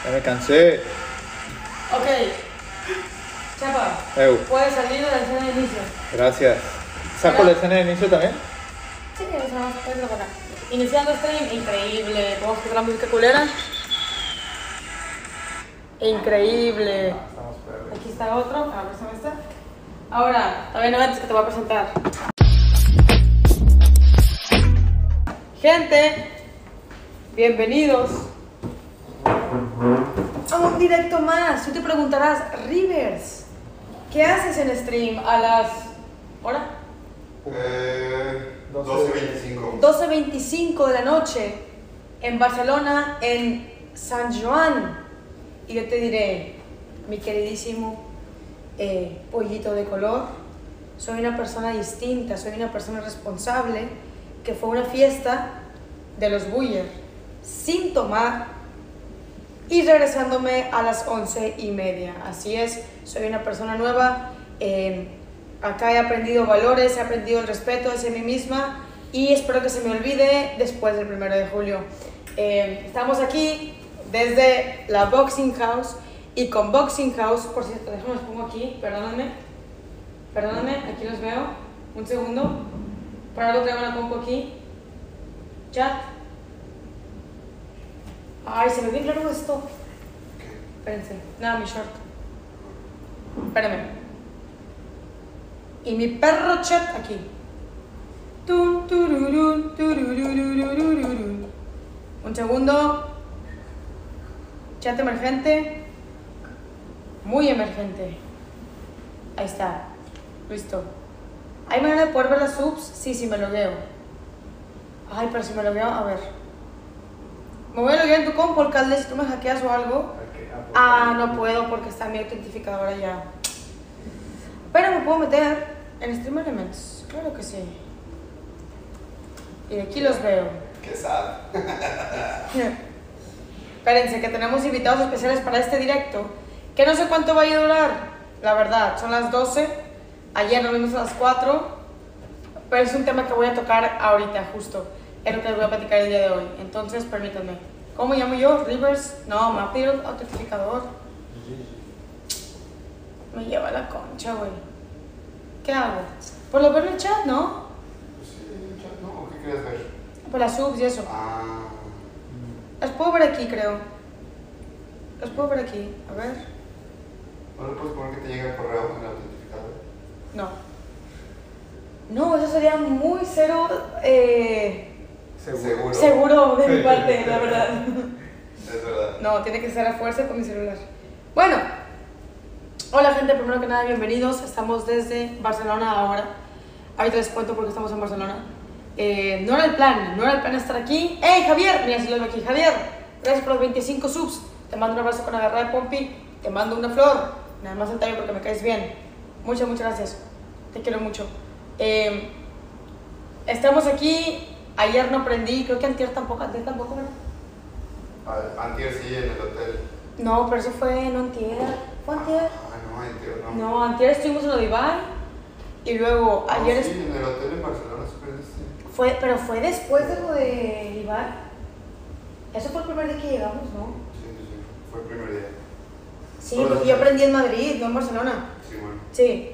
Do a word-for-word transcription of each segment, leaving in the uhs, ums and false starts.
Ya me cansé. Ok. Chapa, Eu. puedes salir de la escena de inicio. Gracias. ¿Saco Pero- la escena de inicio también? Sí, o sea, puedes ir para acá. Iniciando stream, increíble. Vamos a poner la música culera. Increíble. Ah, estamos perdidos. Aquí está otro, a ver si me está. Ahora, todavía no antes que te voy a presentar. Gente, bienvenidos a un directo más. Tú te preguntarás, Rivers, ¿qué haces en stream a las... ¿hora? Eh, doce veinticinco. doce veinticinco de la noche en Barcelona, en San Joan. Y yo te diré, mi queridísimo eh, pollito de color, soy una persona distinta, soy una persona responsable, que fue una fiesta de los Buller sin tomar y regresándome a las once y media. Así es, soy una persona nueva. Eh, acá he aprendido valores, he aprendido el respeto hacia mí misma y espero que se me olvide después del primero de julio. Eh, estamos aquí desde la Boxing House y con Boxing House, por cierto, déjame los pongo aquí, perdóname, perdóname, aquí los veo, un segundo, para algo traigo la compu aquí, chat. Ay, se me ve claro esto. Espérense, nada, mi short. Espérame. Y mi perro chat aquí. Tun, tururun, turururururururun. Un segundo. Chat emergente. Muy emergente. Ahí está. Listo. ¿Hay manera de poder ver las subs? Sí, sí me logueo. Ay, pero si me logueo, a ver. Me voy a loguear en tu compu, alcalde, si tú me hackeas o algo. Ah, no puedo porque está mi autentificador allá. Pero me puedo meter en Stream Elements. Claro que sí. Y de aquí los veo. Qué sad. Espérense, que tenemos invitados especiales para este directo. Que no sé cuánto vaya a durar. La verdad, son las doce. Ayer nos vimos a las cuatro. Pero es un tema que voy a tocar ahorita, justo. Es lo que les voy a platicar el día de hoy. Entonces, permítanme. ¿Cómo me llamo yo? Rivers. No, me ha pedido el autentificador. Me lleva la concha, güey. ¿Qué hago? Por lo ver en el chat, ¿no? Pues sí, chat, ¿no? ¿Qué quieres ver? Por las subs y eso. Ah. Las puedo ver aquí, creo. Las puedo ver aquí. A ver. ¿No le puedes poner que te llegue el correo en el autentificador? No. No, eso sería muy cero eh, Seguro. seguro de mi parte, la verdad. Es verdad. No, tiene que ser a fuerza con mi celular. Bueno, hola gente, primero que nada, bienvenidos. Estamos desde Barcelona ahora. Ahorita les cuento por qué estamos en Barcelona. Eh, no era el plan, no era el plan estar aquí. ¡Hey, Javier! Mira, si lo veo aquí. Javier, gracias por los veinticinco subs. Te mando un abrazo con agarrada de pompi. Te mando una flor. Nada más el tallo porque me caes bien. Muchas, muchas gracias. Te quiero mucho. Eh, estamos aquí. Ayer no aprendí, creo que antier tampoco, antier tampoco, ¿verdad? Ah, Antier sí, en el hotel. No, pero eso fue, no antier. ¿Fue antier? Ah, no, antier no. No, antier estuvimos en lo de Ibai. Y luego, Ah, ayer... sí, es- en el hotel en Barcelona se perdiste. Fue, pero fue después de lo de Ibai. Eso fue el primer día que llegamos, ¿no? Sí, sí, sí. Fue el primer día. Sí, Hola. porque yo aprendí en Madrid, no en Barcelona. Sí, bueno. Sí.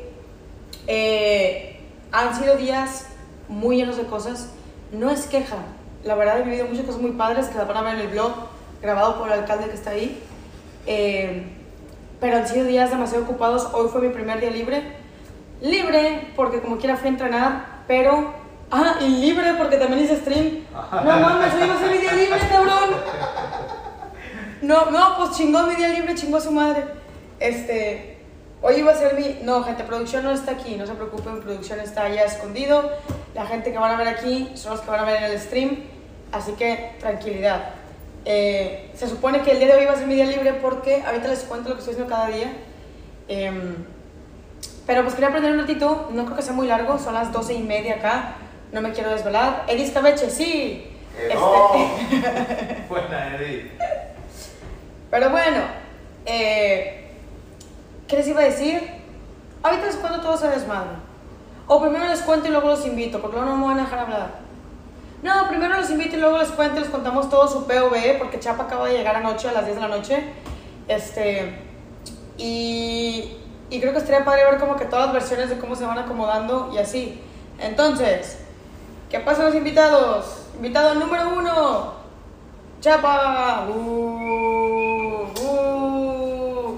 Eh, han sido días muy llenos de cosas. No es queja. La verdad he vivido muchas cosas muy padres que las van a ver en el blog grabado por el alcalde que está ahí. Eh, pero han sido días demasiado ocupados. Hoy fue mi primer día libre. Libre porque como quiera fui a entrenar, pero... Ah, y libre porque también hice stream. No mames, hoy iba a ser mi día libre, cabrón. No, no, pues chingó mi día libre, chingó a su madre. Este... Hoy iba a ser mi... No, gente, producción no está aquí, no se preocupen, producción está allá escondido. La gente que van a ver aquí son los que van a ver en el stream, así que tranquilidad. Eh, se supone que el día de hoy va a ser mi día libre porque ahorita les cuento lo que estoy haciendo cada día. Eh, pero pues quería aprender un ratito, no creo que sea muy largo, son las doce y media acá, no me quiero desvelar. Edith Cabeche, sí. ¡Que no! Este- Buena, Edith. Pero bueno, eh... ¿qué les iba a decir? Ahorita les cuento todo ese desmadre. O primero les cuento y luego los invito, porque luego no me van a dejar hablar. No, primero los invito y luego les cuento, les contamos todo su P O V, porque Chapa acaba de llegar anoche a las diez de la noche. Este, y, y creo que estaría padre ver como que todas las versiones de cómo se van acomodando y así. Entonces, ¿qué pasa los invitados? Invitado número uno, Chapa. Uh, uh,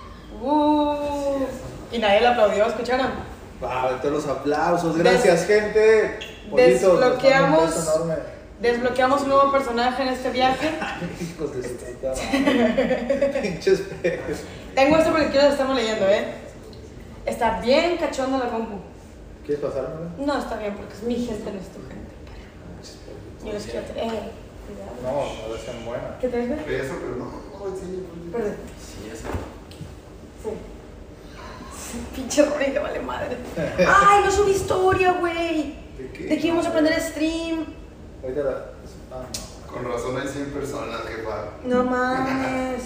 uh. Y nadie le aplaudió, ¿escucharon? Wow, todos los aplausos. Gracias, Des- gente. Bonitos, desbloqueamos- les mando un beso enorme. Desbloqueamos un nuevo personaje en este viaje. Hijos de su puta madre. Pinches peces. Tengo esto porque quiero lo estamos leyendo, ¿eh? Está bien cachonda la compu. ¿Quieres pasármela? No, está bien porque es mi gente, no es tu gente. Yo los quiero. Eh, cuidado. No, no debe ser buena. ¿Qué traes, güey? Eso, pero no. No, enseñe, enseñe. Perdón. Sí, eso. Sí. Sí, pinche Rory, que vale madre. ¡Ay, no subí historia, güey! ¿De qué? ¿De qué íbamos a aprender stream? Ahorita la. Ah, no. Con razón hay cien personas, jefa. No mames.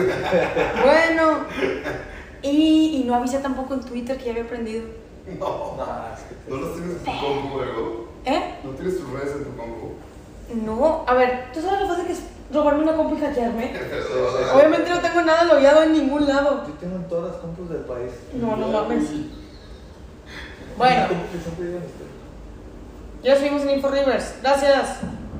Bueno. Y, y no avisé tampoco en Twitter que ya había aprendido. No. No, es que te- ¿No los tienes en tu compu, luego? ¿Eh? ¿No tienes tus redes en tu compu? No. A ver, ¿tú sabes lo fácil que es robarme una compu y hackearme? Perdón. Obviamente no tengo nada logueado en ningún lado. Yo tengo en todas las compus del país. No, no mames. Bueno, Como que siempre digan ustedes. ya subimos en Info Rivers. Gracias.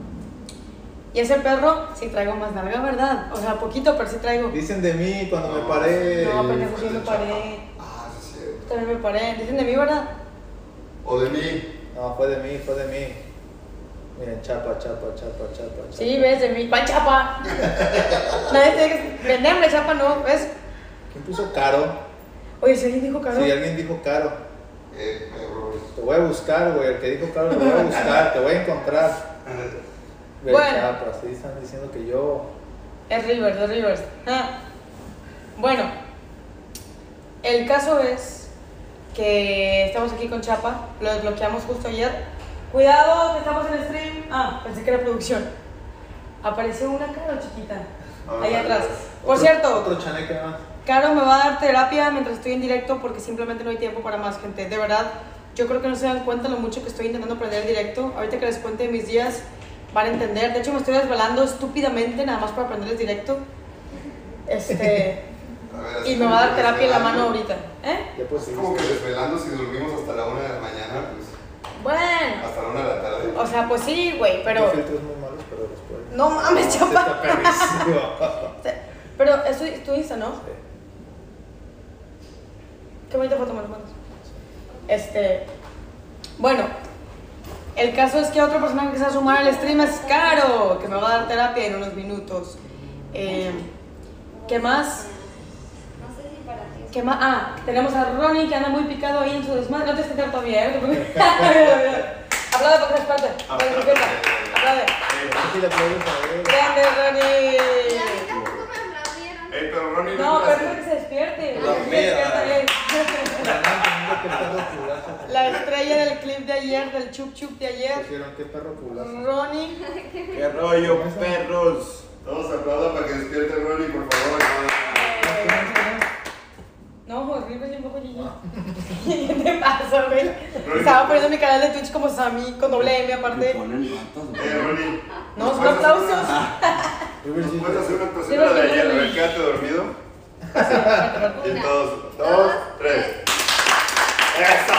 Y ese perro, sí traigo más larga, ¿verdad? O sea, poquito, pero sí traigo. Dicen de mí cuando me paré. No, pendejo, sí me paré. Ah, sí, es cierto. También me paré. Dicen de mí, ¿verdad? O de mí. No, fue de mí, fue de mí. Miren, chapa, chapa, chapa, chapa. chapa. Sí, ves, de mí. ¿Cuál chapa? Nadie tiene que venderme chapa, ¿no? ¿Ves? ¿Quién puso caro? Oye, si alguien dijo caro. Sí, alguien dijo caro. Eh, error. Te voy a buscar, güey. El que dijo caro, te voy a buscar. Te voy a encontrar. Ve, Bueno. chapa, sí, están diciendo que yo. Es Rivers, es Rivers. Ah. Bueno, el caso es que estamos aquí con Chapa, lo desbloqueamos justo ayer. Cuidado, que estamos en stream. Ah, pensé que era producción. Apareció una cara chiquita, ahí atrás. Por Otro- cierto, Otro chaneque más. Caro me va a dar terapia mientras estoy en directo porque simplemente no hay tiempo para más gente. De verdad, yo creo que no se dan cuenta lo mucho que estoy intentando aprender el directo. Ahorita que les cuente mis días van a entender. De hecho, me estoy desvelando estúpidamente nada más para aprender el directo. Este, A ver, así y me como va a dar que terapia en la mano desvelando. ahorita. ¿Eh? Ya pues Es sí. como que desvelando si dormimos hasta la una de la mañana, pues Bueno, hasta la una de la tarde. o sea, pues sí, güey, Los pero... filtros muy malos, pero después. No mames, Sí, Chapa. está perrísimo. Pero es tu, es tu Insta, ¿no? Sí. Qué bonita foto me lo mandas. Este. Bueno, el caso es que otro personaje que se va a sumar al stream es Caro, que me va a dar terapia en unos minutos. Eh, ¿Qué más? No sé si para ti. ¿Qué más? Ah, tenemos a Ronnie que anda muy picado ahí en su desmadre. No te escuchas todavía, ¿eh? Aplaude porque eres parte. Aplaude, aplaude. Sí, le aplaudes a él. Grande, Y a Ronnie. mí tampoco me aplaudieron. Ey, pero Ronnie No, entra pero así. es que se despierte. La Se mía. despierta él. Teniendo que perro culazo. La estrella del clip de ayer, del chup chup de ayer. Pusieron, qué perro culazo. Ronnie. ¿Qué rollo, perros? Todos aplaudan para que despierte Ronnie, por favor. No, horrible, yo un poco Gigi. ¿Qué te pasa, güey? Estaba poniendo mi canal de Twitch como Sammy, con doble M Me aparte. ponen ratos, Eh, Ronnie. No, ¿nos son puedes hacer aplausos. una- ¿Nos puedes hacer una actuación Sí, de la de sí, ayer? A sí. ver, quédate dormido. Y Una, todos, dos, tres. ¡Eso!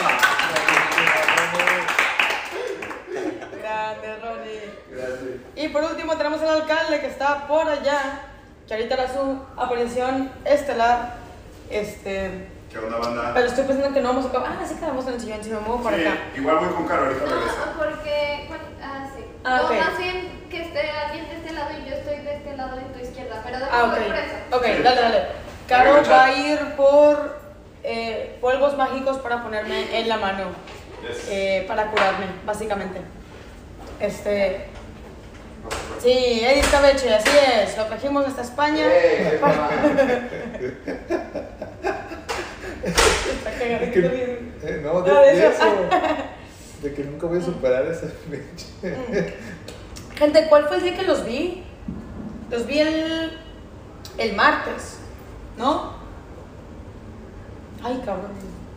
Grande, Ronnie. Gracias. Y por último tenemos al alcalde que está por allá, que ahorita hará su aparición estelar. Este, ¿Qué onda, banda? pero estoy pensando que no vamos a acabar. Ah, sí quedamos en el sillón, si me muevo para Sí, acá. igual voy con Caro, ahorita No, regresa. porque. bueno, Ah, sí. Ah, o ok. más bien que esté alguien de este lado y yo estoy de este lado de tu izquierda. Pero de Ah, ok. por eso. Ok, Sí. dale, dale. Caro Venga, va a chat. ir por eh, polvos mágicos para ponerme en la mano. Yes. eh, para curarme, básicamente. Este. No se preocupe. Sí, Edith Cabeche, así es. Lo trajimos hasta España. ¡Ey, jefa! Está cagado, Que- está bien. eh, no, de, Ah, de de eso. eso. De que nunca voy a superar ese pinche. Gente, ¿cuál fue el día que los vi? Los vi el, el martes, ¿no? Ay, cabrón,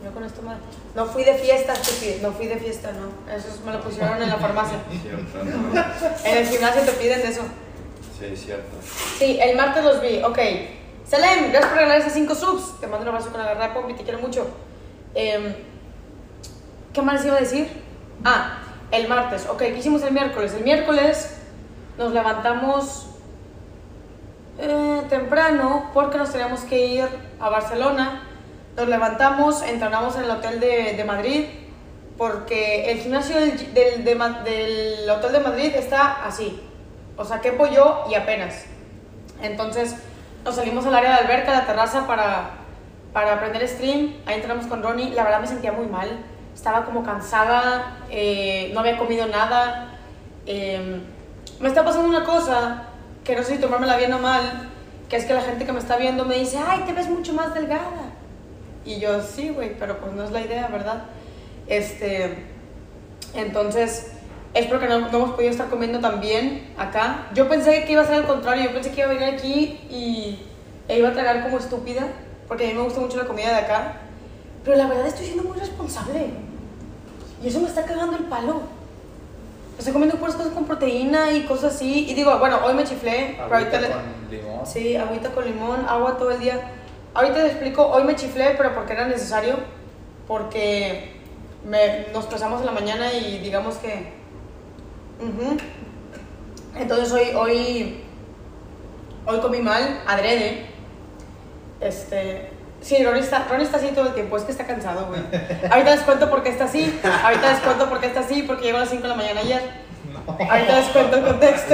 No con esto mal. No fui de fiesta, estúpido. No fui de fiesta, no. Eso me lo pusieron en la farmacia. Cierto, no. En el gimnasio te piden eso. Sí, cierto. Sí, el martes los vi. Ok. Salem, gracias por regalar esas cinco subs. Te mando un abrazo con la garra, Pompi, te quiero mucho. Eh, ¿Qué más les iba a decir? Ah, el martes. Ok, ¿qué hicimos el miércoles? El miércoles nos levantamos eh, temprano porque nos teníamos que ir a Barcelona. Nos levantamos, entrenamos en el hotel de, de Madrid porque el gimnasio del, del, de, del hotel de Madrid está así. O sea, quepo yo y apenas. Entonces nos salimos al área de alberca, a la terraza para, para aprender stream. Ahí entrenamos con Ronnie. La verdad me sentía muy mal. Estaba como cansada, eh, no había comido nada. Eh, me está pasando una cosa que no sé si tomármela bien o mal, que es que la gente que me está viendo me dice, ay, te ves mucho más delgada. Y yo, sí, güey, pero pues no es la idea, ¿verdad? Este, entonces, es porque no, no hemos podido estar comiendo tan bien acá. Yo pensé que iba a ser al contrario, yo pensé que iba a venir aquí y e iba a tragar como estúpida, porque a mí me gusta mucho la comida de acá. Pero la verdad estoy siendo muy responsable. Y eso me está cagando el palo. Estoy comiendo puras cosas con proteína y cosas así. Y digo, bueno, hoy me chiflé. Pero ahorita le... con limón. Sí, agüita con limón, agua todo el día. Ahorita te explico, hoy me chiflé, pero porque era necesario. Porque me, nos pesamos en la mañana y digamos que... Uh-huh. Entonces hoy, hoy, hoy comí mal, adrede. Este... Sí, Ronnie está, Ronnie está así todo el tiempo, es que está cansado, güey. Ahorita les cuento por qué está así, ahorita les cuento por qué está así, porque llegó a las cinco de la mañana ayer. No. Ahorita les cuento el contexto.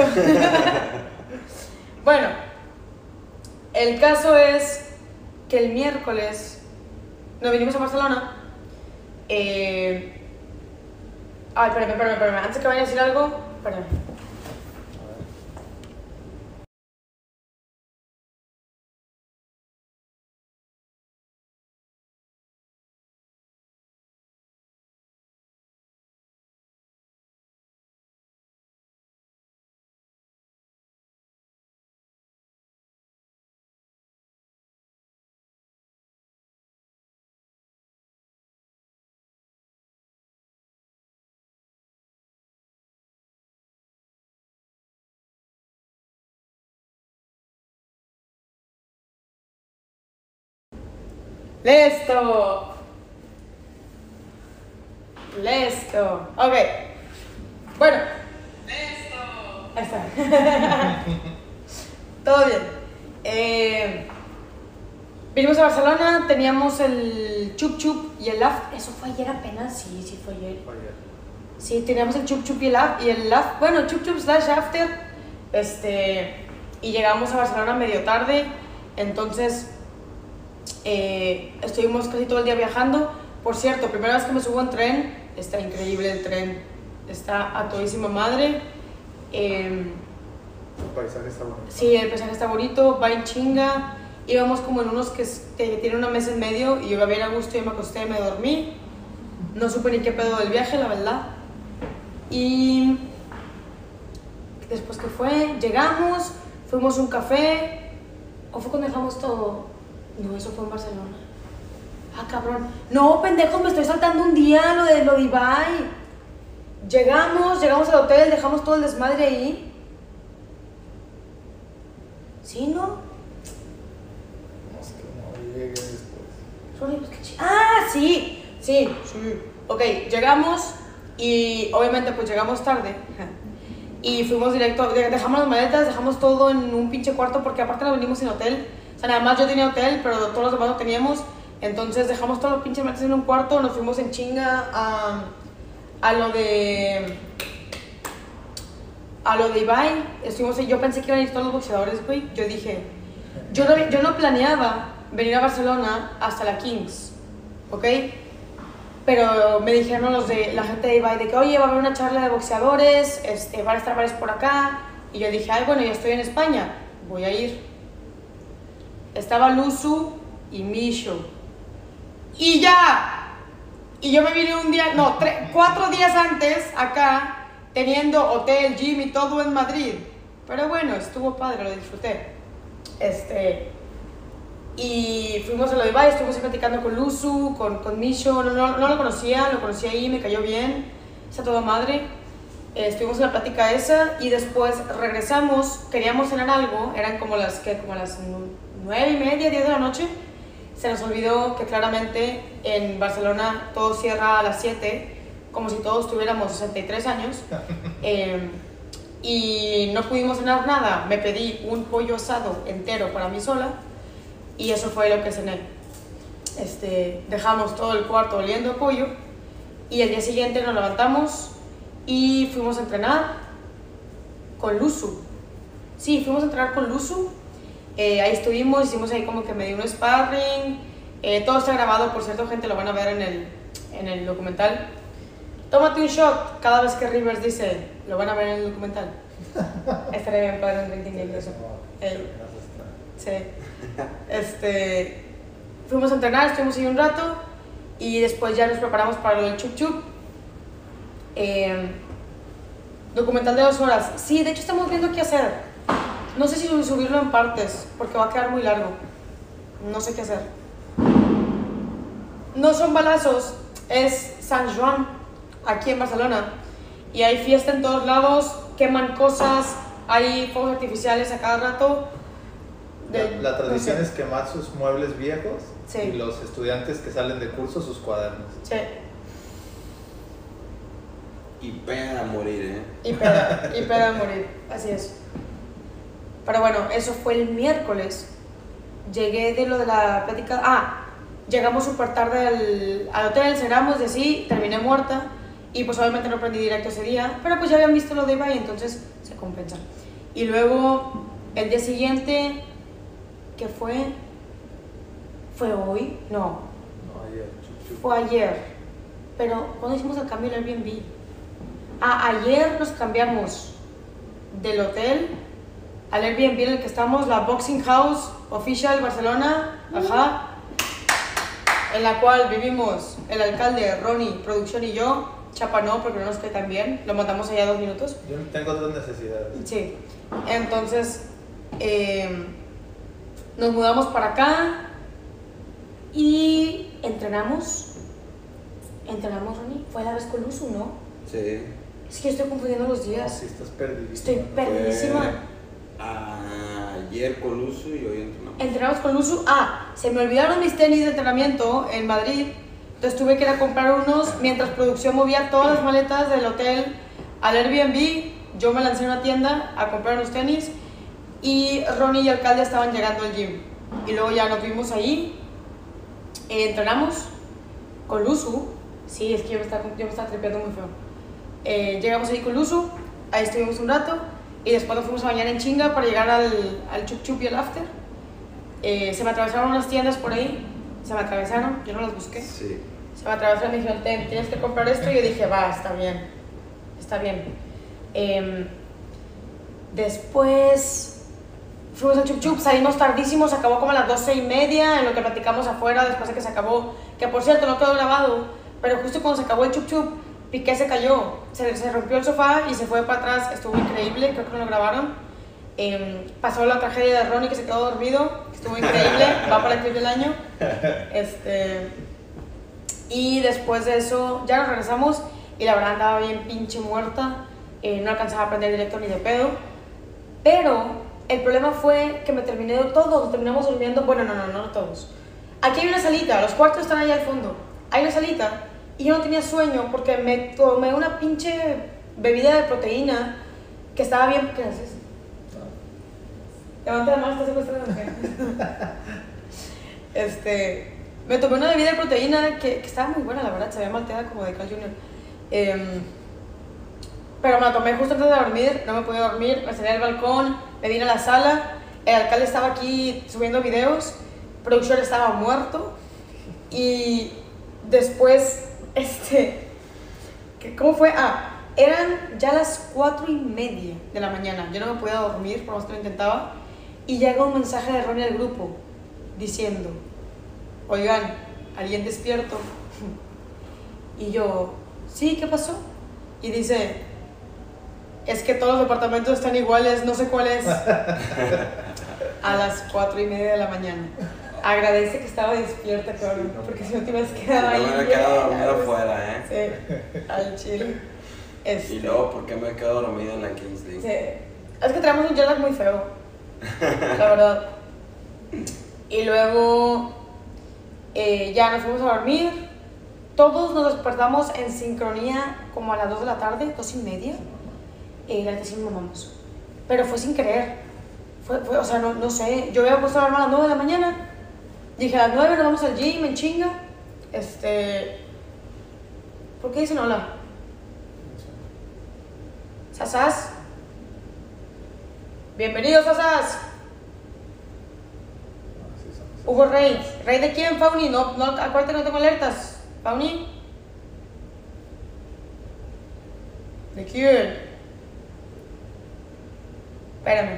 Bueno, el caso es que el miércoles nos vinimos a Barcelona. Eh... Ay, espérame, espérame, espérame, antes que vaya a decir algo, espérame. Listo. Listo. Ok. Bueno. Listo. Ahí está. Todo bien. Eh, vinimos a Barcelona, teníamos el chup chup y el laf. ¿Eso fue ayer apenas? Sí, sí fue ayer. Fue ayer. Sí, teníamos el chup chup y el laf. Y el laf, bueno, chup chup slash after. Este, y llegamos a Barcelona medio tarde. Entonces... Eh, estuvimos casi todo el día viajando. Por cierto, primera vez que me subo en tren, está increíble el tren, está a todísima madre. Eh, El paisaje está bonito. sí, el paisaje está bonito, va en chinga. Íbamos como en unos que, que tienen una mesa en medio y yo iba bien a gusto y me acosté y me dormí. No supe ni qué pedo del viaje, la verdad. Y después que fue, llegamos, fuimos a un café. ¿O fue cuando dejamos todo? No, eso fue en Barcelona. Ah, cabrón. No, pendejos, me estoy saltando un día lo de, lo de Ibai. Llegamos, llegamos al hotel, dejamos todo el desmadre ahí. ¿Sí, no? No sé, no llegué después. Sorry, pues, qué ch- Ah, sí, sí, sí. Ok, llegamos y obviamente pues llegamos tarde. Y fuimos directo, dejamos las maletas, dejamos todo en un pinche cuarto porque aparte nos venimos sin hotel. O sea, nada más yo tenía hotel, pero todos los demás no teníamos. Entonces dejamos todos los pinches maletas en un cuarto, nos fuimos en chinga a, a lo de... A lo de Ibai. Estuvimos ahí, yo pensé que iban a ir todos los boxeadores, güey. Yo dije... Yo no, yo no planeaba venir a Barcelona hasta la Kings, ¿ok? Pero me dijeron los de la gente de Ibai de que, oye, va a haber una charla de boxeadores, este, van a estar varios por acá. Y yo dije, ay, bueno, ya estoy en España, voy a ir. Estaba Luzu y Misho. Y ya. Y yo me vine un día, no, tres, cuatro días antes acá, teniendo hotel, gym y todo en Madrid. Pero bueno, estuvo padre, lo disfruté. Este... Y fuimos a lo de Ibai, estuvimos ahí platicando con Luzu, con, con Misho, no, no, no lo conocía, lo conocí ahí, me cayó bien, está toda madre. Eh, estuvimos en la plática esa y después regresamos, queríamos cenar algo, eran como las, ¿qué? Como las nueve y media, diez de la noche. Se nos olvidó que claramente en Barcelona todo cierra a las siete, como si todos tuviéramos sesenta y tres años. Eh, y no pudimos cenar nada, me pedí un pollo asado entero para mí sola y eso fue lo que cené. Este, dejamos todo el cuarto oliendo a pollo y el día siguiente nos levantamos y fuimos a entrenar con Luzu. Sí, fuimos a entrenar con Luzu. Eh, ahí estuvimos, hicimos ahí como que medio un sparring. Eh, todo está grabado, por cierto, gente, lo van a ver en el, en el documental. Tómate un shot cada vez que Rivers dice, lo van a ver en el documental. Estaría bien padre un drinking game de eso. Eh, sí. Este, fuimos a entrenar, estuvimos ahí un rato y después ya nos preparamos para lo del chup chup. Eh, documental de dos horas. Sí, de hecho estamos viendo qué hacer. No sé si subirlo en partes porque va a quedar muy largo. No sé qué hacer. No son balazos, es San Joan, aquí en Barcelona. Y hay fiesta en todos lados, queman cosas, hay fuegos artificiales a cada rato. De, la, la tradición no sé. es quemar sus muebles viejos Sí. y los estudiantes que salen de curso sus cuadernos. Sí. Y pena a morir, ¿eh? Y peda, y peda a morir, así es. Pero bueno, eso fue el miércoles. Llegué de lo de la plática. Ah, llegamos súper tarde al, al hotel, cenamos y así, terminé muerta. Y pues obviamente no prendí directo ese día, pero pues ya habían visto lo de Ibai, entonces se compensa. Y luego, el día siguiente, ¿qué fue? ¿Fue hoy? No, No, ayer, chup, chup. fue ayer. Pero, ¿cuándo hicimos el cambio del Airbnb? Ah, ayer nos cambiamos del hotel al Airbnb en el que estamos, la Boxing House Official Barcelona, ajá, en la cual vivimos el alcalde, Ronnie, producción y yo. Chapa no, porque no nos cae tan bien, lo mandamos allá dos minutos. Yo tengo otras necesidades. Sí, entonces eh, nos mudamos para acá y entrenamos. Entrenamos, Ronnie, fue la vez con Luzu, ¿no? Sí. Es que yo estoy confundiendo los No, días. si estás perdidísimo. Estoy perdidísima. Fue ayer con Luzu y hoy entrenamos. Entrenamos con Luzu. Ah, se me olvidaron mis tenis de entrenamiento en Madrid. Entonces tuve que ir a comprar unos mientras producción movía todas las maletas del hotel al Airbnb. Yo me lancé a una tienda a comprar unos tenis y Ronnie y el alcalde estaban llegando al gym. Y luego ya nos vimos ahí, eh, entrenamos con Luzu. Sí, es que yo me estaba, yo me estaba tripeando muy feo. Eh, llegamos ahí con Luzu, ahí estuvimos un rato y después nos fuimos a bañar en chinga para llegar al, al chup chup y al after. Eh, se me atravesaron unas tiendas por ahí, se me atravesaron, yo no las busqué. Sí. Se me atravesaron y me dijeron, Ten, tienes que comprar esto, y yo dije, va, está bien, está bien. Eh, después fuimos al chup chup, salimos tardísimo, se acabó como a las doce y media, en lo que platicamos afuera, después de que se acabó, que por cierto no quedó grabado, pero justo cuando se acabó el chup chup, Piqué se cayó, se, se rompió el sofá y se fue para atrás, estuvo increíble, creo que no lo grabaron. Eh, pasó la tragedia de Ronnie que se quedó dormido, estuvo increíble, va para el clip del año. Este, y después de eso ya nos regresamos y la verdad andaba bien pinche muerta, eh, no alcanzaba a aprender directo ni de pedo, pero el problema fue que me terminé, todos terminamos durmiendo, bueno no, no, no todos. Aquí hay una salita, los cuartos están allá al fondo, hay una salita. Y yo no tenía sueño porque me tomé una pinche bebida de proteína que estaba bien. ¿Qué haces? Levanta la mano, ¿estás secuestrada o qué? Este, me tomé una bebida de proteína que, que estaba muy buena, la verdad, se veía malteada como de Carl junior Eh, pero me la tomé justo antes de dormir, no me podía dormir, me salí al balcón, me vine a la sala, el alcalde estaba aquí subiendo videos, el productor estaba muerto y después. Este, ¿cómo fue? Ah, eran ya las cuatro y media de la mañana. Yo no me podía dormir, por más que lo intentaba. Y llega un mensaje de Ronnie al grupo diciendo: oigan, ¿alguien despierto? Y yo, sí, ¿qué pasó? Y dice: es que todos los departamentos están iguales, no sé cuál es. A las cuatro y media de la mañana. Agradece que estaba despierta, cabrón, Sí, no, porque si no te hubieras quedado ahí. No me hubiera quedado bien, dormido pues. afuera, ¿eh? Sí, al chile. Este, Y luego, ¿por qué me quedo dormido en la Kings League? sí. Es que traemos un jet lag muy feo, la verdad. Y luego eh, ya nos fuimos a dormir. Todos nos despertamos en sincronía como a las dos de la tarde, dos y media. Y la neta sí nos mamamos. Pero fue sin querer. Fue, fue, o sea, no, no sé. Yo había puesto a alarma a las nueve de la mañana. Dije a las nueve nos vamos al gym en chinga. Este. ¿Por qué dicen hola? Sasas. Bienvenidos, Sasas. Hugo Rey. ¿Rey de quién, Fauni? No, no, acuérdate que no tengo alertas. Fauni. ¿De quién? Espérame.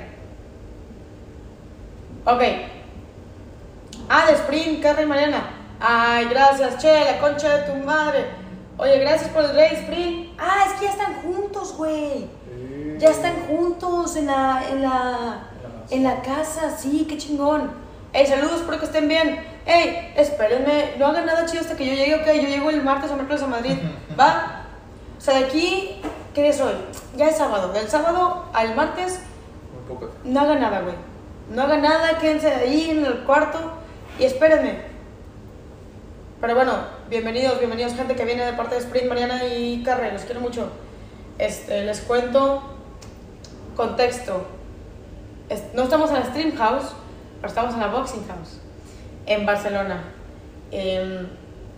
Ok. Ah, de Sprint, Carla y Mariana. Ay, gracias, che, la concha de tu madre. Oye, gracias por el rey, Sprint. Ah, es que ya están juntos, güey. Ya están juntos en la, en la, en la casa, sí, qué chingón. Ey, saludos, espero que estén bien. Ey, espérenme, no hagan nada chido hasta que yo llegue, ok. Yo llego el martes o miércoles a Madrid, ¿va? O sea, de aquí, ¿qué día es hoy? Ya es sábado. Del sábado al martes, Muy poco. no hagan nada, güey. No hagan nada, quédense ahí en el cuarto y espérenme. Pero bueno, bienvenidos, bienvenidos gente que viene de parte de Sprint, Mariana y Carre, los quiero mucho. Este, les cuento contexto. Es- no estamos en la Stream House, pero estamos en la Boxing House, en Barcelona. Em,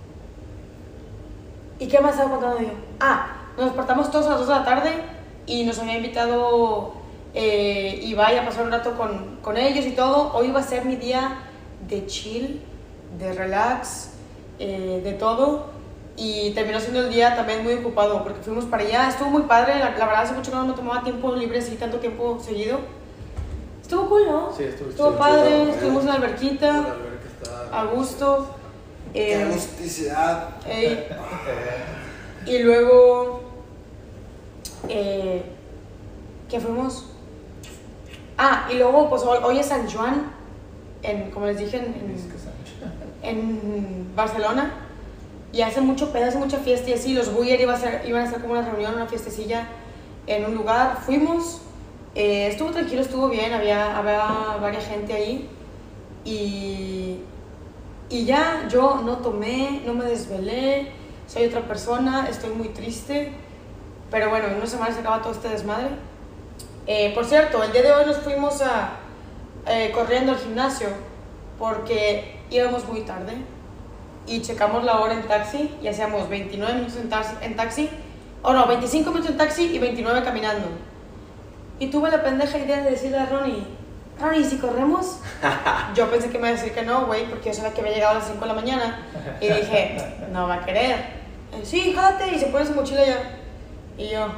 ¿Y qué más estaba contando yo? Ah, nos despertamos todos a las dos de la tarde y nos había invitado eh, Ibai a pasar un rato con, con ellos y todo. Hoy iba a ser mi día de chill, de relax, eh, de todo. Y terminó siendo el día también muy ocupado porque fuimos para allá. Estuvo muy padre, la, la verdad hace mucho que no me tomaba tiempo libre así, tanto tiempo seguido. Estuvo cool, ¿no? Sí, estuvo Estuvo chido, padre, chido, estuvimos en la alberquita, La alberca está- a gusto. ¡Qué eh, agusticidad! ey, Eh, y luego, eh, ¿qué fuimos? Ah, y luego, pues hoy, hoy es San Juan, en, como les dije, en, es en, que está- en Barcelona. Y hace mucho pedo, hace mucha fiesta y así. Los Buyer iba a ser, iban a hacer como una reunión, una fiestecilla en un lugar. Fuimos, eh, estuvo tranquilo, estuvo bien, había, había varias gente ahí. Y, y ya, yo no tomé, no me desvelé, soy otra persona, estoy muy triste. Pero bueno, en una semana se acaba todo este desmadre. Eh, por cierto, el día de hoy nos fuimos a, eh, corriendo al gimnasio porque íbamos muy tarde y checamos la hora en taxi y hacíamos veintinueve minutos en taxi, en taxi o no, veinticinco minutos en taxi y veintinueve caminando. Y tuve la pendeja idea de decirle a Ronnie, Ronnie, ¿si corremos? Yo pensé que me iba a decir que no, güey, porque yo sabía que había llegado a las cinco de la mañana y dije, no va a querer. Eh, sí, jálate, y se pone su mochila ya. Y yo,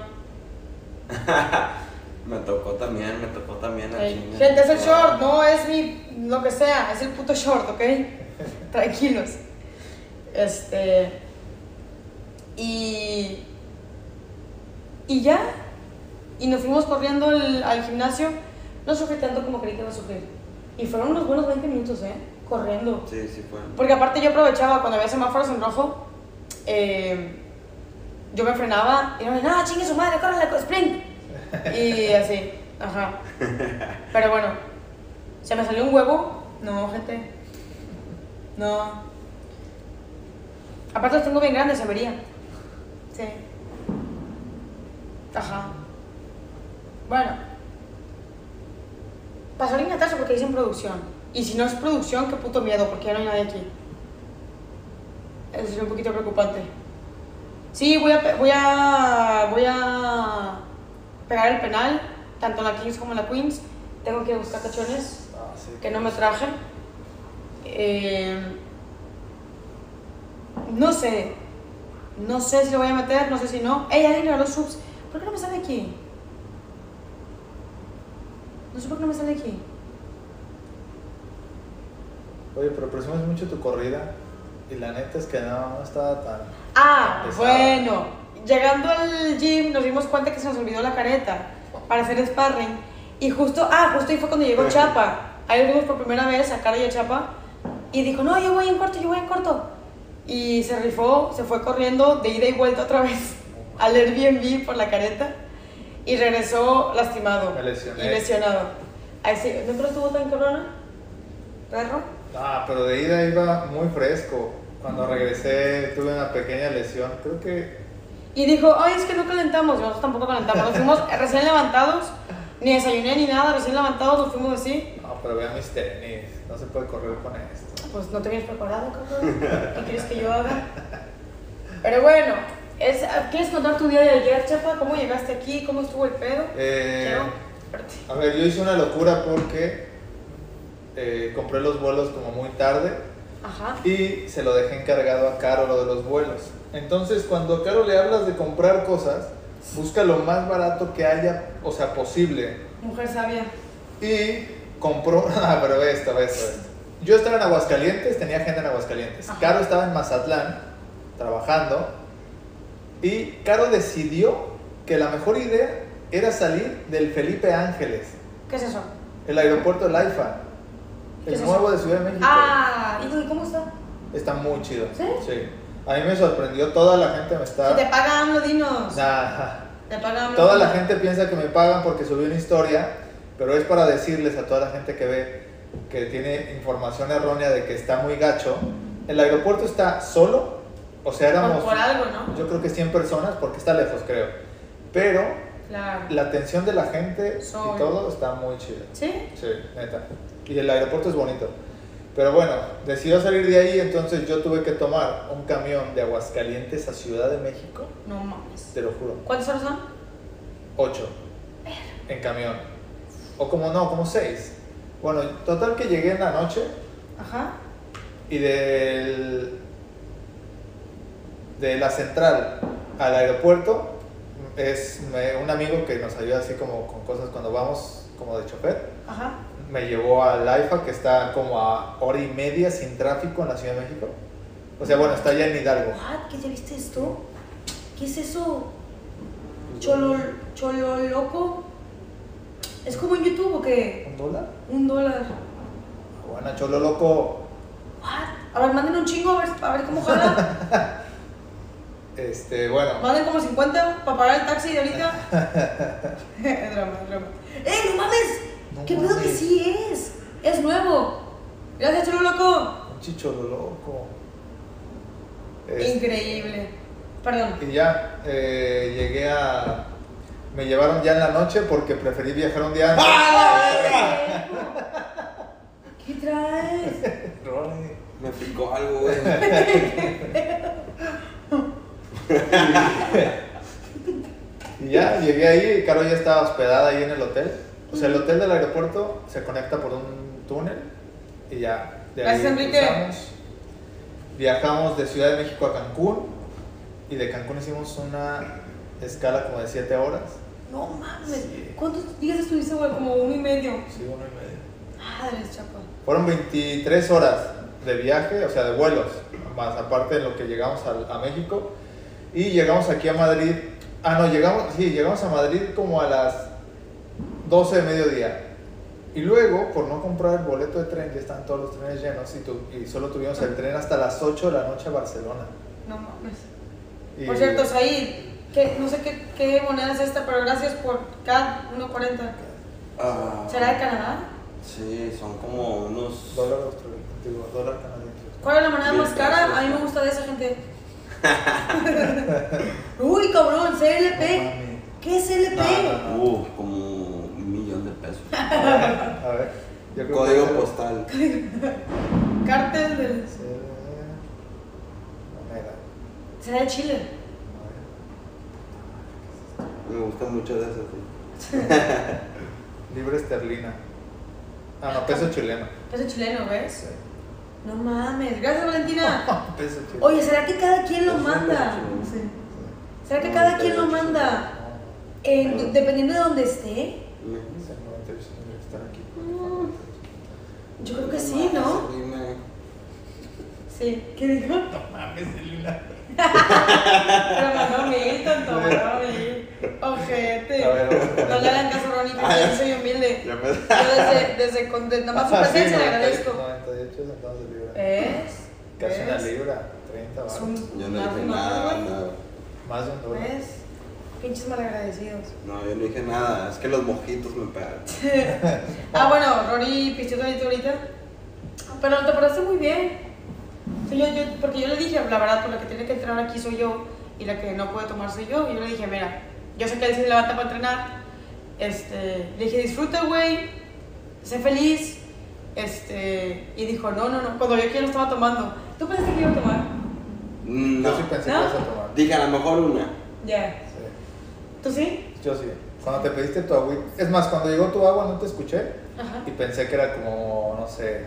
Me tocó también, me tocó también a Ey, chinga. gente, es el short, no es mi, lo que sea, es el puto short, ¿ok? Tranquilos. Este. Y. Y ya. Y nos fuimos corriendo al, al gimnasio. No sufrí tanto como creí que iba a sufrir. Y fueron unos buenos veinte minutos, ¿eh? Corriendo. Sí, sí fue. Porque aparte yo aprovechaba cuando había semáforos en rojo. Eh, yo me frenaba y no, no, chingue su madre, córrele, sprint. Y así, ajá. Pero bueno, ¿se me salió un huevo? No, gente. No. Aparte los tengo bien grandes, se vería. Sí. Ajá. Bueno. Pasó a Ignacio porque dicen producción. Y si no es producción, qué puto miedo, porque ya no hay nadie aquí. Eso es un poquito preocupante. Sí, voy a, pe- voy a, voy a pegar el penal, tanto en la Kings como en la Queens. Tengo que buscar cachones Ah, sí. que no me traje. Eh, no sé. No sé si lo voy a meter, no sé si no. ¡Ey, alguien regaló subs! ¿Por qué no me sale aquí? No sé por qué no me sale aquí. Oye, pero presumes mucho tu corrida y la neta es que no, no estaba tan... Ah, Pesado. bueno. Llegando al gym nos dimos cuenta que se nos olvidó la careta para hacer sparring. Y justo, ah, justo ahí fue cuando llegó Chapa. Ahí lo vimos por primera vez a Cara y a Chapa. Y dijo, no, yo voy en corto, yo voy en corto. Y se rifó, se fue corriendo de ida y vuelta otra vez al Airbnb por la careta. Y regresó lastimado. Me lesioné. Y lesionado. Ahí sí, ¿no creo que estuvo tan corona? ¿Perro? Ah, pero de ida iba muy fresco. Cuando regresé tuve una pequeña lesión. Creo que... Y dijo, ay, es que no calentamos. Y nosotros tampoco calentamos. Nos fuimos recién levantados. Ni desayuné ni nada. Recién levantados nos fuimos así. No, pero vean mis tenis. No se puede correr con esto. Pues no te vienes preparado, cabrón. ¿Qué quieres que yo haga? Pero bueno, es, ¿quieres contar tu día de ayer, Chapa? ¿Cómo llegaste aquí? ¿Cómo estuvo el pedo? Eh, Quiero verte. a ver, yo hice una locura porque eh, compré los vuelos como muy tarde Ajá. y se lo dejé encargado a Caro lo de los vuelos. Entonces, cuando a Caro le hablas de comprar cosas, busca lo más barato que haya, o sea, posible. Mujer sabia. Y compró, ah, pero ve esto, ve esto, ve esto. Yo estaba en Aguascalientes, tenía agenda en Aguascalientes. Ajá. Caro estaba en Mazatlán, trabajando. Y Caro decidió que la mejor idea era salir del Felipe Ángeles, ¿Qué es eso? el aeropuerto del AIFA, ¿Qué el es nuevo eso? de Ciudad de México. Ah, ¿y cómo está? Está muy chido. ¿Sí? Sí. A mí me sorprendió, toda la gente me está... Si te paga AMLO, dinos. Nah. Te paga AMLO. Toda la gente piensa que me pagan porque subí una historia, pero es para decirles a toda la gente que ve que tiene información errónea de que está muy gacho. El aeropuerto está solo, o sea, éramos... Por, por algo, ¿no? Yo creo que cien personas, porque está lejos, creo. Pero Claro. la atención de la gente Sobre. y todo está muy chido. ¿Sí? Sí, neta. Y el aeropuerto es bonito. Pero bueno, decidió salir de ahí, entonces yo tuve que tomar un camión de Aguascalientes a Ciudad de México. No mames. Te lo juro. ¿Cuántas horas son? Ocho. En camión. O como no, como seis. Bueno, total que llegué en la noche Ajá. y del, de la central al aeropuerto es me- un amigo que nos ayuda así como con cosas cuando vamos como de chofer. Ajá. Me llevó al AIFA, que está como a hora y media sin tráfico en la Ciudad de México. O sea, bueno, está allá en Hidalgo. What? ¿Qué ya viste esto? ¿Qué es eso? Cholo, cholo loco. ¿Es como en YouTube o qué? ¿Un dólar? Un dólar. Bueno, cholo loco. What? A ver, manden un chingo a ver, a ver cómo jala. Este, bueno. Manden como cincuenta para pagar el taxi de ahorita. Es drama, es drama. ¡Eh, no mames! No ¿Qué pedo que mames. sí es? Es nuevo. Gracias, cholo loco. Un chicholo loco. Este, Increíble. Perdón. Y ya, eh, llegué a... Me llevaron ya en la noche porque preferí viajar un día antes. ¿Qué traes? Ronnie. Me picó algo, güey. Y ya, llegué ahí y Caro ya estaba hospedada ahí en el hotel. O sea, el hotel del aeropuerto se conecta por un túnel y ya. De ahí Gracias, Enrique. cruzamos. Viajamos de Ciudad de México a Cancún y de Cancún hicimos una escala como de siete horas. No mames. Sí. ¿Cuántos días estuviste, güey? Como uno y medio. Sí, uno y medio. Madres, chapa. Fueron veintitrés horas de viaje, o sea, de vuelos, más aparte de lo que llegamos a, a México. Y llegamos aquí a Madrid. Ah, no, llegamos, sí, llegamos a Madrid como a las doce de mediodía. Y luego, por no comprar el boleto de tren, ya están todos los trenes llenos y, tu, y solo tuvimos el tren hasta las ocho de la noche a Barcelona. No mames. Y- Por cierto, Said, que no sé qué, qué moneda es esta, pero gracias por C A D uno cuarenta. Ah, ¿Será de Canadá? Sí, son como unos. Dólar australiano, digo, dólar canadiense. ¿Cuál es la moneda Mil más cara? pesos. A mí me gusta de esa gente. Uy, cabrón, C L No P. mames. ¿Qué es C L P? No, no, no. Uh, como un millón de pesos. A ver, yo creo Código que- postal. Cártel del. Sí, moneda. ¿Será de Chile? Me gusta mucho de eso, sí. Libra esterlina. Ah, no, peso chileno. Peso chileno, ¿ves? Sí. No mames. Gracias, Valentina. Peso chileno. Oye, ¿será que cada quien lo Es un manda? peso chileno. Sí. ¿Será que cada quien lo manda? En- dependiendo de donde esté. Es el noventa y ocho, tendría que estar aquí. Yo creo que sí, ¿no? Dime. Sí. ¿Qué dijo? No mames, Elina. Pero mandó mil, tonto, mandó mil. Ojete. A ver, vamos. No le hagan caso a Ronnie, que yo soy humilde. Ya me... Yo desde, desde con, de, nada más su Ajá, sí, presencia le noventa y ocho, agradezco. noventa y ocho centavos de libra. ¿Ves? Casi una ¿Ves? libra, treinta Es baros. un- Yo no más dije de un nada, dólar, güey. nada. Más de un dólar. ¿Ves? Pinches malagradecidos. No, yo no dije nada. Es que los mojitos me pegan. Ah, bueno, Rory pisteó todito ahorita. Pero te paraste muy bien. O sea, yo, yo, porque yo le dije, la verdad, por la que tiene que entrenar aquí soy yo y la que no puede tomar soy yo. Y yo le dije, mira, yo sé que él se levanta para entrenar. Este, le dije, disfruta, güey, sé feliz. Este, y dijo, no, no, no. Cuando yo aquí no estaba tomando, ¿tú pensaste que iba a tomar? Mm, Yo No. sí pensé ¿No? que ibas a tomar. Dije a lo mejor una. Ya. Sí. ¿Tú sí? Yo sí. Cuando te pediste tu agua. Es más, cuando llegó tu agua no te escuché Ajá. y pensé que era como, no sé,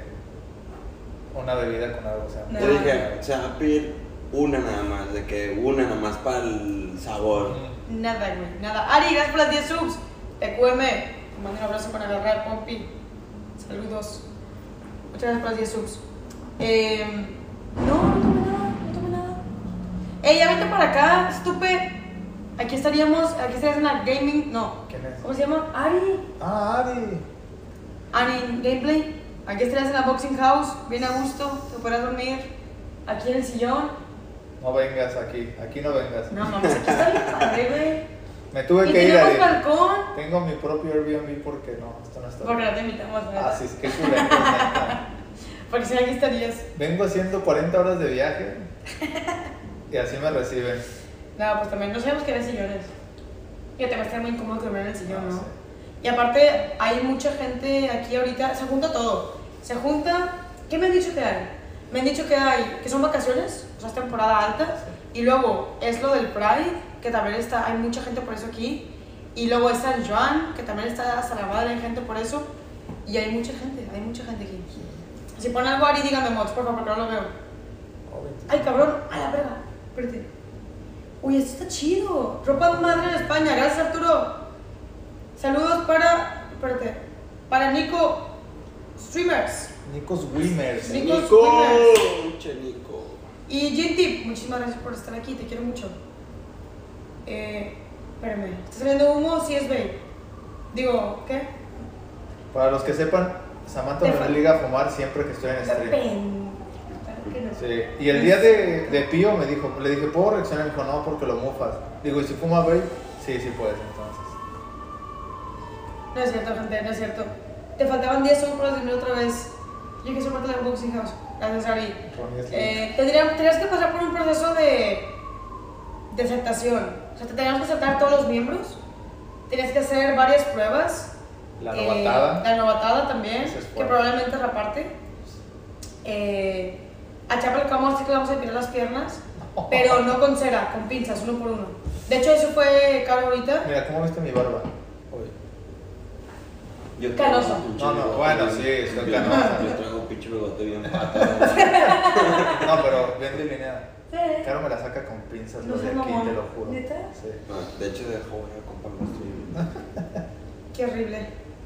una bebida con algo. O sea, No. Yo dije, se va a pedir una nada más. De que una nada más para el sabor. Mm. Nada, güey, nada. Ari, gracias por las diez subs. T Q M, te mando un abrazo con agarrar, Pompi. Saludos. Muchas gracias por las diez subs. Eh, no, no tomé nada, no tomé nada. Ey, ya vente para acá, estupe. Aquí estaríamos, aquí estarías en la gaming, no. ¿Quién es? ¿Cómo se llama? Ari. Ah, Ari. Ari Gameplay. Aquí estarías en la boxing house, bien a gusto, te podrás dormir. Aquí en el sillón. No vengas aquí, aquí no vengas. No mames, aquí está bien padre, güey. Me tuve Y que ir, tenemos Ari. balcón. Tengo mi propio Airbnb porque no, esto no está Porque bien. no te invitamos, ¿verdad? Ah, sí, es que culero, neta. Porque si no, aquí estarías. Vengo haciendo cuarenta horas de viaje y así me reciben. No, pues también no sabemos que hay sillones. Y te va a estar muy incómodo dormir en el sillón, Ah, ¿no? sí. Y aparte, hay mucha gente aquí ahorita, se junta todo. Se junta. ¿Qué me han dicho que hay? Me han dicho que hay, que son vacaciones, o sea, es temporada alta. Y luego es lo del Pride, que también está, hay mucha gente por eso aquí. Y luego está el Joan, que también está hasta la madre, hay gente por eso. Y hay mucha gente, hay mucha gente aquí. Si ponen algo, Ari, díganme mods, por favor, porque no lo veo. Oh, veinticinco. Ay, cabrón, a la verga. Espérate. Uy, esto está chido. Ropa madre en España, gracias Arturo. Saludos para. Espérate. Para Nico Streamers. Nicos Wimmers. Nico Nico, Swimmers. che Nico. Y Gintip, muchísimas gracias por estar aquí, te quiero mucho. Eh. Espérame. ¿Está saliendo humo? Sí, es babe. Digo, ¿qué? Para los que sepan, Samantha Te me fa- obliga a fumar siempre que estoy en stream. Pen. Claro que no. Sí. Y el día de, de Pío me dijo, le dije, ¿puedo reaccionar? Me dijo, no, porque lo mufas. Digo, ¿y si fuma babe? Sí, sí puedes, entonces. No es cierto, gente, no es cierto. Te faltaban diez subs para dormir otra vez. Yo que soy parte de la Boxing House. Gracias, Ari. Ronnie es Eh, tendrías, tendrías que pasar por un proceso de, de aceptación. O sea, te teníamos que aceptar todos los miembros. Tenías que hacer varias pruebas. la Eh, novatada. la novatada también, Ese es que fuerte. probablemente es la parte. Eh, a Chapa le vamos a decir que le vamos a tirar las piernas, pero no con cera, con pinzas, uno por uno. De hecho, eso fue caro ahorita. Mira, ¿cómo viste mi barba? Hoy. Yo traigo Canoso. un pinche No, no, bigote bueno, bien- sí, estoy bien- canosa. Yo traigo un pinche bigote bien pata. No, pero bien delineada. Sí. Caro me la saca con pinzas, No lo de seas aquí, mamón. te lo juro. ¿Neta? Sí. No, de hecho, dejo voy a comprar los tuyos. Qué horrible.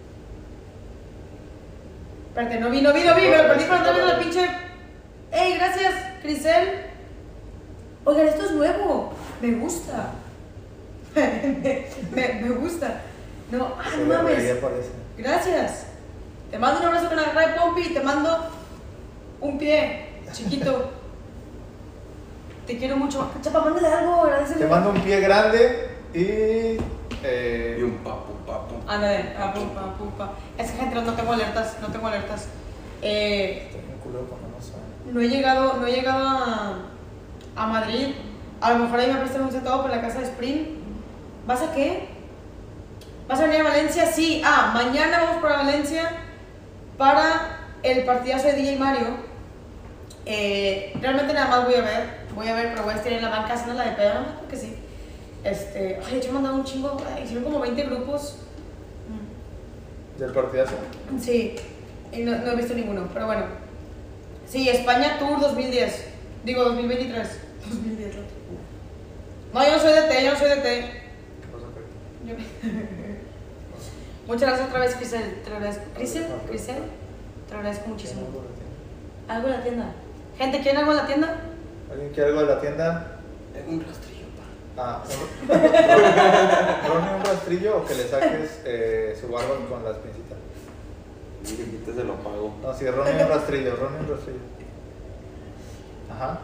Espérate, no vi, no vi, no vi, me lo perdí para entrar en la pinche. ¡Ey, gracias, Crisel! Oigan, esto es nuevo. Me gusta. me, me, me gusta. No, ah, Se no ve mames. reía, parece. Gracias. Te mando un abrazo con la garra de Pompi y te mando un pie chiquito. Te quiero mucho. Chapa, mándale algo, agradecele. Te mando un pie grande y... Eh, Y un papu, papu. Ándale, ah, pupa, pupa. Es que, gente, no tengo alertas, no tengo alertas. Eh, Estoy bien culero cuando no suena. no he llegado, no he llegado a, a Madrid. A lo mejor ahí me prestan un centavo por la casa de Sprint. ¿Vas a qué? ¿Vas a venir a Valencia? Sí. Ah, mañana vamos para Valencia para el partidazo de D J Mario. Eh, realmente nada más voy a ver, voy a ver, pero voy a estar en la banca haciendo la de pedo, ¿no? Porque sí. Este, ay, de hecho me han mandado un chingo, ay, hicieron como veinte grupos. Mm. ¿Del partidazo? Sí, y no, no he visto ninguno, pero bueno. Sí, España Tour dos mil diez. Digo, dos mil veintitrés. dos mil diez, otro. No, yo no soy de T, yo no soy de T. ¿Qué pasó, Cari? Yo- Muchas gracias otra vez, Crisel. Te lo agradezco. ¿Crisel? ¿Crisel? Te lo agradezco muchísimo. ¿Algo en la tienda? Gente, ¿quieren algo en la tienda? ¿Alguien quiere algo de la tienda? Tengo un rastrillo, pa. Ah, Ronnie un rastrillo o que le saques eh, su barba con la pincitas. Y le quites el pago. No, sí, Ronnie un rastrillo, Ronnie un rastrillo. Ajá.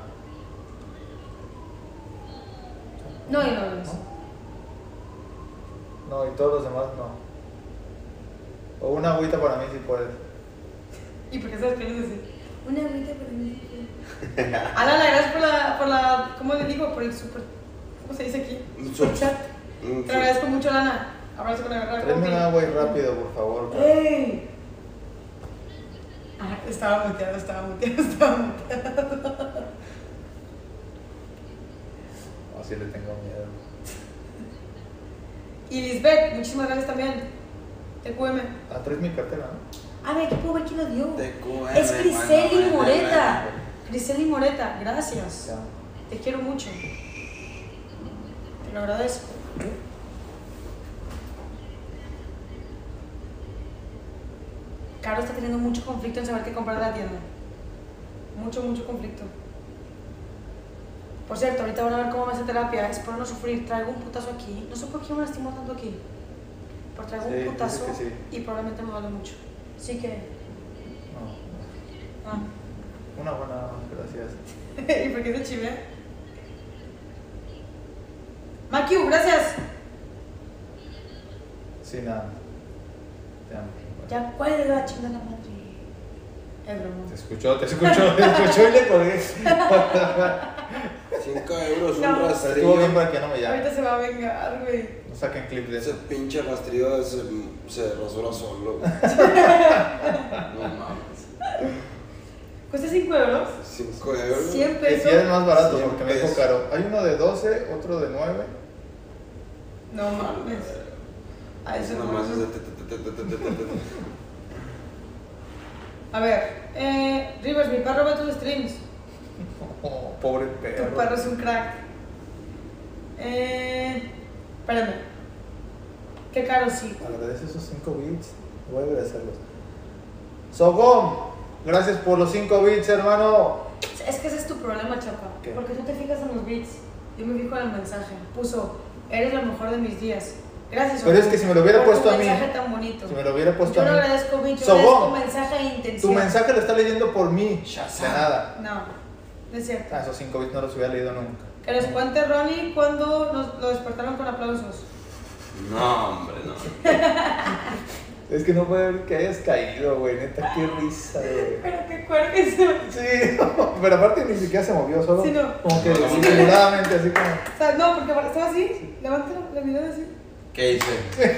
No, y no, no. no. No, y todos los demás no. O una agüita para mí si puedes. ¿Y por qué estás queriendo decir? Una agüita para mí. Alan, gracias por la, por la, ¿cómo le digo? Por el super, ¿cómo se dice aquí? Super chat. Te agradezco mucho, Lana. Abrazo con la verdad. Tráeme un agua y rápido, por favor. ¡Ey! Ah, estaba muteado, estaba muteado, estaba muteado. Así le tengo miedo. Y Lisbeth, muchísimas gracias también. T Q M. Ah, traes mi cartera, ¿no? A ver, aquí puedo ver quién lo dio. T Q M, Es Griseli bueno, Moreta. bueno, Griseli Moreta, gracias. Ya. Te quiero mucho. Te lo agradezco. Caro está teniendo mucho conflicto en saber qué comprar de la tienda. Mucho, mucho conflicto. Por cierto, ahorita van a ver cómo me hace terapia. Espero no sufrir. Traigo un putazo aquí. No sé por qué me lastimo tanto aquí. Pero traigo Sí, un dice putazo que sí. y probablemente me duele mucho. Así que... No, Ah. una buena, gracias. ¿Y por qué se chivea? Makiu, gracias. Sí, nada. Te amo. Ya cuelga, chingada madre. Es Te broma. escuchó, te escuchó, te escuchó y le colgué. cinco euros, No. un Estuvo rastrillo. bien para que no me llame. Ahorita se va a vengar, güey. No saquen clip de Ese eso. pinche rastrillo se, se rasura solo. güey. No mames. ¿Cuesta cinco euros? cinco euros. cien Y pesos. es más barato cien porque me dijo pesos. caro. Hay uno de doce, otro de nueve. No mames. A eso no Nomás es de mames. te- te- te- te- te- te- te- te- A ver, eh, Rivers, mi perro ve tus streams. Oh, pobre Tu perro. perro es un crack. Eh, espérame. Qué caro sí. Agradece esos cinco bits. Voy a agradecerlos. Sogom, gracias por los cinco bits, hermano. Es que ese es tu problema, chapa. ¿Qué? Porque tú te fijas en los beats. Yo me fijo en el mensaje. Puso, eres lo mejor de mis días. Gracias. Pero es que si me lo hubiera por puesto tu a mí. mensaje tan bonito. Si me lo hubiera puesto Yo a no mí. agradezco beats, yo Sobón, agradezco mensaje e intención. Tu mensaje lo está leyendo por mí. De nada. No, no es cierto. Ah, esos cinco bits no los hubiera leído nunca. Que les cuente Ronnie cuando nos lo despertaron con aplausos. No, hombre, no. Es que no puede ver que hayas caído, güey. Neta, qué risa, güey. Pero qué cuerques. Sí, no, pero aparte ni siquiera se movió, solo Sí, no. como que No, no, no. disimuladamente, así como. O sea, no, porque estaba así. Levanta la mirada así. ¿Qué hice?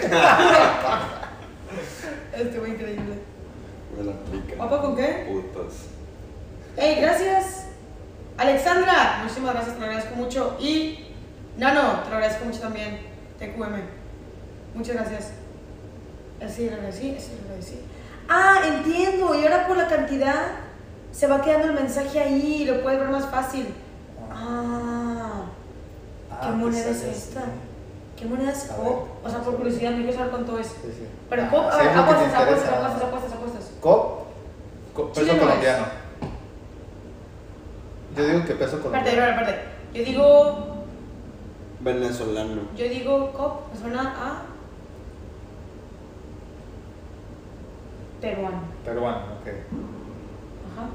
Estuvo increíble. Me la aplica. ¿Guapa con qué? Putos. ¡Ey, gracias! Alexandra, muchísimas gracias, te lo agradezco mucho. Y Nano, te lo agradezco mucho también. T Q M. Muchas gracias. Así lo agradecí, así lo agradecí. Ah, entiendo. Y ahora por la cantidad se va quedando el mensaje ahí y lo puedes ver más fácil. Ah, ¿qué moneda es esta? ¿Qué moneda es A Cop? ver. O sea, por curiosidad, me quiero saber cuánto es. Sí, sí. Pero Ah, Cop, a sí, ver, es lo que te apuestas, apuestas, interesa. apuestas, apuestas, apuestas. Cop, co- peso Chile no colombiano. Yo digo que peso Espérate, colombiano. espérate, espérate. Yo digo, Venezolano. yo digo Cop, me suena a peruano. Peruano, ok. Ajá.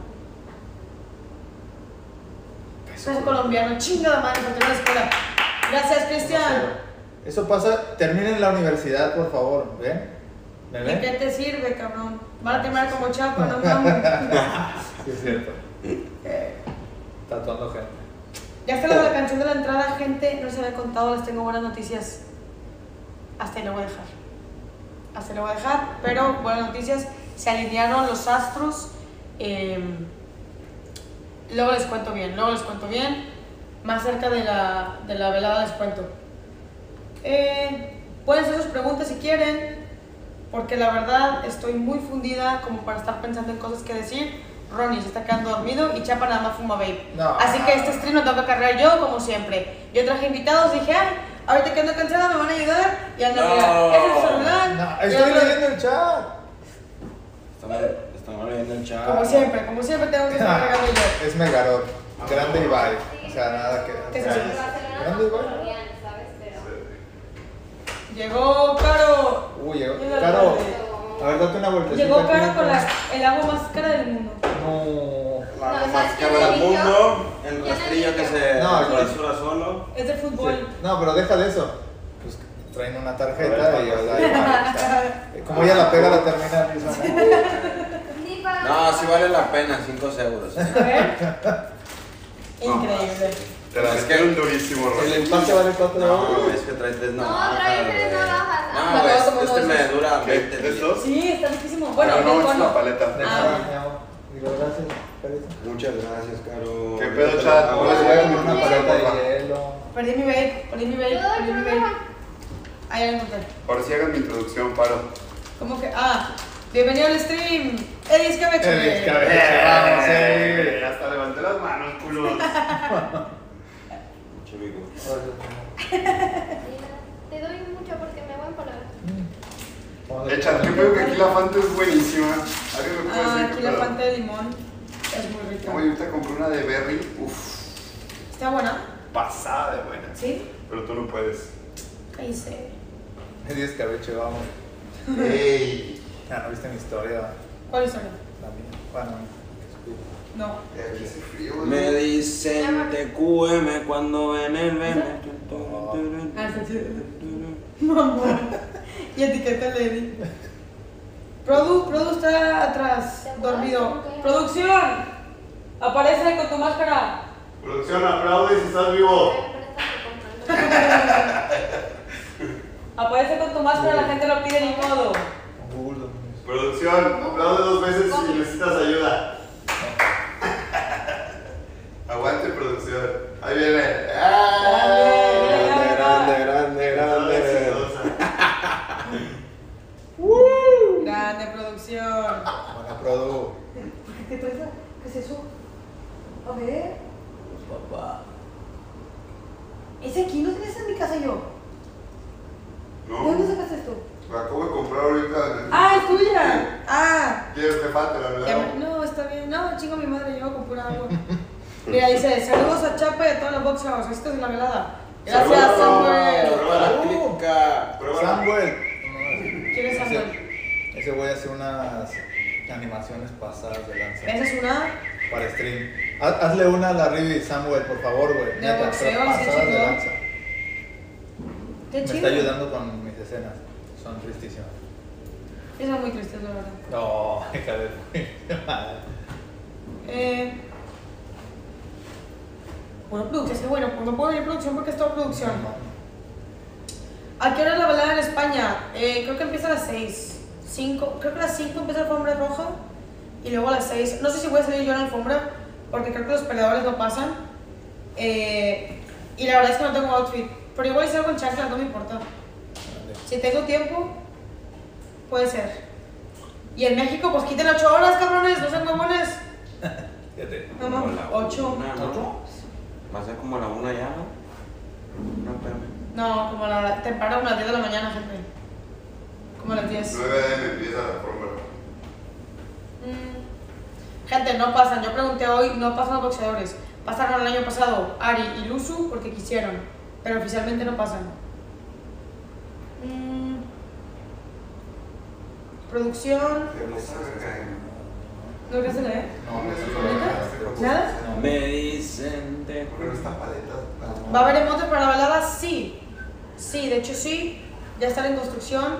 Peso colombiano, chingada madre, porque no la escuela. Gracias, Cristian. Eso pasa, terminen en la universidad, por favor. ¿Ven? ¿Me ¿Y ven? qué te sirve, cabrón? Van a terminar como chapa, no mames. Sí, es cierto. Eh, Tatuando gente. Ya está la, la canción de la entrada, gente. No se había contado, les tengo buenas noticias. Hasta ahí lo voy a dejar. Hasta ahí lo voy a dejar, pero buenas noticias. Se alinearon los astros. eh, luego les cuento bien, luego les cuento bien. Más cerca de la, de la velada les cuento. Eh, pueden hacer sus preguntas si quieren, porque la verdad estoy muy fundida como para estar pensando en cosas que decir. Ronnie se está quedando dormido y Chapa nada más fuma vape. No. Así que este stream lo tengo que cargar yo, como siempre. Yo traje invitados, dije, ay, ahorita que ando cansada me van a ayudar. Y ando, No. mira, es el celular. No, y estoy ando- leyendo el chat. Estamos, estamos leyendo el chat. Como siempre, como siempre tengo que estar cargando yo. Es Megarot. Grande y bye. O sea, nada que. ¿Qué o es sea, eso? Grande y bye. Llegó Caro. Uy, llegó. Llega Caro, tarde. a ver, date una vueltecita. Llegó aquí. Caro con la, el agua más cara del mundo. No. La No, más ¿sabes quién cara del eligió? mundo, el ¿Quién rastrillo que eligió? se No, rasura solo. Es de fútbol. Sí. No, pero deja de eso. Pues traen una A tarjeta ver, y papá. ahí va. Como ella la pega a la terminal, mismo, ¿no? Ni para No, sí vale la pena, cinco euros. A ver. Increíble. Te la Es que- metieron durísimo, El Rosy. empate vale cuatro No, euros. es que trae tres No, navajas. trae tres güey. navajas. No, Ah, güey, como este no me dices. dura ¿Qué? veinte ¿De estos? Sí, está riquísimo. Bueno, Pero no, el es cono. la paleta. De Ah. nada, mi amor. Digo, gracias, Carita. Muchas gracias, Caro. ¿Qué pedo, Yo te chat? la ¿Cómo pago. les Voy voy a a poner una mi paleta porfa? de hielo. Perdí mi vape, perdí mi vape, Yo doy perdí mi problema. vape. Ahí ya lo encontré. Ahora sí hagan mi introducción, paro. ¿Cómo que? Ah, bienvenido al stream. Eddie Escabeche. El escabeche, vamos, eh. Hasta levanté las manos, culos. Mucho amigo. Te doy mucho porque me voy a empalar. Vamos a- Echa, ¿qué pedo que aquí la Fanta es buenísima? ¿Alguien me puede Ah, decir aquí qué la pedo? fanta de limón. Es muy rica. No, yo ahorita compré una de berry. Uff, ¿Está buena? pasada de buena. ¿Sí? Pero tú no puedes. ¿Qué hice? El escabeche, vamos. Ey. Ah, no viste mi historia. ¿Cuál historia? La mía. Bueno, No. Ya aquí hace frío, güey. Me dicen T Q M cuando ven el meme. Ah, está chido. Mamá. Y etiqueta a Eddie. Produ, Produ está atrás, dormido. Producción. Aparece con tu máscara. Producción, aplaude si estás vivo. Aparece con tu máscara, la gente lo pide ni modo. con Google. Producción, aplaude dos veces si necesitas ayuda. Aguante, producción. Ahí viene. Grande, grande, grande, grande. Exitosa. Grande producción. Buena produ. ¿Qué traes? ¿Qué es eso? A ver. Papá. Ese aquí no tienes en mi casa yo. ¿De ¿No? dónde sacaste esto? Lo acabo de comprar ahorita. Ah, es tuya. Ah. ¿Quieres que falta, la Ya verdad? me- No, está bien. No, chingo mi madre, llevo con pura agua. Mira, dice, saludos a Chapa y a toda la box house, éxitos en la velada. Gracias, Saludos. Samuel. Toda la clica. Pruébala. Samuel. ¿Quién es Samuel? Ese, ese güey hace unas animaciones pasadas de lanza. Esa es una Para stream. Haz- Hazle una a la Rivi, Samuel, por favor, güey. De Neta, boxeo, pero sí, pasadas de chido. lanza. Qué Me chido. está ayudando con mis escenas. Son tristísimas. Esa es muy triste, la verdad. No, hija de Eh, bueno, producción, es que bueno, pues no puedo venir producción porque es toda producción. ¿A qué hora es la velada en España? Eh, creo que empieza a las seis. cinco, creo que a las cinco empieza la alfombra roja y luego a las seis. No sé si voy a salir yo en la alfombra porque creo que los peleadores no pasan. Eh, y la verdad es que no tengo outfit. Pero igual si salgo en chanclas, no me importa. Si tengo tiempo, puede ser. Y en México, pues quiten ocho horas, cabrones, no sean mamones. Fíjate. No, no, Como la ocho. una, ¿no? ¿Ocho? Va a ser como la una ya, ¿no? No, espérame. No, como a la temprano, como a las diez de la mañana, gente. Como a las diez. nueve de eme empieza la fórmula. Mm. Gente, no pasan. Yo pregunté hoy, no pasan los boxeadores. Pasaron el año pasado Ari y Luzu porque quisieron, pero oficialmente no pasan. Mm. Producción. ¿No crees leer? No, no, ¿Neta? no, ¿Nada? no. Me dicen T Q Pero M. esta paleta. ¿Va a haber emotes para la velada? Sí. Sí, de hecho sí. Ya están en construcción.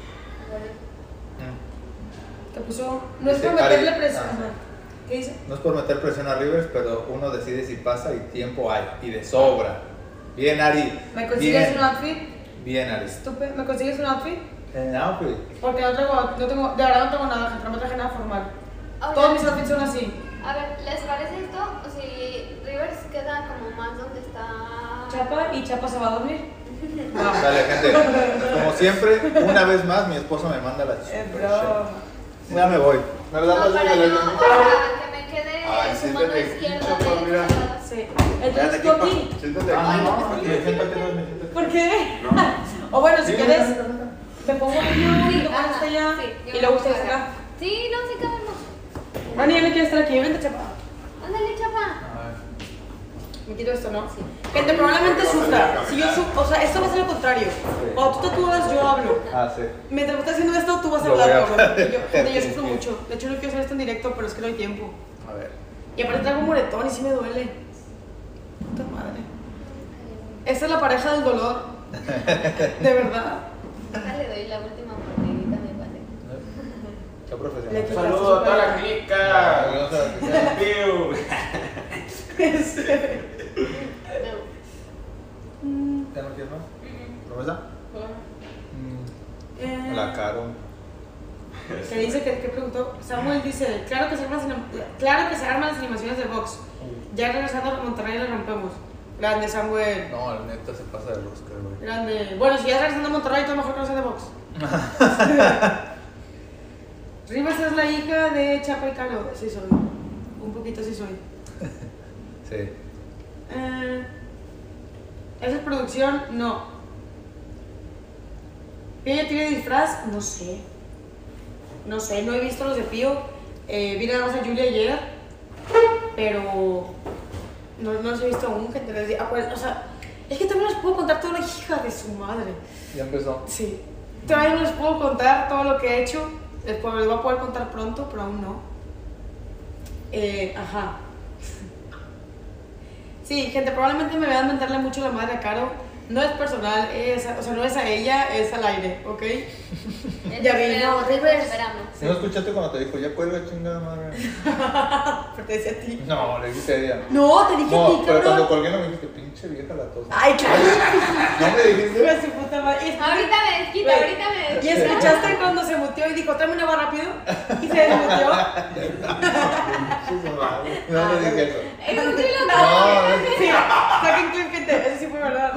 Mm. ¿Qué puso? No es Dice por meterle Ari. presión. Ah. Ajá. ¿Qué dice? No es por meter presión a Rivers, pero uno decide si pasa y tiempo hay. Y de sobra. Bien, Ari. ¿Me consigues Bien. un outfit? Bien, Ari. Estúpido. ¿Me consigues un outfit? En outfit. Porque no tengo, no tengo, de verdad no tengo nada, gente, no me traje nada formal. Ahora, Todos mis outfits son así. A ver, ¿les parece esto? O si Rivers queda como más donde está. Chapa y Chapa se va a dormir. No. Dale, gente. Como siempre, una vez más, mi esposa me manda la Es super broma. shit. Ya me voy. ¿Verdad? No, para yo, o sea, que me quede Ay, su mano siéntate, izquierda Chapa, de mira. Sí. Quédate Entonces aquí, tú aquí. Siéntate Ah, aquí. no, aquí, siéntate, no, me siento aquí. ¿Por qué? No. O bueno, si Sí, quieres, venga, venga, venga. te pongo yo y Sí, lo pones ajá, hasta allá. sí, yo Y me luego pongo ustedes acá. acá. Sí, no, sí cabemos. Rani ya no quiere estar aquí, vente Chapa. Ándale, chapa. A ver. Me quito esto, ¿no? Sí. Gente, probablemente Porque va a sufra. salir a Si yo caminar. su- o sea, esto va a ser lo contrario. Cuando tú tatúas, yo hablo. Ah, sí. Mientras me estás haciendo esto, tú vas a Lo voy hablar, a cabrón. hacer. Porque Yo, gente, yo sufro mucho. De hecho, no quiero hacer esto en directo, pero es que no hay tiempo. A ver. Y aparte traigo un moretón y sí me duele. Puta madre. Esta es la pareja del dolor. De verdad. Acá le doy la última mordidita, me vale. Qué profesional. Le ¿eh? quito- Saludos a toda la clica. Saludos a la clica. Piu. Este. No. Mm, ¿Ya no quieres más? ¿Promesa? eh, La Caro. Que dice que, que preguntó. Samuel dice: Claro que se arman, claro que se arman las animaciones de box. Ya regresando a Monterrey la rompemos. Grande, Samuel. No, la neta se pasa de rosca, güey. Grande. Bueno, si ya regresando a Monterrey, todo mejor que no sea de box. Rivers es la hija de Chapa y Caro. Sí soy. Un poquito sí soy. Sí. Eh, ¿Esa es producción? No. ¿Ella tiene disfraz? No sé. No sé, no he visto los de Pío. Eh, vi nada más a Julia ayer. Pero no, no los he visto aún, gente. Les digo, ah, pues, o sea, es que también les puedo contar toda la hija de su madre. Ya empezó. Sí. Todavía no les puedo contar todo lo que he hecho. Después les voy a poder contar pronto, pero aún no. Eh, ajá. Sí, gente, probablemente me vean mentarle mucho la madre a Caro. No es personal, es, o sea, no es a ella, es al aire, ¿ok? Ya vi, no, Rivers. Esperamos. ¿No escuchaste cuando te dijo, ya cuelga, chingada madre? Pero te decía a ti. No, le dijiste a ella. No, te dije a No, ti, pero cuando cabrón. colgué no me dijiste, pinche vieja la tos. Ay, cállate. ¿No me dijiste? Hijo de su puta madre. Es- Ahorita me desquita, Güey. ahorita me ¿Y desquita. escuchaste cuando se muteó y dijo, tráeme una agua rápido? Y se desmuteó. No le dije eso. Eso sí lo No, no. Sí, saquen clip, gente. Eso sí fue verdad.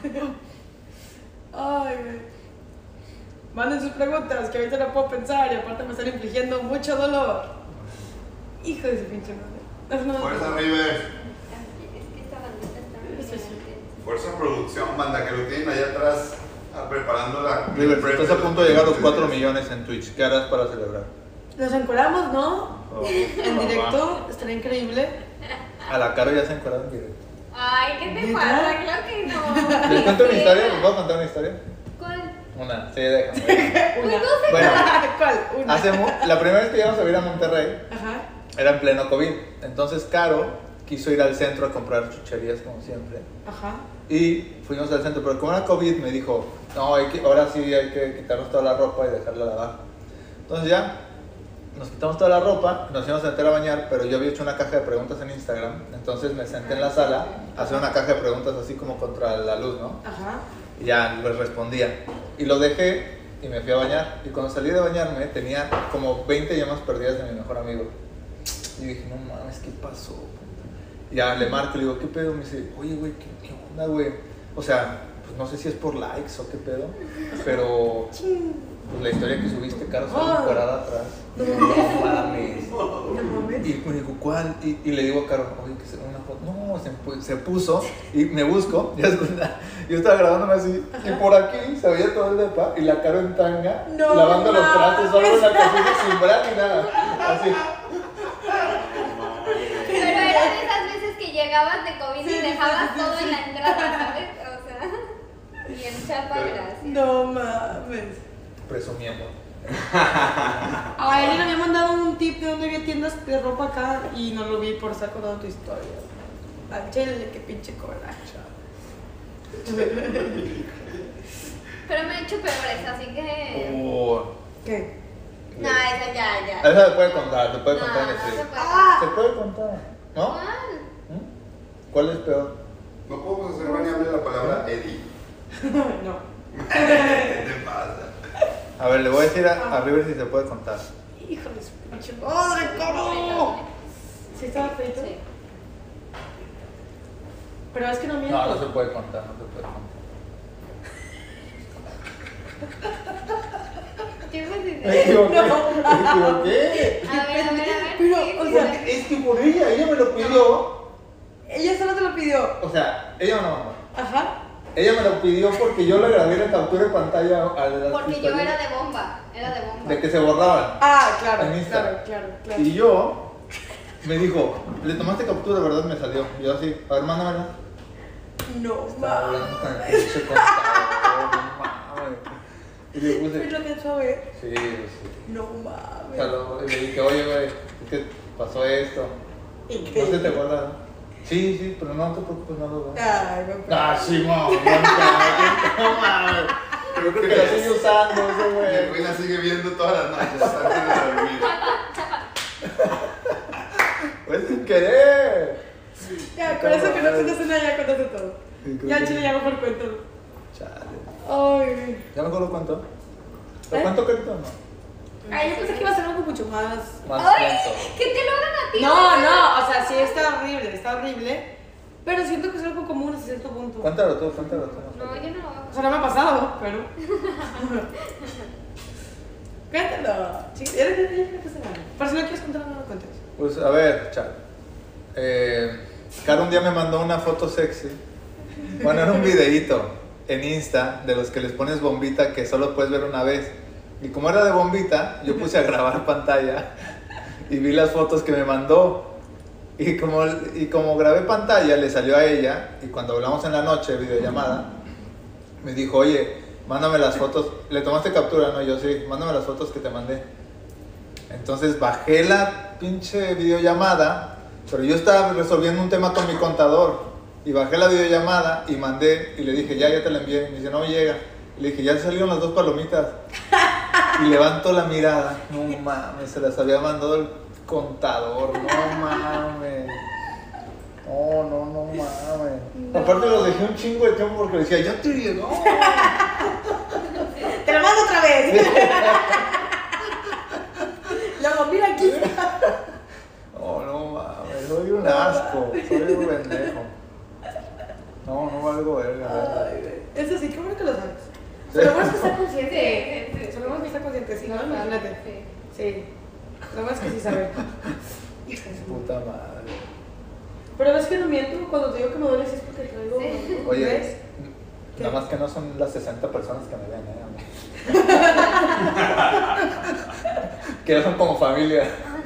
Ay, güey. Manden sus preguntas, que ahorita no puedo pensar y aparte me están infligiendo mucho dolor. Hijo de su pinche madre. Es una- Fuerza Rivers. Es que esta bandita está muy Sí, sí. grande. Fuerza Producción, banda, que lo tienen allá atrás ah, preparando la. River, estás a punto de llegar a los cuatro millones en Twitch. ¿Qué harás para celebrar? Nos encoramos, ¿no? Oh, En mamá. directo, estaría increíble. A la Caro ya se encuadra en directo. Ay, ¿qué te ¿Neta? pasa? Claro que no. ¿Les cuento una historia? ¿Les puedo contar una historia? ¿Cuál? Una, sí, déjame. Una. Bueno, ¿Cuál? Una. hace mu- la primera vez que íbamos a ir a Monterrey Ajá. era en pleno COVID. Entonces Caro quiso ir al centro a comprar chucherías como siempre. Ajá. Y fuimos al centro, pero como era COVID me dijo, no, hay que, ahora sí hay que quitarnos toda la ropa y dejarla lavar. Entonces ya, nos quitamos toda la ropa, nos íbamos a meter a bañar, pero yo había hecho una caja de preguntas en Instagram, entonces me senté en la sala a hacer una caja de preguntas así como contra la luz, ¿no? Ajá. Y ya les respondía. Y lo dejé y me fui a bañar. Y cuando salí de bañarme tenía como veinte llamas perdidas de mi mejor amigo. Y dije, no mames, ¿qué pasó? Y ya le marco y le digo, ¿qué pedo? Me dice, oye, güey, ¿qué, qué onda, güey? O sea, pues no sé si es por likes o qué pedo, pero pues, la historia que subiste, Caro, sale encuerada atrás. No No mames. No mames. Y me dijo, ¿cuál? Y, y le digo a Caro, oye, que se una foto. No, se, pu- se puso y me busco. Ya es cuenta, yo estaba grabándome así. Y por aquí se veía todo el depa y la Caro en tanga, No lavando los trastes, solo en la mames. cocina sin bra ni nada. Así. Pero era de esas veces que llegabas de COVID Sí, y sí, dejabas sí, sí, todo sí. en la entrada, ¿sabes? O sea, y en chapa, gracias. No mames. Presumiendo. A él le había mandado un tip de donde había tiendas de ropa acá y no lo vi por estar contando tu historia. Al chile, qué pinche coraje. Pero me he hecho peores, así que. Oh. ¿Qué? No, esa ya, ya. Esa se puede contar, se puede No, contar en no el se stream. puede. Ah. Se puede contar, ¿no? ¿Cuál? ¿Mm? ¿Cuál es peor? No podemos hacer variable la palabra Eddie. No. ¿Qué te pasa? A ver, le voy a decir a, a River si se puede contar. Hijo de su pinche madre, ¿cómo? ¿Sí estaba feito? Sí. Pero es que no miento. No, no se puede contar, no se puede contar. ¿Qué me dices? Me equivoqué, me equivoqué. A ver, a ver, a ver. Pero, ¿qué? o sea, Porque es que por ella, ella me lo pidió. Ella solo te lo pidió. O sea, ella me lo mandó. Ajá. Ella me lo pidió porque yo le grabé la captura de pantalla a las Porque yo historias era de bomba. Era de bomba. de que se borraban. Ah, claro, En Instagram. claro, claro, claro. Y yo Me dijo, le tomaste captura, ¿verdad? Me salió. Yo así, a ver, mándamela. No, Estaba mames. hablando con el pinche contador, no mames. Y le puse, ¿Pero lo alcanzó a ver? sí, sí. No O mames. sea, lo- y le dije, oye, güey, es que pasó esto. ¿Y No qué? se te acuerdas. Sí, sí, pero no te preocupes, no lo veo. Ay, no, pero- Ah, sí, mamá, no mames. Yo creo que la sigue usando ese El güey. güey la sigue viendo todas las noches antes de dormir. Pues sin querer. Ya, con eso que no se te hace nada, ya contaste todo. Sí, creo Ya, que chile, sí. ya mejor cuéntalo. Chale. Ay. ¿Ya mejor lo cuento? ¿Lo ¿Eh? cuento, Carito, o no? Ay, yo pensé que iba a ser algo mucho más. Más Ay, lento. que te lo hagan a ti. No, no, o sea, sí está horrible, está horrible. Pero siento que es algo común hasta cierto punto. Cuéntalo tú, cuéntalo tú. No, yo no lo hago. O sea, no me ha pasado, pero. Cuéntalo. Sí, ya, ya, ya, ya, ya, pero si no quieres contar, no lo cuentes. Pues a ver, chat. Eh, Caro un día me mandó una foto sexy. Bueno, era un videíto en Insta de los que les pones bombita que solo puedes ver una vez. Y como era de bombita, yo puse a grabar pantalla y vi las fotos que me mandó. Y como, y como grabé pantalla, le salió a ella. Y cuando hablamos en la noche, videollamada, me dijo, oye, mándame las fotos. ¿Le tomaste captura? No, yo sí, mándame las fotos que te mandé. Entonces bajé la pinche videollamada, pero yo estaba resolviendo un tema con mi contador. Y bajé la videollamada y mandé, y le dije, ya, ya te la envié. Y me dice, no me llega. Y le dije, ya salieron las dos palomitas. Y levanto la mirada. No mames, se las había mandado el contador. No mames. No, no, no mames. No. Aparte los dejé un chingo de tiempo porque le decía, ya te llegó. Te lo mando otra vez. Luego, mira aquí. No, no mames, soy un asco. Soy un pendejo. No, no valgo verga. Ay, güey. Eso sí, qué bueno que lo sabes. Sí. Lo bueno es que está consciente. Sí, sí, sí. Lo bueno es que está consciente, si no, imagínate. Sí. Sí. Lo bueno es que sí sabe. Hija de su Puta madre. Pero ves que no miento cuando te digo que me duele si es porque traigo. Sí. Oye, ¿Ves? ¿Qué? nada más que no son las sesenta personas que me ven, eh. a mí. Que no son como familia.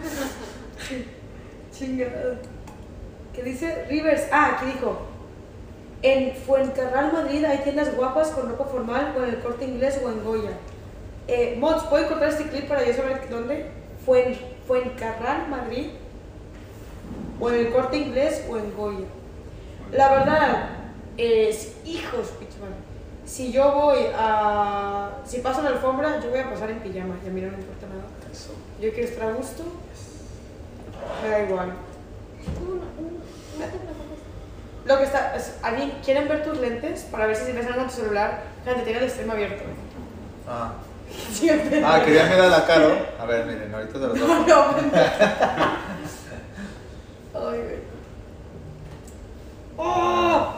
Chingada. ¿Qué dice Rivers? Ah, aquí dijo. En Fuencarral, Madrid, hay tiendas guapas con ropa formal o en el Corte Inglés o en Goya. Eh, Mods, ¿pueden cortar este clip para yo saber dónde? Fuen, Fuencarral, Madrid, o en el Corte Inglés o en Goya. La verdad es, hijos, pichman, si yo voy a... Si paso la alfombra, yo voy a pasar en pijama y a mí no me importa nada. Eso. Yo quiero estar a gusto, me da igual. Tú no, no, no te preocupes. Lo que está, es, ¿alguien quieren ver tus lentes para ver si se ves algo en tu celular? Fíjate, tiene el extremo abierto. Ah. Siempre. Ah, querían mirar la Caro. A ver, miren, ahorita se los No, doy. no. Ay, güey. ¡Oh!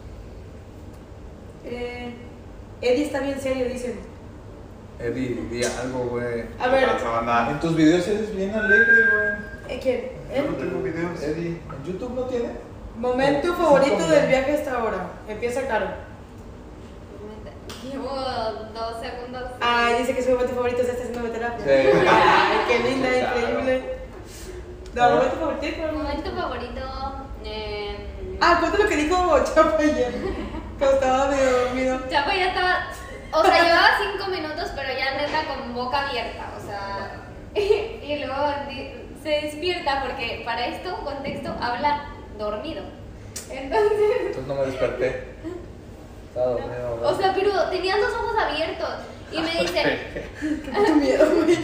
Eh, Eddie está bien serio, dicen. Eddie, di algo, güey. A ver, Pasa, banda. En tus videos eres bien alegre, güey. ¿eh, ¿quién? Yo no ¿Eh? tengo videos. Eddie, ¿en YouTube no tiene? Momento Sí, favorito como- del viaje hasta ahora. Empieza Caro. Llevo dos segundos. Ay, dice que su momento favorito es este haciendo terapia. Sí. Ay, qué linda, Sí, claro. increíble. No, A ver. momento favorito. Mi momento favorito. Eh, Ah, cuenta lo que dijo Chapa ayer. Cuando estaba medio dormido. Chapa ya estaba. O sea, llevaba cinco minutos, pero ya neta con boca abierta. O sea. Y luego di- se despierta porque para esto, contexto, habla dormido. Entonces. Entonces no me desperté. Estaba dormido, ¿verdad? O sea, pero tenía los ojos abiertos. Y me dice. Qué puto miedo, güey.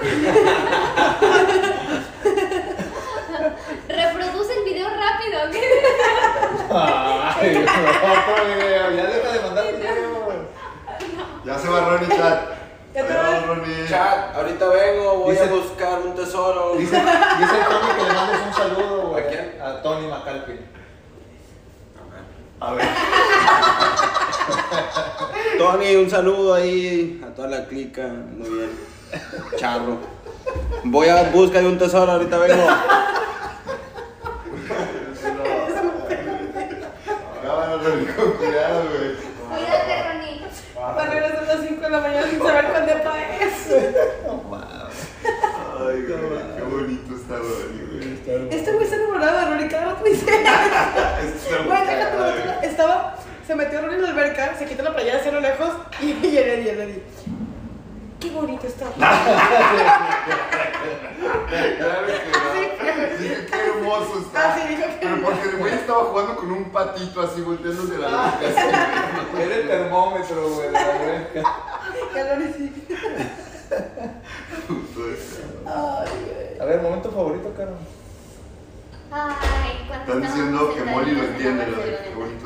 Reproduce el video rápido. ¿Qué? Ay, otro video. Ya deja de mandar videos. Ya se va Ronnie, chat. Ya te Adiós, vas. Ronnie. Chat, ahorita vengo, voy Dice- a buscar un tesoro. Dice, dice Tony que le mandes un saludo, güey. ¿A quién? A Tony McAlpin. A ver. Tony, un saludo ahí a toda la clica. Muy bien. Charro. Voy a buscar de un tesoro, ahorita vengo. Cámara, Ronnie, con cuidado, güey. Cuídate, Ronnie. Va a regresar a las cinco de la mañana sin saber cuándo es. No mames. Ay, güey, qué bonito está. está, güey. Este güey está enamorado de Rory, cada rato me dice. Güey, déjate, güey, estaba, se metió Rory en la alberca, se quitó la playera hacia lo lejos y y el Eddie, el Eddie. Qué bonito está. Claro que no. Dije, qué hermoso está. Ah, sí, dijo que Pero porque el güey estaba jugando con un patito así, volteándose la Ah, boca. así, güey. Era el termómetro, güey, de la alberca. Que Rory sí. Ay, güey. A ver, momento favorito, Caro. Ay, cuando Están diciendo que estábamos Molly lo sentaditos en entiende, la lo de Barcelona. qué bonito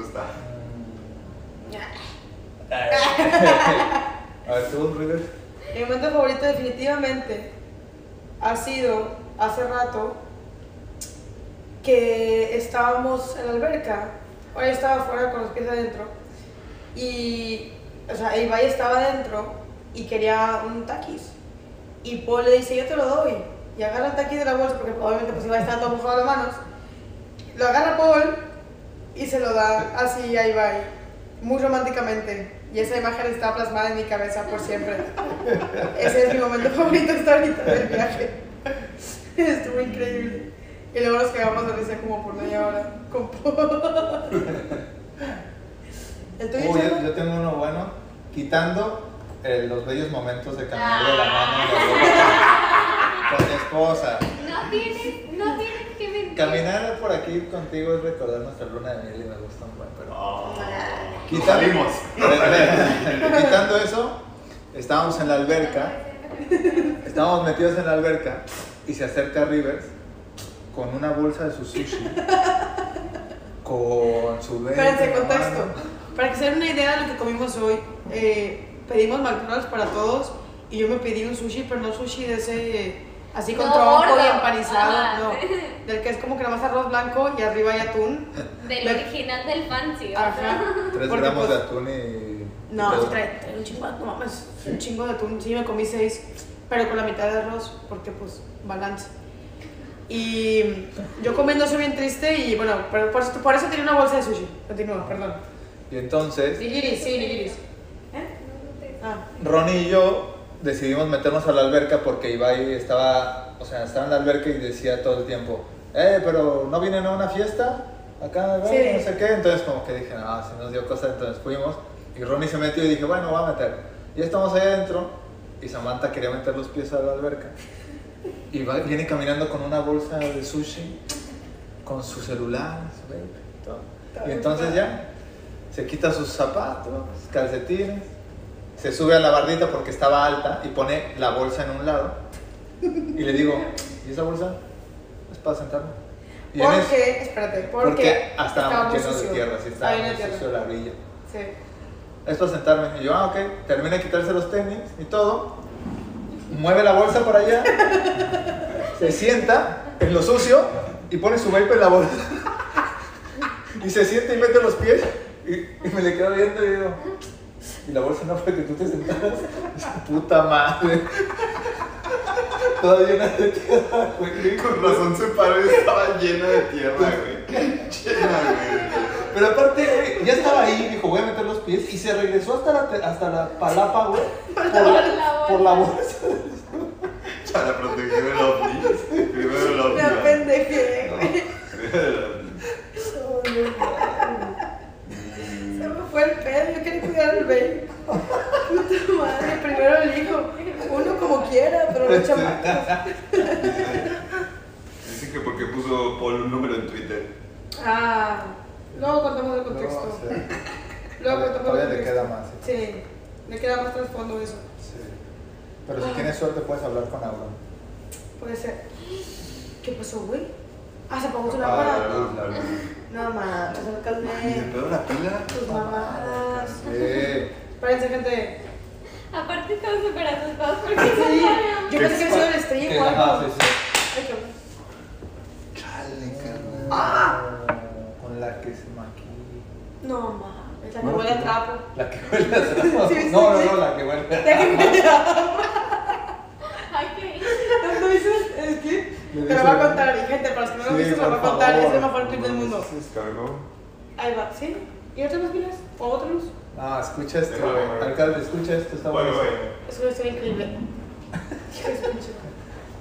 está. A ver, tú, River. Mi momento favorito definitivamente ha sido hace rato que estábamos en la alberca. Ahora estaba afuera con los pies adentro y, o sea, Ibai estaba adentro y quería un taquis y Paul le dice, yo te lo doy, y agarra el taquis de la bolsa porque obviamente pues Ibai estaba todo mojado de las manos, lo agarra Paul y se lo da así a Ibai, muy románticamente. Y esa imagen está plasmada en mi cabeza por siempre. Ese es mi momento favorito hasta ahorita del viaje. Estuvo increíble. Y luego nos quedamos de risa como por media hora con Paul. ¿El tuyo, Uy, yo, Chema? yo tengo uno bueno, quitando eh, los bellos momentos de caminar de la mano en la boca con mi esposa. No tienes, no tienes que mentir. Caminar por aquí contigo es recordar nuestra luna de miel y me gusta un buen, pero... Nos salimos. Quitando eso, estábamos en la alberca, estábamos metidos en la alberca y se acerca Rivers con una bolsa de su sushi, con su bebé. Espérense, contexto. Para que se den una idea de lo que comimos hoy, eh, pedimos McDonald's para todos y yo me pedí un sushi, pero no sushi de ese, así con No, tronco gordo. y empanizado, Ajá. no. Del que es como que nada más arroz blanco y arriba hay atún. Del Me- original del fancy. o sea. Ajá. Tres Porque, gramos pues, de atún y... No, y sí todo. trae, trae un chingo, no mames, un chingo de atún. Sí, me comí seis, pero con la mitad de arroz, porque pues, balance. Y yo comiendo soy bien triste y bueno, por, por, eso- por eso tenía una bolsa de sushi. Continúa, perdón. Y entonces, Nigiris, sí, nigiris. Ah, Ronnie y yo decidimos meternos a la alberca porque Ibai estaba, o sea, estaba en la alberca y decía todo el tiempo, eh, pero ¿no vienen a una fiesta? Acá, ¿no? Sí. no sé qué. Entonces como que dije, no, si nos dio cosa, entonces fuimos. Y Ronnie se metió y dije, bueno, voy a meter. Y estamos ahí adentro y Samantha quería meter los pies a la alberca. Y va- viene caminando con una bolsa de sushi, con su celular, su vape, todo. Y entonces ya, se quita sus zapatos, calcetines, se sube a la bardita porque estaba alta y pone la bolsa en un lado. Y le digo, ¿y esa bolsa? Es para sentarme. Y en eso- porque, espérate, porque, porque hasta estaba muy lleno de sucio. tierra, sí, estaba Ahí en muy la tierra. sucio la orilla. Sí. Es para sentarme. Y yo, ah, ok. Termina de quitarse los tenis y todo. Mueve la bolsa por allá. Se sienta en lo sucio y pone su vape en la bolsa. Y se sienta y mete los pies. Y, y me le quedo viendo y digo, ¿y la bolsa no fue que tú te sentaras? Puta madre. Toda llena de tierra, güey. Con razón se paró y estaba llena de tierra, güey. Llena, güey. Pero aparte, güey, ya estaba ahí, dijo, voy a meter los pies. Y se regresó hasta la, te- hasta la palapa, güey. Por la, por la bolsa. Para proteger el ovni. Primero el ovni. Me ¿va? apendejé, güey. Primero el ovni. Se me fue el pedo, yo quería cuidar el baby. Puta madre, primero el hijo. Uno como quiera, pero los chamacos. Dicen que porque puso Paul un número en Twitter. Ah, luego contamos el contexto. No, sí. Luego Todavía- contamos todavía el le contexto. queda más, Sí, le queda más trasfondo eso. Sí. Pero si tienes suerte puedes hablar con Aura. Puede ser. ¿Qué pasó, güey? Ah, se apagó su Ah, la lámpara. luz, la luz. No mames, no ¿Y le calmé. pegó la pila? Tus mamadas. Sí. Espérense, gente. Aparte estamos súper asustados porque Sí, no yo pensé que había sido el stream Que- o algo. ajá, sí, sí. Ay, qué bueno. Chale, carnal. Ah. Con la que se maquilla. No mames, la que huele a trapo. La que huele a trapo. Sí, sí, No, no, sí. no, la que huele La que huele a Ay, qué. ¿No dices? Es que Le te lo voy a contar, y gente, para los que no lo Sí, han visto, se lo voy a por contar, favor. es el mejor clip del mundo. Se descargó. Ahí va, ¿sí? ¿Y otra más pilas? ¿O otra luz? No, escucha esto, Déjame, güey. güey. Alcalde, escucha esto, está Bueno, bueno. bueno. Es una historia increíble. Hijo de su pinche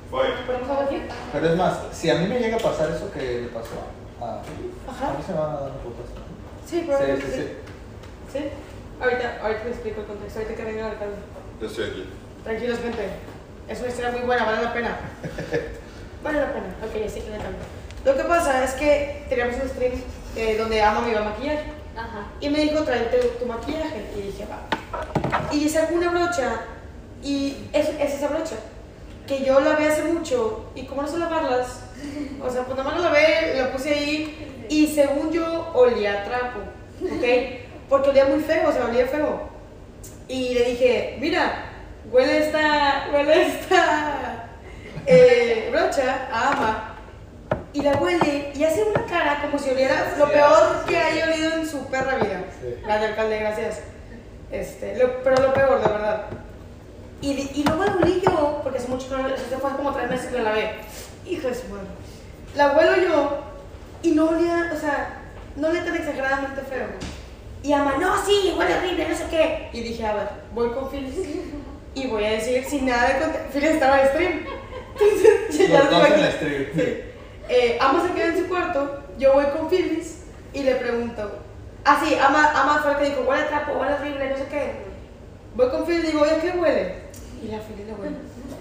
Voy. ¿Ponemos algo aquí? Pero es más, si a mí me llega a pasar eso que le pasó a... a Ajá. a mí se me van a dar putas. Sí, Sí, probablemente sí, sí. sí. ¿Sí? Ahorita, ahorita te explico el contexto, ahorita que venga el alcalde. Yo estoy aquí. Tranquilos, gente. Es una historia muy buena, vale la pena. Vale la pena. Ok, sí que me encanta. Lo que pasa es que teníamos un stream eh, donde Ama me iba a maquillar. Ajá. Y me dijo, tráete tu maquillaje. Y dije, va. Y sacó una brocha. Y es, es esa brocha. Que yo lavé hace mucho. Y como no sé lavarlas, o sea, pues nada más la lavé, la puse ahí. Y según yo, olía a trapo. ¿Ok? Porque olía muy feo, o sea, olía feo. Y le dije, mira, huele esta, huele esta eh, brocha a Ama. Y la huele y hace una cara como si oliera lo peor que haya olido en su perra vida. Sí. Gracias, alcalde, gracias. Este, lo, pero lo peor, de verdad. Y, y luego la olí yo, porque hace mucho que no, este fue como tres meses que la lavé. Hijo de su madre. La huelo yo y no olía, o sea, no olía tan exageradamente feo. Y Ama, no, sí, huele horrible, no sé qué. Y dije, a ver, voy con Phyllis y voy a decir sin nada de contexto. Phyllis estaba en stream. Entonces, ya Los dos estuve en aquí. stream. Sí. Eh, Ama se queda en su cuarto, yo voy con Phyllis y le pregunto. Ah, sí, Ama, Ama fue el que dijo, huele a trapo, huele horrible, no sé qué. Voy con Phyllis y digo, oye, ¿qué huele? Y la Phyllis le huele.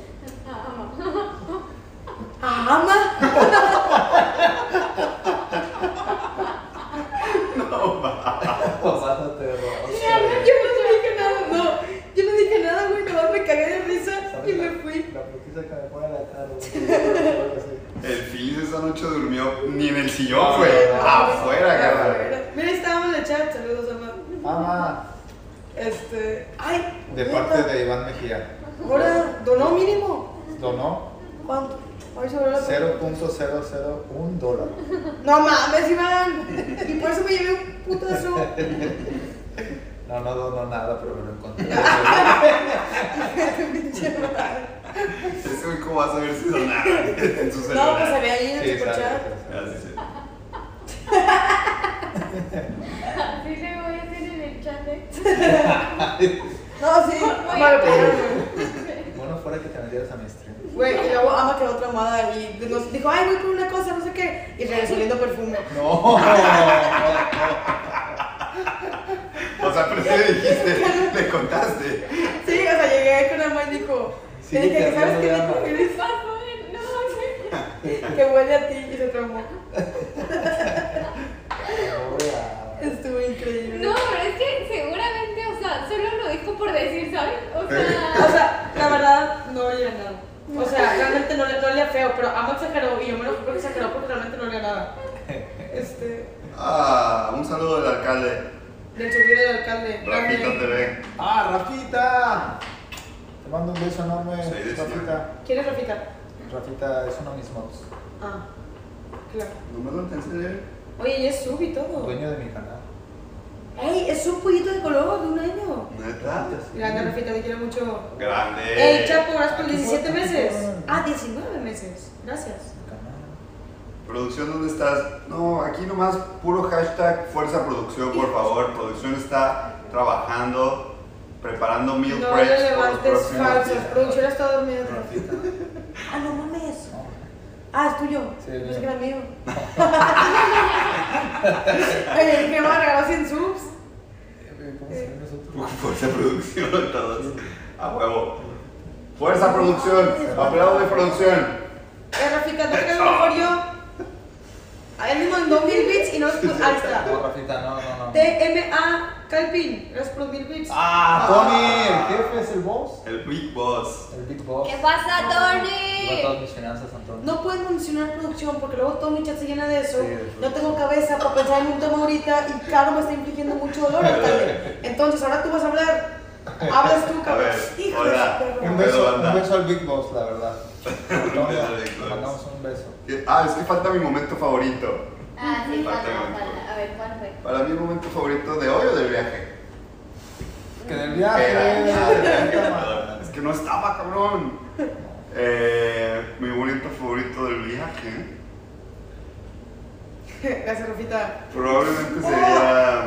¿A Ama? No, va. Pasándote de Yo no dije nada, no. Yo no dije nada, güey, nomás me cagué de risa y me fui. La putiza que me pone en la cara, güey. El Fizz esa noche durmió ni en el sillón, No, güey. no, no. Afuera, carnal. Afuera. Mira, estábamos en el chat, saludos, Ama. Ama, Este. Ay. de neta. parte de Iván Mejía. Ahora, donó mínimo. Donó ¿Cuánto? Ay, sobre la cero punto cero cero uno dólar. No mames, Iván. Y por eso me llevé un putazo. No, no donó nada, pero me lo encontré. Pinche madre. Ese güey, ¿cómo vas a ver si donaron en su No, celular? pues se ve ahí en el Sí, superchat. sabe, Ah, sí, sí. Así le voy a hacer en el chat. ¿eh? No, sí. Voy Ama a- me pidieron, güey. Bueno, fuera que te metieras a mi stream. Güey, y luego Ama quedó traumada y nos dijo, ay, voy por una cosa, no sé qué. Y regresó oliendo perfume. No. O sea, pero sí le dijiste, le contaste. Sí, o sea, llegué con Ama y dijo, Sí, le dije, te ¿sabes habló qué de dijo? Ama. Y dice, No, que huele a ti y se traumó. Pobre Ama. Estuvo increíble. no, pero es que seguramente, o sea, solo lo dijo por decir, ¿sabes? O sea, O sea, la verdad, no olía nada. O sea, realmente no, le- no olía feo, pero Ama exageró y yo me lo juro que exageró porque realmente no olía nada. Este, Ah, un saludo del alcalde. del subir del alcalde. Rafita grande. T V. ¡Ah, Rafita! Te mando un beso enorme, Sí, sí, sí. Rafita. ¿Quién es Rafita? Rafita es uno de mis mods. Ah, claro. No me lo enseñé. Oye, y es sub y todo. Dueño de mi canal. ¡Ey! Es un pollito de color de un año. ¿Neta? Grande, Rafita, te quiero mucho. Grande. ¡Ey, Chapo, gracias por Aquí diecisiete fue, aquí meses! fue. Ah, diecinueve meses. Gracias. Mi canal. Producción, ¿dónde estás? No, aquí nomás puro hashtag Fuerza Producción, por favor. Producción está trabajando, preparando meal No preps le por los levantes próximos falsas. días. Producción está dormida. Rafita. Ah, no mames. No. Ah, es tuyo. Sí, No mío. es que era mío. Oye, ¿qué más? ¿Regaló cien subs? ¿Cómo se llama nosotros? Fuerza Producción, todos. A huevo. Fuerza Producción, aplaude Producción. Eh, Rafita, ¿no crees mejor yo? A él me mandó mil bits y no los puse. Ahí está. No, Rafita, no, no, no. T M A Calpin. Gracias por los mil bits. Ah, Tony, el jefe es el boss. El Big Boss. El Big Boss. ¿qué pasa, Lleva todas Tony? mis finanzas, Antonio. No pueden mencionar producción porque luego todo mi chat se llena de eso. Sí, de No tengo cabeza para pensar en un tema ahorita y claro, me está infligiendo mucho dolor, alcalde. Entonces, ahora tú vas a hablar. Hablas tú, A cabrón. ver, Hijo de hola. su perra. Un Pero beso, anda. un beso al Big Boss, la verdad. Antonio, beso al Big te Boss. mandamos un beso. Ah, es que falta mi momento favorito. Ah, sí, Falta falta, un- falta. A ver, ¿cuál fue? Para mí, el momento favorito de hoy o del viaje. Que del viaje. Era, de ah, la del viaje, puta perdón. madre. Es que no estaba, cabrón. Eh, mi momento favorito del viaje Gracias, Rafita. probablemente sería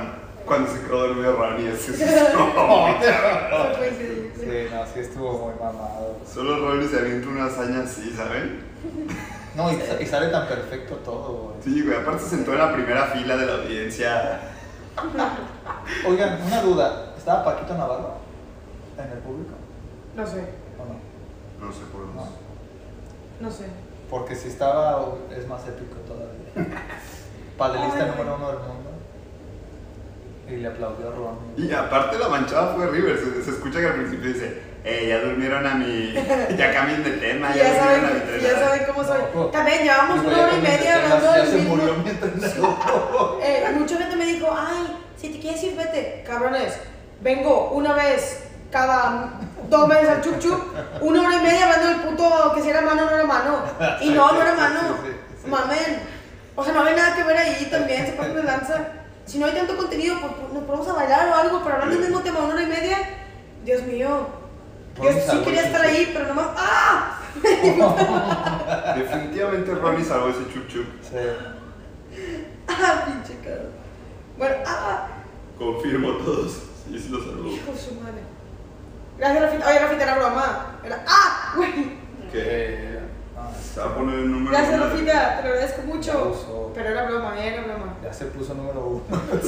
Cuando se quedó dormido Ronnie, es que se Eso fue increíble. Sí, no, sí estuvo muy mamado. Solo Ronnie se avienta una hazaña así, ¿saben? No, y, y sale tan perfecto todo, güey. Sí, güey, aparte se sentó en la primera fila de la audiencia. Oigan, una duda. ¿Estaba Paquito Navarro en el público No sé, o no? No sé por No. dónde. no sé. Porque si estaba, es más épico todavía. Panelista Ay. número uno del mundo. Y le aplaudió a Ron. Y aparte la manchada fue River, se, se escucha que al principio dice, eh, ya durmieron a mi, ya cambien de tema, Y ya, ya durmieron a mi saben, ya tren. saben cómo soy. No. También llevamos Digo, una ya hora y con ese media tema, hablando Ya del se mismo. murió mi entrenador. Eh, mucha gente me dijo, ay, si te quieres ir, vete. Cabrones, vengo una vez cada dos meses al chup chup, una hora y media hablando del puto que si era mano o no era mano. Y no, no era mano. Sí, sí, sí. Mamen. O sea, no hay nada que ver ahí también, se pasan de lanza. Si no hay tanto contenido, pues pues, nos ponemos a bailar o algo, pero hablando del mismo tema una hora y media, Dios mío. Yo Ronnie sí salvó quería el estar chup. ahí, pero nomás. ¡Ah! Definitivamente Ronnie salvó ese chup chup. Sí. ¡Ah, pinche cara! Bueno, ¡ah! Confirmo todos. Sí, sí lo salvó. Hijo de su madre. Gracias, Rafita. Oye, Rafita, era broma. Era. ¡Ah! Güey. Que Eh, ah, se va a poner el número Gracias, uno de- Rafita. Te lo agradezco Ya mucho. usó. Pero era broma, eh, era broma. Ya se puso número uno.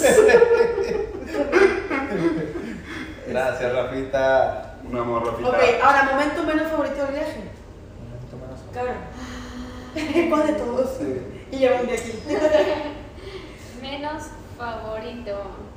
Gracias, Rafita. Un amor, Rafita. Ok, ahora, momento menos favorito del viaje. Momento menos. Cabrón. ¿Cuál de todos? Sí. Y llevo un de aquí. Menos favorito.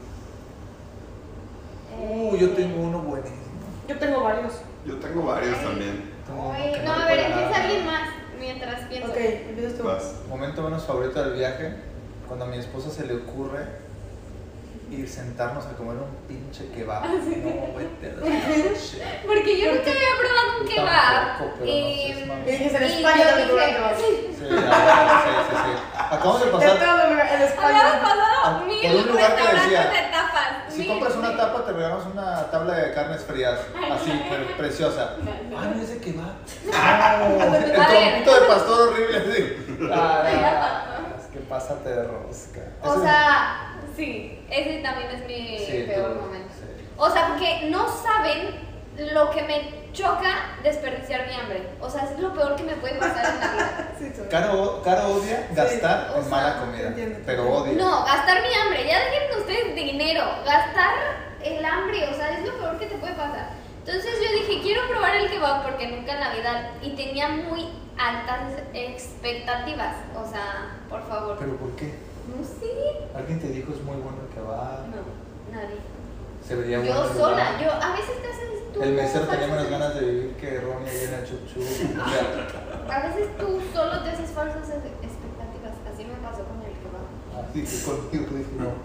Uh, yo tengo uno buenísimo. Yo tengo varios. Yo tengo varios también. Tengo uno Ay, que no, a ver, recuerdo empieza nada. alguien más mientras pienso. Ok, empiezas tú. Vas. Momento menos favorito del viaje, cuando a mi esposa se le ocurre ir sentarnos a comer un pinche kebab. No, vete a la noche. Porque yo nunca había probado un Yo kebab. tampoco, pero no Y, seas mamón. Y dices, en y España yo también dije, probaron kebab. sí. Sí, ah, sí, sí, sí. Acabamos de De pasar. todo, en Habíamos España. pasado Ah, por mil un lugar que restaurantes decía, de tapas. Si mil, compras una mil. tapa, te regalamos una tabla de carnes frías. Así, pre- preciosa. Ah, no es de kebab. No, el trompito de pastor horrible. Así. Ah, es que pásate de rosca. O Ese- sea, sí, ese también es mi Sí, peor tú, momento. sí. O sea, porque no saben lo que me choca desperdiciar mi hambre. O sea, es lo peor que me puede pasar en la vida. Sí, soy. Caro, Caro odia gastar o en sea, mala comida, entiendo. pero odia. No, gastar mi hambre. Ya dejen ustedes dinero. Gastar el hambre, o sea, es lo peor que te puede pasar. Entonces yo dije, quiero probar el kebab porque nunca en la vida. Y tenía muy altas expectativas. O sea, por favor. ¿Pero por qué? No sé. Alguien te dijo es muy bueno el kebab. No, nadie. Se vería bueno. Yo el sola, lugar. yo a veces te haces tú. El mesero tenía falsas menos ganas de vivir que Ronnie ahí en el chup chup. O sea, A veces tú solo te haces falsas expectativas. Así me pasó con el kebab. así que conmigo dije no.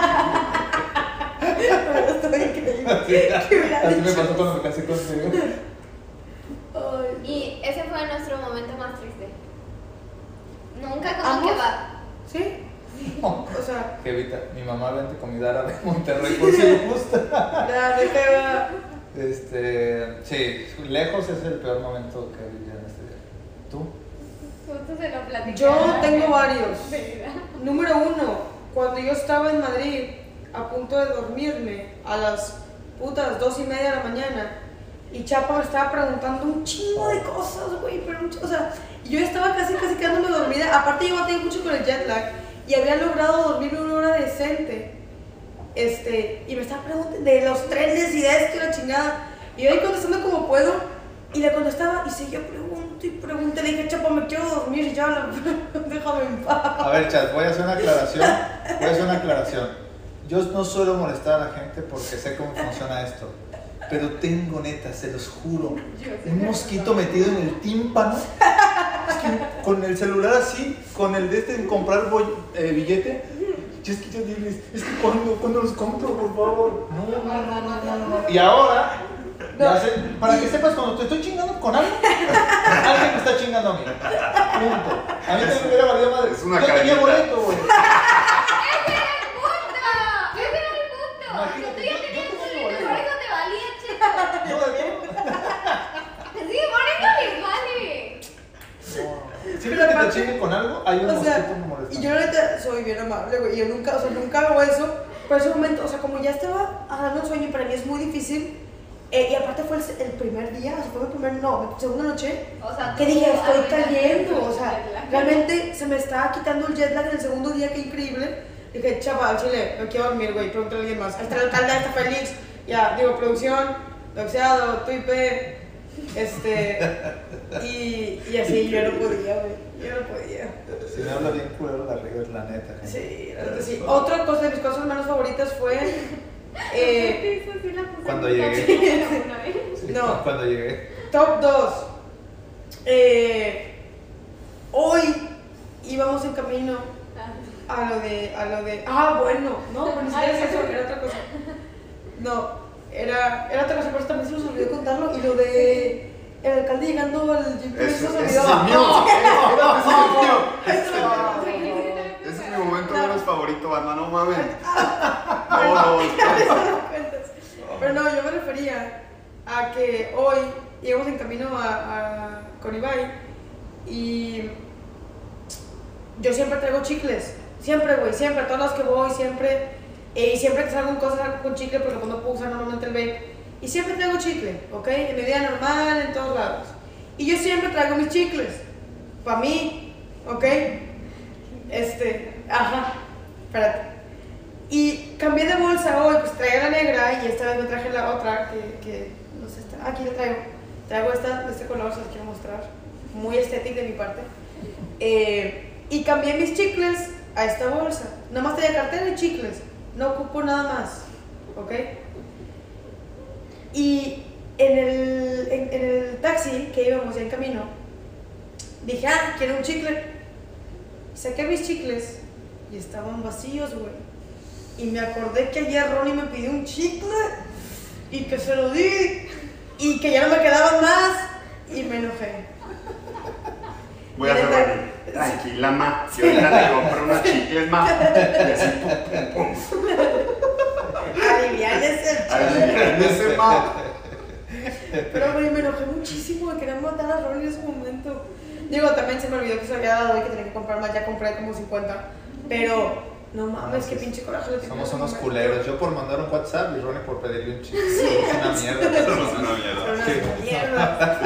Pero estoy increíble. Así, ¿Qué hubiera así me dicho? pasó cuando me casé contigo. Ay. Y ese fue nuestro momento más triste. Nunca como ¿Ambos? kebab. ¿Sí? No. O sea, Jevita, mi mamá vende comida árabe en Monterrey por si le gusta. la de kebab. Este, sí, lejos es el peor momento que viví en este día. ¿Tú? Justo se lo platicé. Yo tengo varios. Mira. Número uno, cuando yo estaba en Madrid a punto de dormirme a las putas dos y media de la mañana y Chapa me estaba preguntando un chingo de cosas, güey, pero mucho, o sea, yo estaba casi casi quedándome dormida, aparte yo batallé mucho con el jet lag y había logrado dormirme una hora decente, este, y me estaba preguntando de los trenes y de esto y la chingada, y yo ahí contestando como puedo y le contestaba y seguía pregunto y pregunto, le dije, Chapa, me quiero dormir y ya, la- déjame en paz. A ver, chat, voy a hacer una aclaración. Voy a hacer una aclaración. Yo no suelo molestar a la gente porque sé cómo funciona esto. Pero tengo neta, se los juro, un mosquito metido en el tímpano. Es que con el celular así, con el de este en comprar boll- eh, billete. Yo es que yo diles, es que cuando, cuando los compro, por favor. No, no, no, no, no, no. Y ahora, ya sé, para que sepas, cuando te estoy chingando con algo, alguien me está chingando a mí. Punto. A mí también me hubiera valido madre. Es una Yo tenía carita. boleto, güey. ¡Ese era el punto! ¡Ese era el punto! Imagínate, Tú ya yo- tenías yo boleto, tengo boleto. por eso te valía, chico. Sí, por eso les vale. Siempre que te chinguen con algo, hay un O sea, mosquito molestando. Y yo la neta soy bien amable, güey. Yo nunca, o sea, nunca hago eso. Pero ese momento, o sea, como ya estaba agarrando un sueño y para mí es muy difícil. Eh, y aparte fue el, el primer día, o sea, fue mi primer, no, mi segunda noche. O sea, Que tú dije, estoy arruinaste cayendo. O el sea, jet lag. realmente se me estaba quitando el jet lag en el segundo día, qué increíble. Dije, chaval, chile, no quiero dormir, güey, pregúntale a alguien más. Ahí está el alcalde, ahí está Félix. Ya, digo, producción, doxeado, tuipe. Este. Y, y así yo no podía, güey. Yo no podía. Si me habla bien culero la riga, es la neta. gente. Sí, la neta sí. Otra cosa de mis cosas menos favoritas fue. Eh, Eso sí la puse Cuando en mi llegué. top una vez. Sí, No. Cuando llegué. top dos. Eh, hoy íbamos en camino a lo de. A lo de ah, bueno, no, pues ni siquiera es eso, era otra cosa. No, era, era otra cosa, pero también se nos olvidó contarlo. Y lo de. El alcalde llegando al G P S se Eso, nos ese olvidó. es el mío. Ese es el mío. Ese es el mío. No. Ese es mi momento No. menos favorito, banda, no mames. No, no, espera. Eso no cuentas. Pero no, yo me refería a que hoy íbamos en camino a, a, con Ibai y yo siempre traigo chicles. Siempre, güey, siempre. A todos los que voy, siempre. Eh, y siempre que salgo en cosas, salgo con chicle porque pues no puedo usar normalmente el vape. Y siempre traigo chicle, ¿ok? En mi vida normal, en todos lados. Y yo siempre traigo mis chicles. Para mí, ¿ok? Este, ajá, espérate. Y cambié de bolsa hoy, pues traía la negra y esta vez me traje la otra que, que no sé, está, aquí la traigo. Traigo esta de este color, se los quiero mostrar. Muy estética de mi parte. Eh, y cambié mis chicles a esta bolsa. Nada más traía cartera y chicles. No ocupo nada más, ¿ok? Y en el, en, en el taxi que íbamos ya en camino, dije, ah, quiero un chicle. Saqué mis chicles y estaban vacíos, güey. Y me acordé que ayer Ronnie me pidió un chicle y que se lo di y que ya no me quedaban más y me enojé. Voy a hacer Ronnie. Tranquila, ma. Si ahorita te compro unos chicles, ma. Y así, pum, pum, pum. Alivianes el chicle. Aliviánese, ma. Pero güey, me enojé muchísimo de querer matar a Ronnie en ese momento. Digo, también se me olvidó que se había dado y que tenía que comprar más, ya compré como cincuenta. Pero, no mames, qué pinche coraje le tenía. Somos en ese unos momento. culeros. Yo por mandar un WhatsApp y Ronnie por pedirle un chicle. Es una mierda. Somos una Pero mierda. una mierda.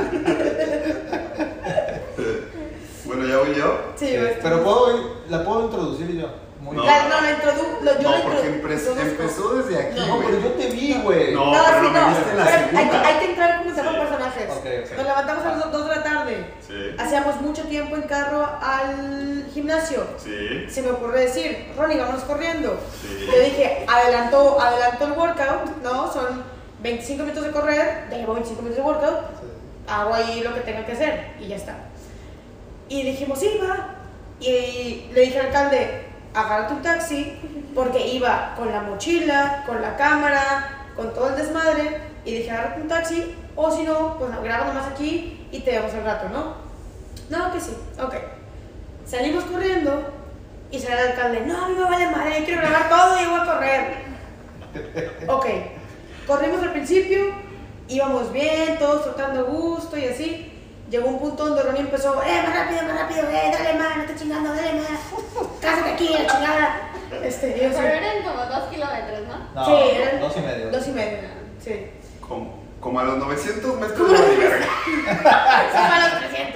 Bueno, ¿ya voy yo? Sí, Sí, güey. pero puedo, ir- la puedo introducir yo. Muy No. bien. La, no, la introdu... lo- yo la No, porque introdu- empezó, introduzco. empezó desde aquí, No, pero güey. yo te vi, güey. No. No, pero sí, no me no. viste en la Pero hay, segunda. hay que entrar como se llaman Sí. personajes. Ok, ok. Nos levantamos a las dos de la tarde. Sí. Hacíamos mucho tiempo en carro al gimnasio. Sí. Se me ocurrió decir, Ronnie, vámonos corriendo. Sí. Yo dije, adelanto, adelanto el workout, ¿no? Son veinticinco minutos de correr, ya llevo veinticinco minutos de workout, hago ahí lo que tenga que hacer y ya está. Y dijimos, sí, va. Y le dije al alcalde, agárrate un taxi, porque iba con la mochila, con la cámara, con todo el desmadre. Y dije, agárrate un taxi, o si no, pues graba nomás aquí y te vemos al rato, ¿no? No, que sí, ok. Salimos corriendo y sale el alcalde, no, a mí me vale madre, yo quiero grabar todo y yo voy a correr. Ok, corrimos al principio, íbamos bien, todos trotando a gusto y así. Llegó un punto donde Ronnie empezó, eh, más rápido, más rápido, eh, dale más, no te chingando, dale más, cásate aquí, la chingada. Este, y yo Pero así, eran como dos kilómetros, ¿no? No, sí, eran dos y medio. Dos y medio, sí. Como, como a los novecientos metros ¿Cómo de lo la dices? verga. Sí, a los trescientos.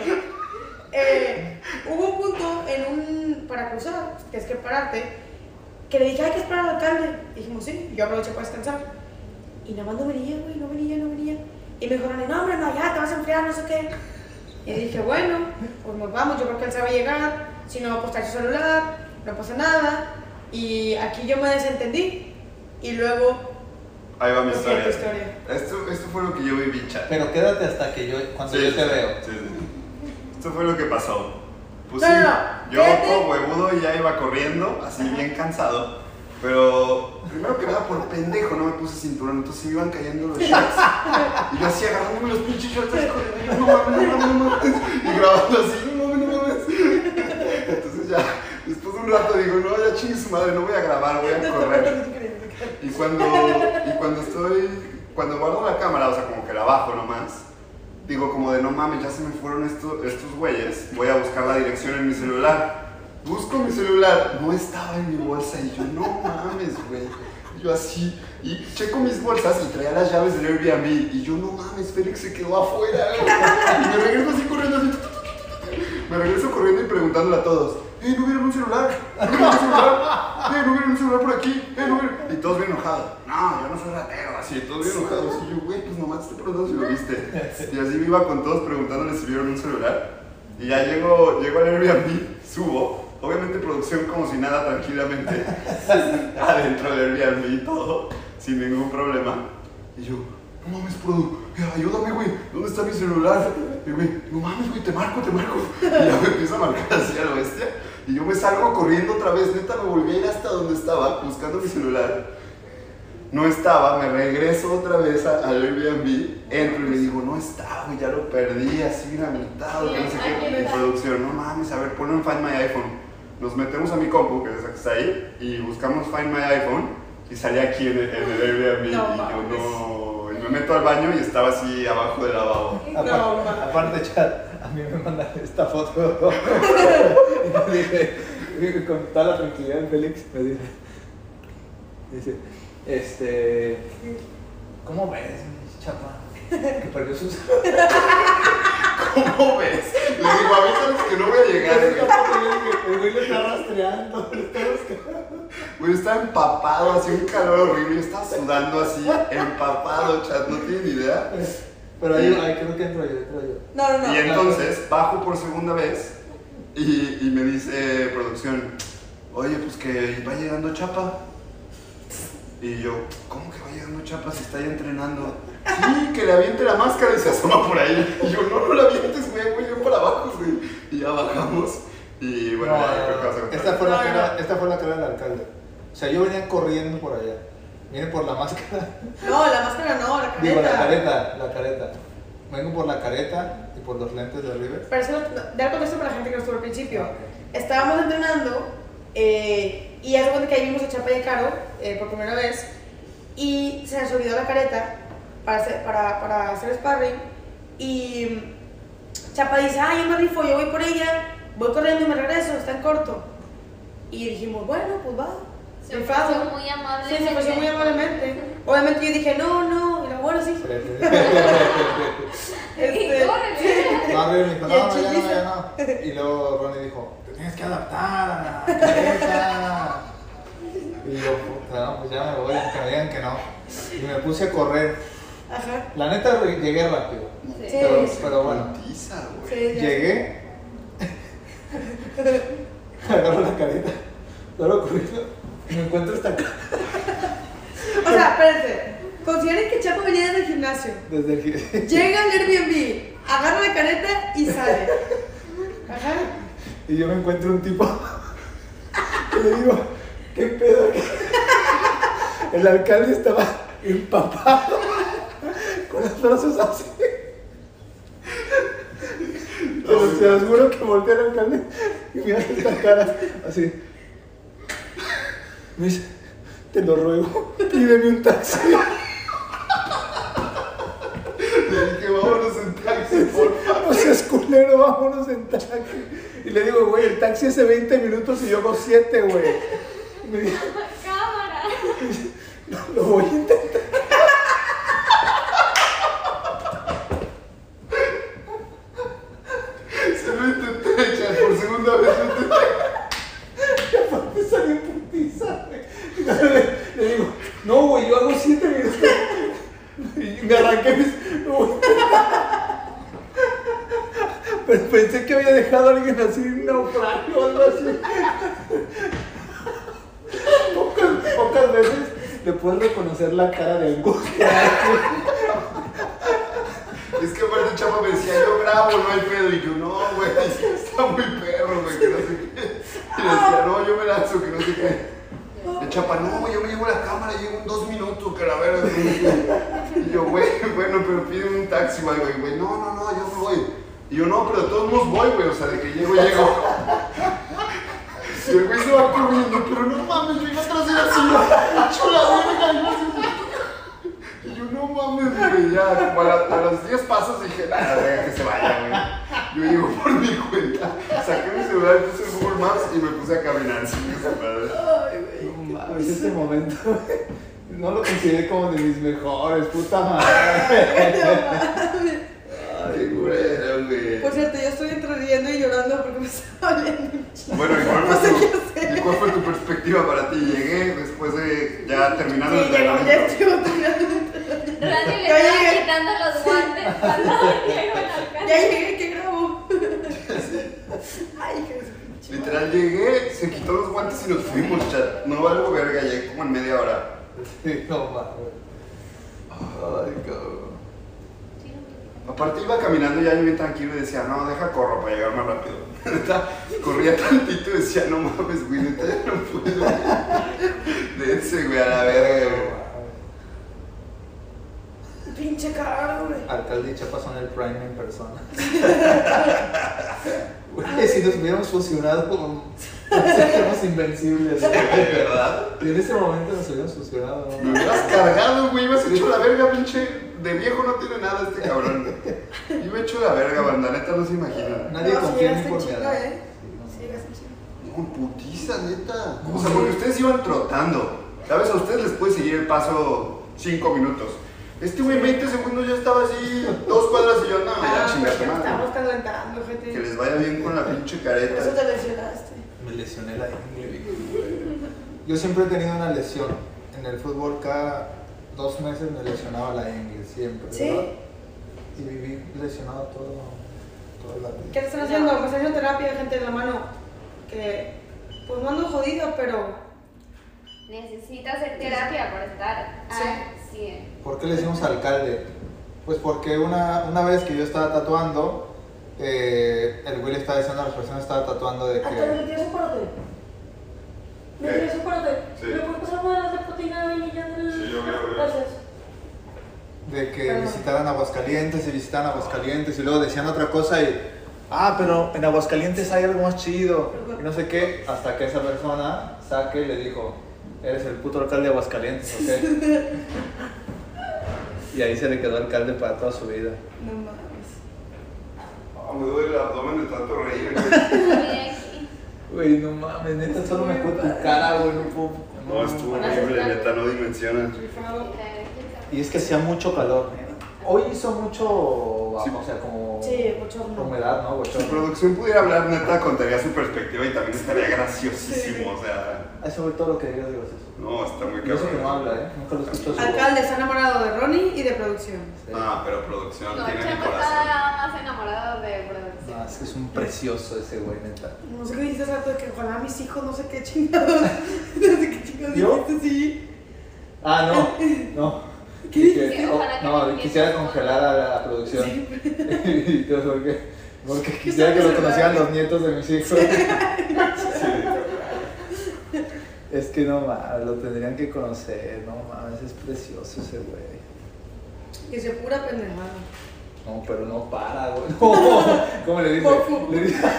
Eh, hubo un punto en un, para cruzar, que es que pararte, que le dije, hay que esperar al alcalde. Dijimos, sí, yo aproveché para descansar. Y nada más no venía, güey, no venía, no venía. Y me dijo, Ronnie, no, hombre, no, ya te vas a enfriar, no sé qué. Y dije, bueno, pues nos vamos, yo creo que él sabe llegar. Si no, pues trae su celular, no pasa nada. Y aquí yo me desentendí. Y luego, Ahí va mi Ok, historia. tu historia. Esto, esto fue lo que yo viví, chat. Pero quédate hasta que yo, cuando Sí, yo sí, te sí, veo. sí, sí. Esto fue lo que pasó. Pues No, sí, no, no, yo quédate. como huevudo ya iba corriendo, así bien cansado. Pero primero que nada por pendejo no me puse cinturón, entonces me iban cayendo los shorts. Y yo así agarrándome los pinches shorts, así corriendo, no mames, no mames, no mames. Y grabando así, no mames, no mames. Entonces ya, después de un rato digo, no, ya chingue su madre, no voy a grabar, voy a correr. Y cuando, y cuando estoy, cuando guardo la cámara, o sea, como que la bajo nomás, digo como de no mames, ya se me fueron estos, estos güeyes, voy a buscar la dirección en mi celular. busco mi celular, no estaba en mi bolsa y yo, no mames, güey. Yo así, y checo mis bolsas y traía las llaves del Airbnb y yo, no mames, Félix se quedó afuera, güey. Y me regreso así corriendo, así. Me regreso corriendo y preguntándole a todos, ¡eh, no vieron un celular! ¿No vieron un celular? ¡Eh, no vieron un celular por aquí! ¡Eh, no vieron! Y todos bien enojados. No, yo no soy ratero, así, todos bien enojados. Y yo, güey, pues nomás te estoy preguntando si lo viste. Y así me iba con todos preguntándoles si vieron un celular. Y ya llego, llego al Airbnb, subo. Obviamente producción como si nada, tranquilamente. Adentro del Airbnb y todo, sin ningún problema. Y yo, no mames, produ, ayúdame, güey, ¿dónde está mi celular? Y güey, no mames, güey, te marco, te marco. Y ya me empiezo a marcar así a la bestia. Y yo me salgo corriendo otra vez, neta, me volví a ir hasta donde estaba, buscando mi celular. No estaba, me regreso otra vez a- al Airbnb, entro y le digo, no está, güey, ya lo perdí, así inamitado, que no sé qué. Y producción, no mames, a ver, ponlo en Find My iPhone. Nos metemos a mi compu, que es la que está ahí, y buscamos Find My iPhone, y salí aquí en el, en el Airbnb, No, y yo mames. no... Y me meto al baño y estaba así abajo del lavabo. Aparte, No, mames. aparte, chat, a mí me mandan esta foto. Y me dice, con toda la tranquilidad, Félix me dice, dice, este, ¿cómo ves, mi chapa? Que perdió sus... ¿Cómo ves? Le digo, avísales que no voy a llegar, güey. El güey lo está rastreando, lo está buscando. Güey, estaba empapado, así un calor horrible, estaba sudando así, empapado, chat, no tienen idea. Pero ahí, ahí creo que entro yo, entro yo. No, no, no. Y entonces bajo por segunda vez y, y me dice producción, oye, pues que va llegando Chapa. Y yo, ¿cómo que va llegando Chapa si está ahí entrenando? Sí, que le aviente la máscara y se asoma por ahí. Y yo, no, no la avientes, güey, güey, yo para abajo, güey. Y ya bajamos. Y bueno, No, ya creo que va a ser otra esta, vez. fue la No, cara, no. esta fue la cara del alcalde. O sea, yo venía corriendo por allá. Viene por la máscara. No, la máscara no, la careta. Digo, la careta, la careta. Vengo por la careta y por los lentes de River. Pero eso, dar contexto para la gente que no estuvo al principio. Estábamos entrenando eh, y hace cuenta que ahí vimos a Chapa y a Caro eh, por primera vez y se nos olvidó la careta para hacer, para, para hacer sparring y Chapa dice, ah, yo me rifo, yo voy por ella, voy corriendo y me regreso, está en corto. Y dijimos, bueno, pues va. Se rifado. ofreció muy Sí, amablemente. se ofreció muy amablemente. Obviamente yo dije, no, no, y luego, bueno, sí. Este, Córrele. No, River me dijo, Y no, el no, ya no, chilizo. ya no. Y luego Ronnie dijo, te tienes que adaptar a la careta. Y yo, puta, no, pues ya me voy, aunque me digan que no. Y me puse a correr. Ajá. La neta llegué rápido. Sí. Pero, pero bueno, Putiza, güey. Sí, ya. llegué. Agarro la careta. Luego corriendo. Y me encuentro esta cara. O sea, espérense. Consideren que Chapo venía desde el gimnasio. Desde el gi- Llega al Airbnb, agarra la careta y sale. Ajá. Y yo me encuentro un tipo. Y le digo, ¿qué pedo? El alcalde estaba empapado. Con los brazos así. Pero se los juro que volteé al alcalde y me hace esta cara así. Me dice, te lo ruego, pídeme un taxi. Le dije, vámonos en taxi, por favor. No seas culero, vámonos en taxi. Y le digo, güey, el taxi hace veinte minutos y yo hago siete, güey. Y me dice, Cámara. no, lo voy a intentar. Se lo intenté echar por segunda vez. Lo intenté. Y aparte salí en putiza, güey. Y le, le digo, no, güey, yo hago siete minutos. Y me arranqué mis... lo voy a intentar. Pero pensé que había dejado a alguien así en un naufragio o algo así. Pocas, pocas veces le puedes reconocer la cara de angustia. Es que aparte Chapa me decía, yo grabo, no hay pedo. Y yo, no, güey, está muy perro, güey, que no sé qué. Y le decía, no, yo me lanzo, que no sé qué. Y Chapa, no, güey, yo me llevo la cámara, llevo en dos minutos, que la verga. Y yo, güey, bueno, pero pide un taxi o algo. Y güey, no, no, no, yo me voy. Y yo, no, pero de todos modos voy, güey, o sea, de que llego, llego. Y el güey se va corriendo, pero no mames, yo iba atrás de la silla, hecho la verga, y yo así. Y yo, no mames, güey, ya, como a, la- a los diez pasos dije, nada, venga, que se vaya, güey. Yo llego por mi cuenta, saqué mi celular, puse el Google Maps y me puse a caminar. Sí, esa madre. Ay, güey. No mames, ese momento, no lo consideré como de mis mejores, puta madre. Qué güero, güey. Por cierto, yo estoy entre riendo y llorando porque me estaba oliendo un chingo. Bueno, ¿y cuál, No sé fue qué tu, hacer. ¿y cuál fue tu perspectiva para ti? Llegué después de ya terminando Sí, el llegó, ya entrenamiento. estuvo terminando. Radio le Ya estaba llegué. quitando los guantes cuando llegó el alcalde. Ya llegué, que grabo. Ay, hija de su pinche madre. Literal llegué, se quitó los guantes y nos fuimos, chat. No valgo verga, llegué como en media hora. Sí, no mames. Ay, cabrón. Aparte iba caminando ya bien tranquilo y decía, no, deja corro para llegar más rápido. Neta, corría tantito y decía, no mames, güey, neta ya no puedo. Dense, güey, a la verga, güey. Pinche caro, güey. Alcalde y Chiapas son el prime en persona. Güey, si nos hubiéramos fusionado, como seríamos invencibles. ¿De verdad? Y en ese momento nos hubiéramos fusionado. Me hubieras cargado, güey, ibas hecho la verga, pinche. De viejo no tiene nada este cabrón. Iba hecho la verga, banda, neta, no se imaginan. Nadie No, confía en sí mí por llegaste mi en edad. chinga, ¿eh? Sí, llegaste en chinga. No, putiza, neta. O sea, porque ustedes iban trotando. ¿Sabes? A ustedes les puede seguir el paso cinco minutos. Este güey, veinte segundos ya estaba así, dos cuadras y yo, no, ya Ah, chingate porque madre. estamos calentando, gente. Que les vaya bien con la pinche Por eso careta. te lesionaste. Me lesioné la ingle. Yo siempre he tenido una lesión. En el fútbol cada dos meses me lesionaba la ingle, siempre. ¿Sí? ¿verdad? Y viví lesionado todo, toda la vida. ¿Qué te están haciendo? Me están haciendo terapia, gente, en la mano. Que, pues no ando jodido, pero... Necesita hacer terapia para estar Sí. al cien. ¿Por qué le decimos alcalde? Pues porque una, una vez que yo estaba tatuando, eh, el güey le estaba diciendo a las personas que estaba tatuando de Alcalde, ¿me que... tienes un parote? ¿Me ¿Qué? tienes un parote? Sí. ¿Me puedes pasar una de las de proteína de vainilla del...? Sí, obvio, obvio. Gracias. de que visitaran Aguascalientes y visitaran Aguascalientes y luego decían otra cosa y ah, pero en Aguascalientes hay algo más chido y no sé qué, hasta que esa persona saque y le dijo, eres el puto alcalde de Aguascalientes, ¿ok? Y ahí se le quedó alcalde para toda su vida. No mames. Ah, me duele el abdomen de tanto reír, güey. Estoy aquí. Güey, no mames, neta, solo me fue tu cara, güey, no puedo... No, estuvo horrible, neta, no dimensionan. Y es que hacía mucho calor. Hoy hizo mucho, Sí. o sea, como Sí, bochorno. humedad, ¿no? Si Bochorno. producción pudiera hablar, neta, contaría su perspectiva y también estaría graciosísimo, o sea... Eso fue todo lo que digas, digo eso. No, está muy Y eso que no cabrón. habla, ¿eh? Nunca lo escucho. su- Alcalde está enamorado de Ronnie y de producción. Sí. Ah, pero producción No, tiene mi Chema corazón. está más enamorado de producción. No, es que es un precioso ese güey, neta. No sé qué dijiste hace rato de que ojalá mis hijos, no sé qué chingados. No sé qué chingados ¿Yo? dijiste, sí. Ah, no, no. ¿Qué Dije- dijiste? oh, Ojalá que no, mis quisiera nietos- congelar a la, producción. Y yo, ¿por qué? Porque quisiera que Estamos lo conocieran cerrados. los nietos de mis hijos. Es que no mames, lo tendrían que conocer, no mames, es precioso ese güey. Que se pura pendejada. No, pero no para, güey. No, ¿cómo le dice? Pofu. Le dice.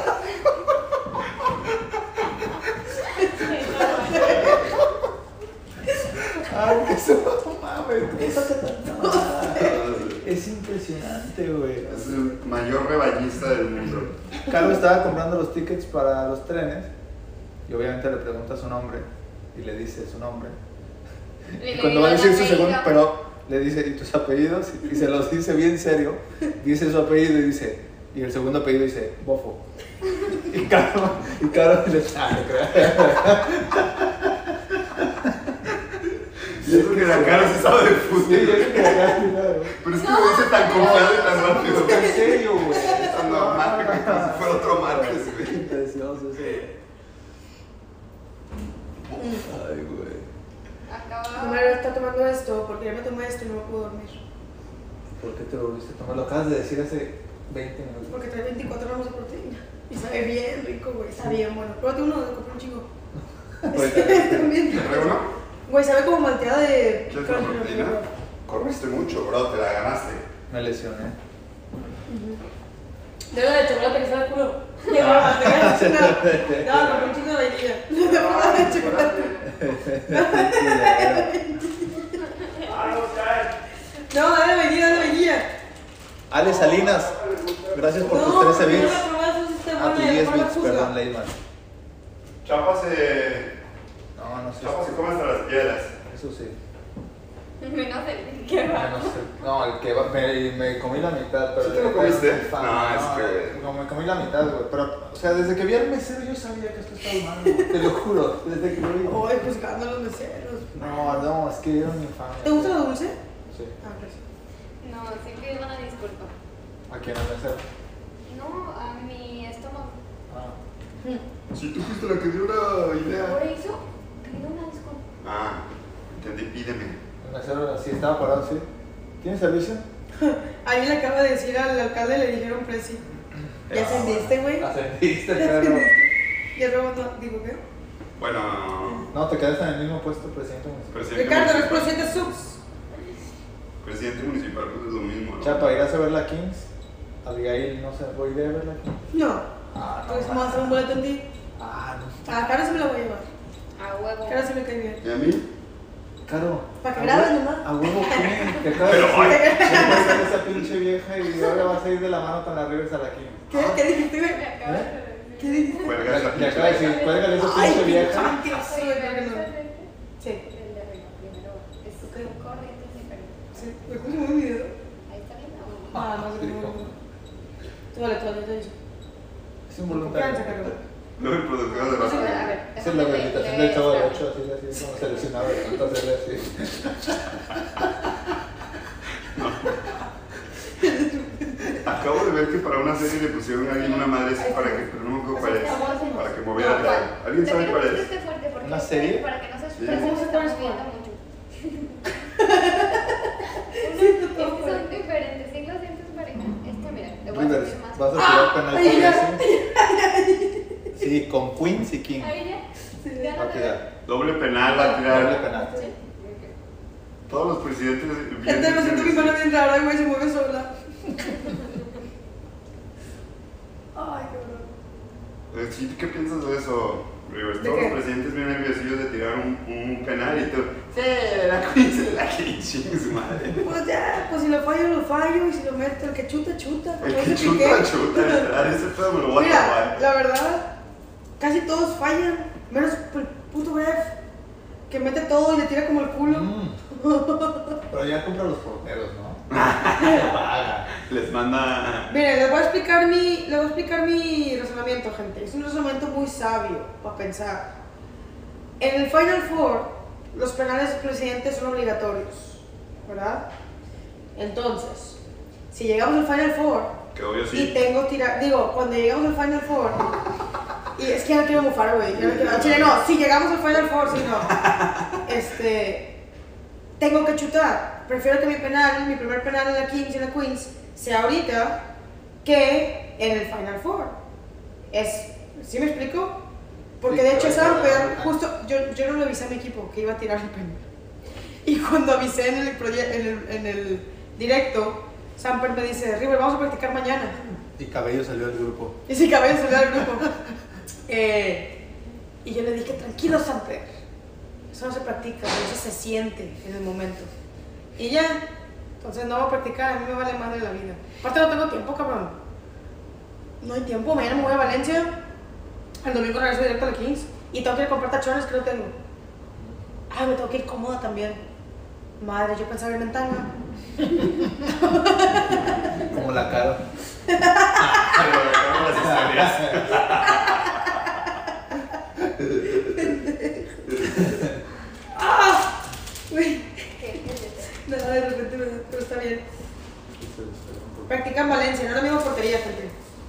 Ay, eso no mames. No, es impresionante, güey. Es el mayor rebañista del mundo. Carlos estaba comprando los tickets para los trenes y obviamente le pregunta su nombre y le dice su nombre. Y Y le cuando va a digo decir el su segundo, apellido. pero le dice, ¿y tus apellidos? Y se los dice bien serio. Dice su apellido y dice, y el segundo apellido dice, Bofo. Y Carlos, y Carlos le dice, ah, no creo. Y eso que la cara se sabe de Sí, fútbol. yo creo que acá, claro. Pero es que lo dice tan confiado y tan rápido. En serio, güey. Es normal, güey, como si fuera otro Márquez, güey. Precioso ese. Ay, güey. Acaba. Primero está tomando esto porque ya me tomé esto y no me puedo dormir. ¿Por qué te lo volviste a tomar? Lo acabas de decir hace veinte minutos. Porque trae veinticuatro gramos de proteína. Y sabe bien rico, güey. Está bien bueno. Pruébate uno, le compré un chingo. También. ¿Te traigo uno? Güey, sabe como malteada de... ¿Quieres una proteína? Corriste mucho, bro, te la ganaste. Me lesioné. De la de chocolate que sabe a culo. Llegó la batería. No, no, compré un chingo de vainilla. De verdad, de chocolate. No, dale vainilla, dale vainilla. Ale Salinas, gracias por No, tus trece porque no bits. la probás, eso está Ah, bueno, tus y a lo diez mejor la bits, juzga. perdón, Leyman. Chapa se. No, no sé. Chapa se come hasta las piedras. Eso sí. Menos el que va. No, sé. No, el que va, me, me comí la mitad, pero... ¿Sí te lo comiste? Fan, No, es que- No, me comí la mitad, güey, pero, o sea, desde que vi al mesero yo sabía que esto estaba mal, güey, te lo juro, desde que lo vi. Ay, juzgando a los meseros. No, no, es que era mi fan. ¿Te gusta lo dulce? Sí. Ah, gracias. No, sí pido una disculpa. ¿A quién al mesero? No, a mi estómago. Ah. Si tú fuiste la que dio la Por idea. eso, pido una disculpa. Ah, entendí, pídeme. El mesero sí estaba parado, sí. ¿Tienes servicio? Ahí le acaba de decir al alcalde, le dijeron presi. ¿Ya ascendiste, güey? Ascendiste, ¿Ya pero... ascendiste? Y el robot no, digo, ¿qué? Bueno, No, te quedaste en el mismo puesto, presidente municipal. presidente Ricardo, eres municipal. presidente subs. Presidente municipal, pues es lo mismo, ¿no? Chapa, ¿irás a ver la Kings? Abigail, no sé, ¿voy a ir a ver la Kings? No. Ah, Entonces vamos a hacer un boleto en ti. Ah, no. A Cara se me la voy a llevar. A huevo. Cara se me cae bien. ¿Y a mí? Caro. Pa' que a grabes hue- nomás. A huevo, ¿qué? Te acabas de Pero, decir. ¿Cómo va a ser esa pinche vieja y ahora vas a ir de la mano con la Rivers a la Kings? ¿Qué? ¿Qué dijiste, güey? Me acabas de decir. ¿Qué dijiste? Cuelga esa Le acaba de decir, cuélgale esa Ay, pinche vieja. pinche Sí, sí, güey, creo que no. Sí. El de arriba, primero. Es Ok. un corriente diferente. Sí. ¿Me puse un video? Ahí está bien. ¿No? Ah, no sé cómo. Tú dale, tú dale, te dicho. Es un Confianza, voluntario. Carlos. No, el productor de A la. ver, Esa es déjame la leer- rehabilitación leer del chavo del esta. ocho, así, así, como seleccionado de tantas veces, así. Acabo de ver que para una serie le pusieron a alguien una madre así para que, pero no me acuerdo cuál es. Para que moviera el dedo. ¿Alguien Te sabe pido cuál que es? esté fuerte porque ¿Una serie? para que no se Sí. exprese, ¿Cómo se se está llama? moviendo mucho. Siento Es todo, que güey. son diferentes, sí lo sientes pareja. Este, mira, le voy a Rivers, subir más. vas a tirar penal Ay, por ya. eso. Sí, con Queens y King. Ahí ya. Sí. Ya Va no a te tirar. Doble penal va a Doble tirar. penal. Sí. Todos los presidentes. Gente, me siento mi mano bien rara, güey, se mueve sola. Ay, qué Eh, sí, ¿qué piensas de eso, Rivers? ¿De Todos qué? los presidentes bien nerviosillos de tirar un, un penal y tú. Sí, la Queen, la Queen, chingue su madre. Pues ya, pues si lo fallo, lo fallo, y si lo meto, el que chuta, chuta. El como que dice chuta, Piqué. chuta, literal, ese pedo me lo voy a Mira, tomar. la verdad, casi todos fallan, menos el puto Bref, que mete todo y le tira como el culo. Mm. Pero ya compra los porteros, ¿no? Se paga. Les manda. Miren, les voy a explicar mi, les voy a explicar mi razonamiento, gente. Es un razonamiento muy sabio para pensar. En el Final Four, los penales presidentes son obligatorios, ¿verdad? Entonces, si llegamos al Final Four Que obvio y sí. tengo tirar, digo, cuando llegamos al Final Four, y es que ya no quiero mufar, güey, ya no quiero, al chile no, si llegamos al Final Four, si no, este, tengo que chutar. Prefiero que mi penal, mi primer penal en la Kings y en la Queens, sea ahorita que en el Final Four. Es, ¿sí me explico? Porque Sí, de hecho claro, Samper, claro. justo, yo, yo no le avisé a mi equipo que iba a tirar el penal. Y cuando avisé en el, proye- en el, en el directo, Samper me dice, River, vamos a practicar mañana. Y Cabello salió del grupo. Y si cabello salió del grupo. Eh, y yo le dije, tranquilo, Samper. Eso no se practica, eso se siente en el momento. Y ya, entonces no voy a practicar, a mí me vale madre la vida. Aparte no tengo tiempo, cabrón. No hay tiempo, mañana me voy a Valencia. El domingo regreso directo a la Kings. Y tengo que ir a comprar tachones que no tengo. Ay, me tengo que ir cómoda también. Madre, yo pensaba irme en tanga. Como la cara. Pero dejamos las historias. ¡Ah! Uy, ¿Qué? ¿Qué es eso? nada, de repente me da, pero está bien. Practica en Valencia, no es la misma portería, gente.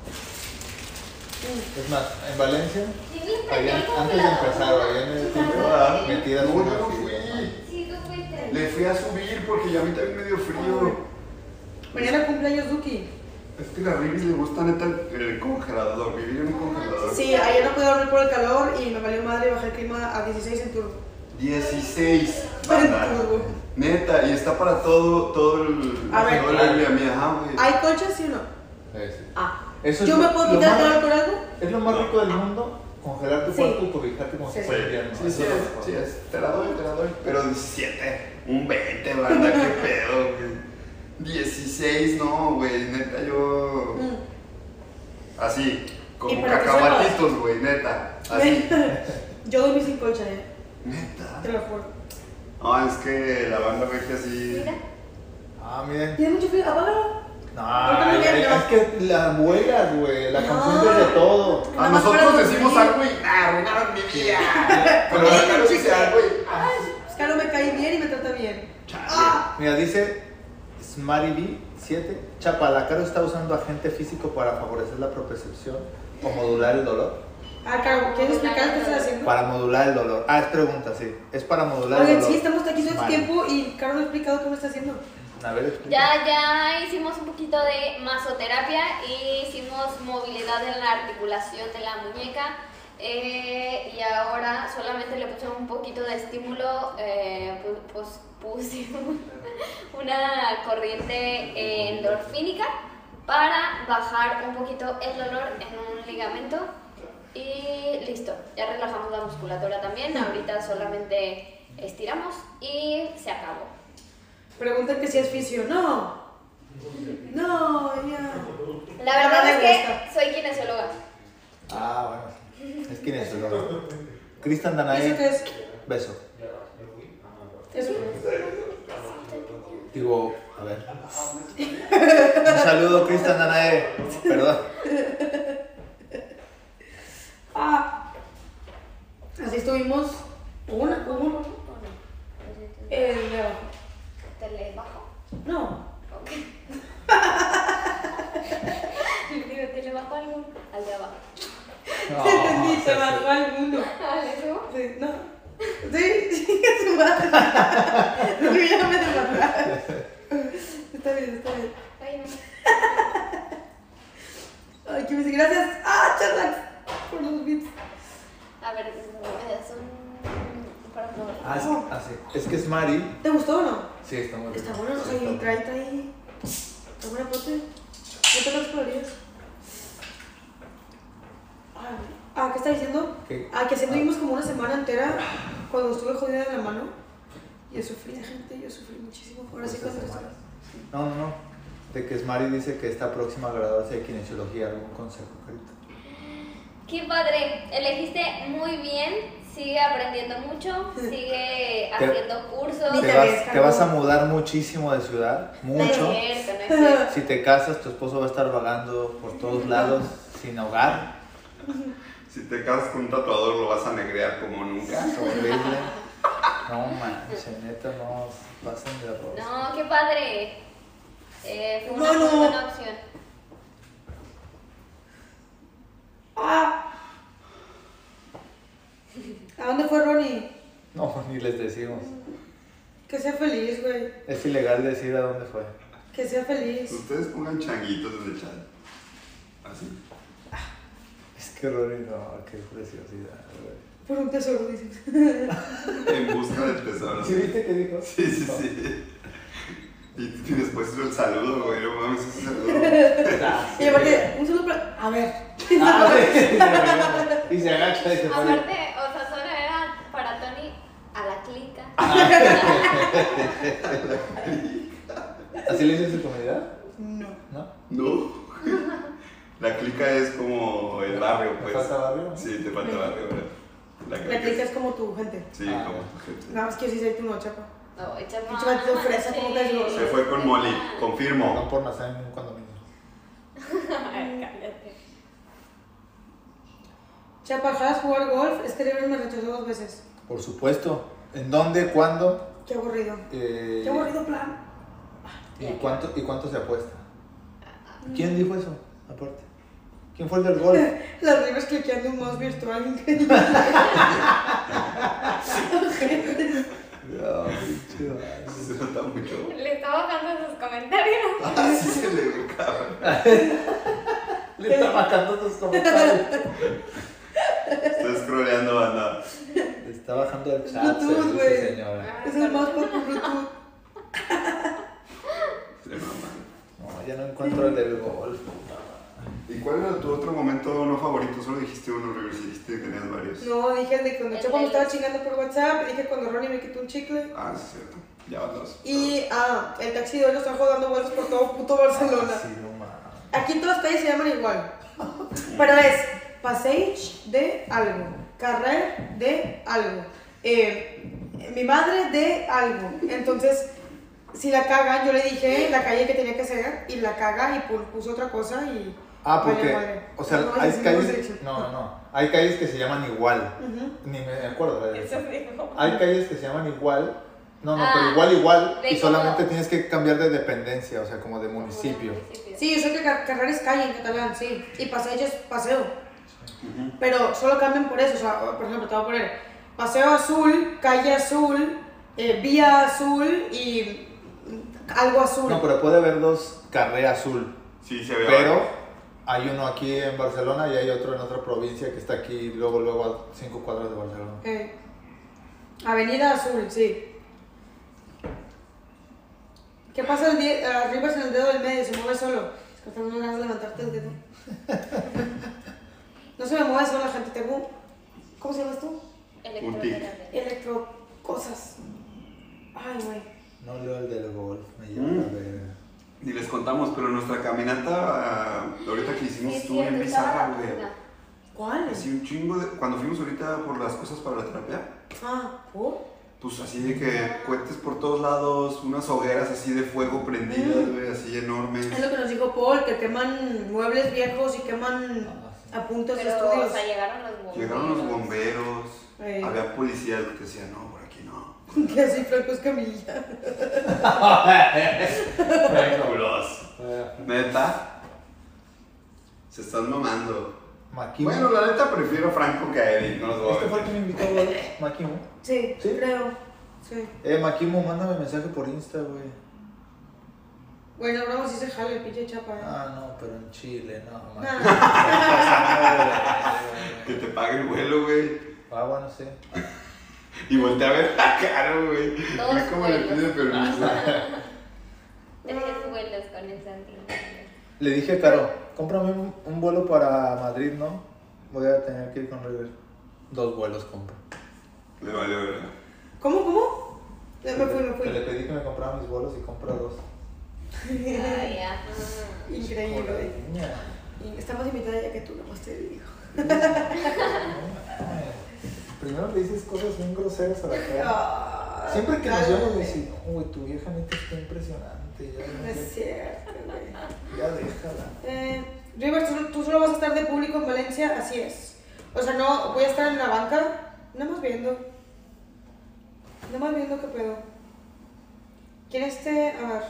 Es más, en Valencia, Sí, bien habían, prendió el antes de congelador. empezar, habían el Ah, metidas no, unas yo no y- fui. Sí, tú fuiste. Le fui a subir porque ya a mí también me dio frío. Mañana cumpleaños Duki. Es que a Rivis le gusta neta el, el congelador, vivir en un congelador. Sí, ayer no pude dormir por el calor y me valió madre y bajé el clima a dieciséis en turbo. dieciséis, En banda. turbo. Neta, y está para todo, todo el. A ver. todo el área mía, ajá, güey. ¿Hay colchas, sí o no? Eh, sí. Ah. Eso es ¿Yo lo- me puedo lo quitar el más- calor con algo? Es lo más rico del mundo, congelar tu Sí. cuarto y cobijarte como si Sí. fuera invierno. Sí, Eso sí, es lo es, mejor. sí es. Te la doy, te la doy. Pero diecisiete, un veinte, banda, qué pedo, güey. dieciséis, no, güey, neta, yo. Mm. Así, ¿Y como para qué cacahuatitos, güey, neta. Así. Yo dormí sin colcha, eh. Neta. Te lo juro. No, es que la banda regia sí. Mira. Ah, miren. Tiene mucho frío, apágalo. No, Ahorita me es, viene, es que la huelas, güey. La No. confundes de todo. A Nada más para nosotros decimos dormir. algo y ah, arruinaron mi vida. Pero la Caro dice algo y. ah, Es que no me cae bien y me trata bien. chale. Mira, dice Smarty B siete. Chapa, la Caro está usando agente físico para favorecer la propriocepción o modular el dolor. Ah, Caro, ¿quieres explicar qué estás haciendo? Para modular el dolor. Ah, es pregunta, sí. Es para modular el Oigan, dolor. sí, estamos aquí todo este Vale. tiempo y Caro no ha explicado cómo está haciendo. A ver, explica. Ya, ya hicimos un poquito de masoterapia y hicimos movilidad en la articulación de la muñeca. Eh, y ahora solamente le pusimos un poquito de estímulo, eh, pu- pues pusimos una corriente endorfínica para bajar un poquito el dolor en un ligamento. Y listo, ya relajamos la musculatura también. Ahorita solamente estiramos y se acabó. Preguntan que si es fisio. No. No, ya. La verdad No me es que gusta. soy kinesióloga. Ah, bueno. Es kinesiólogo. Cristian ¿Eso qué Danae. es? Beso. Eso. Digo, a ver. Un saludo, Cristian Danae. Perdón. Ah. Así estuvimos. Una, uno. El de abajo. ¿Te le bajo? No. Ok. Digo, ¿te le bajo algún? Al de abajo. No, Te entendí, se te hace- bajó alguno. Ah, ¿le subo? Sí, no. Sí, sí, es su madre. Olvídame de bajar. Está bien, está bien. Ay, no. Ay, que me dice gracias. Ah, Charlax. Por los bits. A ver, es un... para probar. Ah, sí, ah, sí. Es que es Mari. ¿Te gustó o no? Sí, está muy Está rico. bueno, o sea, Sí, y está trae, trae. Está buena pote. ¿No te lo explorarías? Ay, ah, ¿qué está diciendo? ¿Qué? Ah, que así anduvimos como una semana entera cuando estuve jodida en la mano. Yo sufrí, gente, yo sufrí muchísimo. Ahora sí, Pues cuando esa estoy. No, no, no. De que Smari dice que está próxima a graduarse de kinesiología. ¿Algún consejo, Carita? Qué padre, elegiste muy bien, sigue aprendiendo mucho, sigue Te- haciendo cursos. Ni Te te vas, ves, te vas a Carlos. mudar muchísimo de ciudad. No es Mucho. cierto, no es cierto. Si te casas, tu esposo va a estar vagando por todos lados, sin hogar. Si te casas con un tatuador, lo vas a negrear como nunca. Horrible. No manches, neta, no pasen de arroz. No, qué padre. Eh, fue una No, no. muy buena opción. ¡Ah! ¿A dónde fue Ronnie? No, ni les decimos. Que sea feliz, güey. Es ilegal decir a dónde fue. Que sea feliz. Ustedes pongan changuitos en el chat. Así. Es que Rory, no, qué preciosidad, güey. Por un tesoro, dices. En busca del tesoro. ¿Sí viste qué dijo? Sí, sí, sí. Y, y después hizo el saludo, güey. No mames, ese saludo. Y aparte, un saludo para. A ver. Ah, sí. Y se agacha y se pone. Aparte, o sea, solo era para Tony a la clica. ¿Así le dices en tu comunidad? No. ¿No? No. La clica es como el barrio, ¿Te pues. falta barrio? Sí, te falta barrio, güey. La La clica clica es. es como tu gente. Sí, Ah, como ya. tu gente. Nada más quiero decir tu no, chapa. No, echa Pinche vato de fresa, ¿cómo que es lo- Se fue con Molly, No confirmo. por nacer en un condominio. Ay, cállate. Chapa, ¿jalas jugar golf? Es que River me rechazó dos veces. Por supuesto. ¿En dónde? ¿Cuándo? Qué aburrido. Eh, Qué aburrido plan. ¿Y cuánto, ¿Y cuánto se apuesta? ¿Quién dijo eso? Aparte. ¿Quién fue el del gol? Las Rivers cliqueando un mouse virtual increíble. No, pinche madre. Se nota mucho. Le está bajando sus comentarios. Ah, sí se le ve, cabrón. Le está bajando tus comentarios. Estoy scrolleando, banda. Le está bajando el chat, se Bluetooth, dice güey. señora. Es el mouse por Bluetooth. Se maman. No, ya no encuentro el del golf. ¿Y cuál era tu otro momento no favorito? Solo dijiste uno, River, si dijiste que tenías varios. No, dije el de cuando El Chapa me de- estaba chingando por WhatsApp. Dije cuando Ronnie me quitó un chicle. Ah, sí, es cierto. Ya van dos. Y, ah, el taxi de hoy nos trajo dando vueltas por todo puto Barcelona. Sí, no mames. Aquí todas las calles se llaman igual. Pero es Passage de algo. Carrer de algo. Eh, mi madre de algo. Entonces, si la cagan, yo le dije la calle que tenía que hacer y la caga y pu- puso otra cosa y... Ah, vale, porque, madre. o sea, No, hay ese sí no calles, hemos hecho. no, no, no, hay calles que se llaman igual, Ujú. ni me acuerdo de Eso eso. dijo. Hay calles que se llaman igual, no, no, Ah, pero igual, igual, de y solamente como- tienes que cambiar de dependencia, o sea, como de municipio. Sí, yo sé que car- carrer es calle en catalán, sí. Y paseo es paseo. Pero solo cambian por eso. O sea, por ejemplo, te voy a poner paseo azul, calle azul, eh, vía azul y mm, algo azul. No, pero puede haber dos carré azul, Sí, se ve. pero hay uno aquí en Barcelona y hay otro en otra provincia que está aquí, luego, luego a cinco cuadras de Barcelona. Eh, Avenida Azul, sí. ¿Qué pasa el die- arriba en el dedo del medio? Se mueve solo. Es que tengo unas ganas de levantarte el dedo. No se me mueve solo la gente. Tengo. ¿Cómo se llamas tú? Electroterapia. Electro cosas. Ay, güey. No leo el del golf, me lleva Mm. a ver. Ni les contamos, pero nuestra caminata, ah, ahorita que hicimos, Sí, es estuvo bien cierto, estaba bizarra, la güey. vacuna. ¿Cuál? Así un chingo de. Cuando fuimos ahorita por las cosas para la terapia, Ah, ¿por? pues así de que cohetes por todos lados, unas hogueras así de fuego prendidas, güey, así enormes. Es lo que nos dijo Paul, que queman muebles viejos y queman Ah, sí. apuntes de Pero, estudios. o sea, llegaron los bomberos. Llegaron los bomberos, Ey. había policías que te decían, no, por aquí no. Que así Franco Escamilla. Culos. Eh, Neta, se están mamando. Maquimo. Bueno, la neta prefiero a Franco que a Eddie, no los voy a ¿Este fue el decir. que me invitó a ver? Maquimo. Sí, ¿Sí? creo. Sí. Eh, Maquimo, mándame mensaje por Insta, güey. Bueno, ahora sí se jala el pinche chapa. ¿eh? Ah, no, pero en Chile, no, No. Maquimo. Que te pague el vuelo, güey. Ah, bueno, sí. Y voltea a ver la cara, güey. Dos Ve cómo le vuelos. pide permiso. Tres vuelos con el Santi. Le dije a Caro, cómprame un, un vuelo para Madrid, ¿no? Voy a tener que ir con River. Dos vuelos compro. Le vale, ¿verdad? ¿Cómo, cómo? Ya me fui, me Que le fui. pedí que me comprara mis vuelos y compra dos. Ay, ajá. Increíble. Joder, niña. Y está más invitada ya que tú, nomás te digo. Primero le dices cosas bien groseras a la cara. Ah, Siempre que nos cálmate. vemos, decimos, uy, tu vieja neta está impresionante. Ya, No es cierto, güey. ya déjala. Eh, Rivers, ¿tú, tú solo vas a estar de público en Valencia, así es. O sea, no, voy a estar en la banca, nada más viendo. Nada más viendo qué pedo. ¿Quién este? A ver.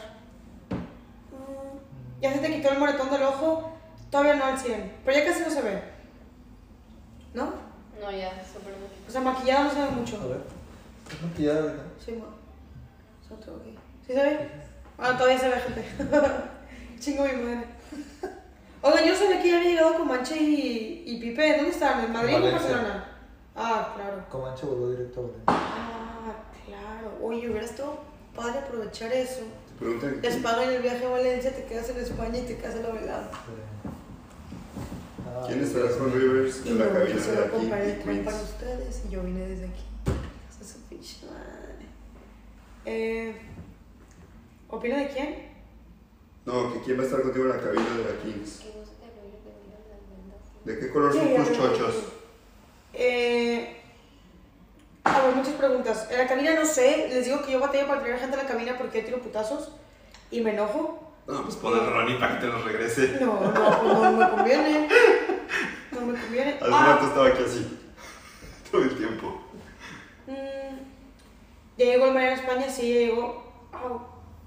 Mm, Ya se te quitó el moretón del ojo, todavía no al cien, pero ya casi no se ve. ¿No? No, ya, súper bien. O sea, maquillado no se ve mucho. A ver, ¿es maquillada, verdad? Sí, no. Es otro aquí. ¿Sí se ve? Ah, todavía se ve, gente. Chingo mi madre. Oigan, yo no sabía que ya había llegado Comanche y, y Pipe. ¿Dónde estaban? ¿En Madrid o en Valencia. Barcelona? Ah, claro. Comanche voló directo a Valencia. Ah, claro. Oye, hubiera estado padre aprovechar eso. Te preguntan. Les pagan el viaje a Valencia, te quedas en España y te quedas en la velada. Ah, ¿Quién estará con Rivers Y en la luego cabina quise de aquí? comprar el y tren para Queens? ustedes y yo vine desde aquí. Esa es su pinche madre. Eh, ¿Opina de quién? No, que quién va a estar contigo en la cabina de la Kings. Que no se te olvide que digas las vendas. ¿De qué color Sí, son ya tus me chochos? acuerdo. Eh, a ver, muchas preguntas. En la cabina no sé, les digo que yo batallo para traer gente a la cabina porque yo tiro putazos y me enojo. No, pues pon a Ronnie para que te los regrese. No, no, no, me conviene. No me conviene. Hace Ah, rato estaba aquí así. Todo el tiempo. mm, ya llegó el Mariano España, sí, ya llegó. Au.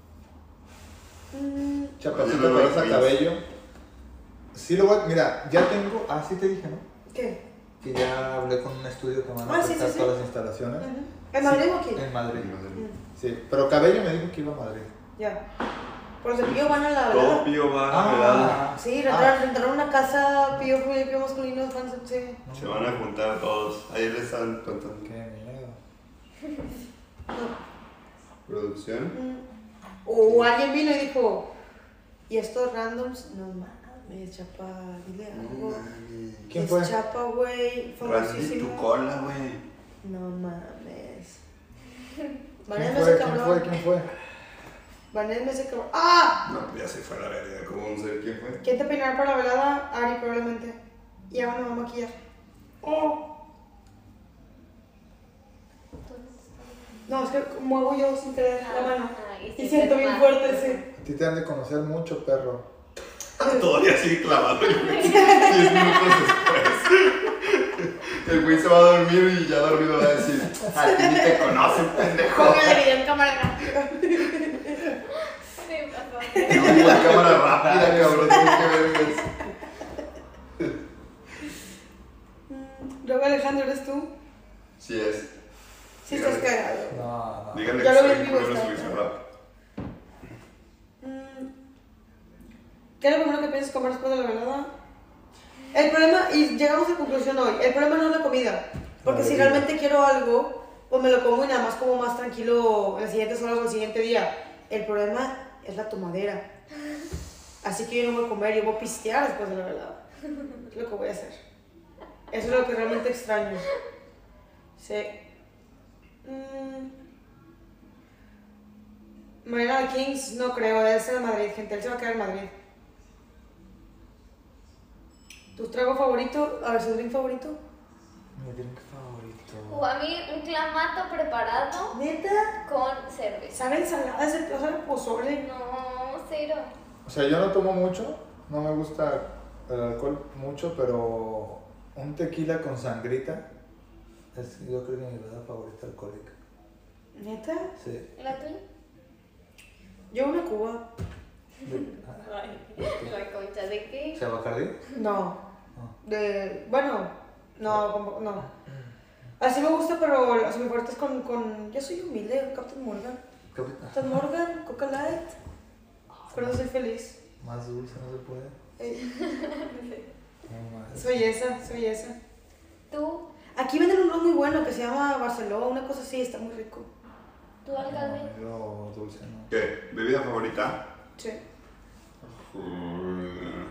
Mm, Chapacito Mañana Rosa Queens. Cabello. Sí lo voy a... Mira, ya tengo... Ah, sí te dije, ¿no? ¿Qué? Que ya hablé con un estudio que van a Ah, sí, prestar sí, sí. todas las instalaciones. Ujú. ¿En Madrid o aquí? En Madrid. Mm, Sí, pero Cabello me dijo que iba a Madrid. ya. Por los de Pío van a la velada. Todo Pío va a la velada. Sí, rentaron, rentaron una casa, Pío, Pío, Pío masculino, van a sí. Se van a juntar todos. Ahí le están contando. Qué miedo. No. Producción. Mm. O alguien vino y dijo, ¿y estos randoms? No mames, chapa, dile No algo. mames. ¿Quién Es fue? Chapa, güey, Randy, famosísimo. tu cola, güey. No mames. ¿Quién Vanessa fue? ese ¿Quién fue? cabrón. ¿Quién fue? Vanessa ese cabrón. ¡Ah! No, pues ya se fue a la verga. ¿Cómo vamos a ver quién fue? ¿Quién te peinará para la velada? Ari, probablemente. Y ahora me va a maquillar. ¡Oh! No, es que muevo yo sin querer la mano. Ah, y Y sientes siento bien más. fuerte, sí. A ti te han de conocer mucho, perro. Todavía sigue clavado el güey. Diez minutos después. El güey se va a dormir y ya dormido va a decir, a ti ni te conocen, pendejo. Póngale video en cámara rápida. Sí, pasó. Tengo una cámara rápida, cabrón, tengo que ver eso. Luego, Alejandro, ¿eres tú? Sí es. Sí, estás cagado. No, no. Díganle Ya que lo vi soy en vivo, primero está. subirse rap. Mm, ¿Qué es lo primero que piensas comer después de la velada? El problema, y llegamos a la conclusión hoy, el problema no es la comida. Porque La si bebida. realmente quiero algo, pues me lo como y nada más como más tranquilo en las siguientes horas o el siguiente día. El problema es la tomadera. Así que yo no voy a comer, yo voy a pistear después de la velada. Es lo que voy a hacer. Eso es lo que realmente extraño. Sí. Mm. Mariana Kings, no creo, debe ser de Madrid, gente. Él se va a quedar en Madrid. ¿Tu trago favorito? A ver, ¿su drink favorito? Mi drink favorito. O a mí un clamato preparado ¿Neta? con cerveza. ¿Sabe ensalada? ¿Sabe pozole? No, cero. O sea, yo no tomo mucho, no me gusta el alcohol mucho, pero un tequila con sangrita es, yo creo que mi bebida favorita alcohólica. ¿Neta? Sí. ¿La tuya? Yo una cuba. La concha de qué. ¿Se Bacardí? No. De... Bueno, no, como- no. Así me gusta, pero así mi fuerte es con, con... Yo soy humilde, Captain Morgan. Captain Morgan, Coca Light. Pero soy feliz. Más dulce no se puede. Eh, No, más. soy esa, soy esa. ¿Tú? Aquí venden un ron muy bueno que se llama Barcelona, una cosa así, está muy rico. ¿Tú, alcalde? No, yo dulce no. ¿Qué? ¿Bebida favorita? Sí. Uh,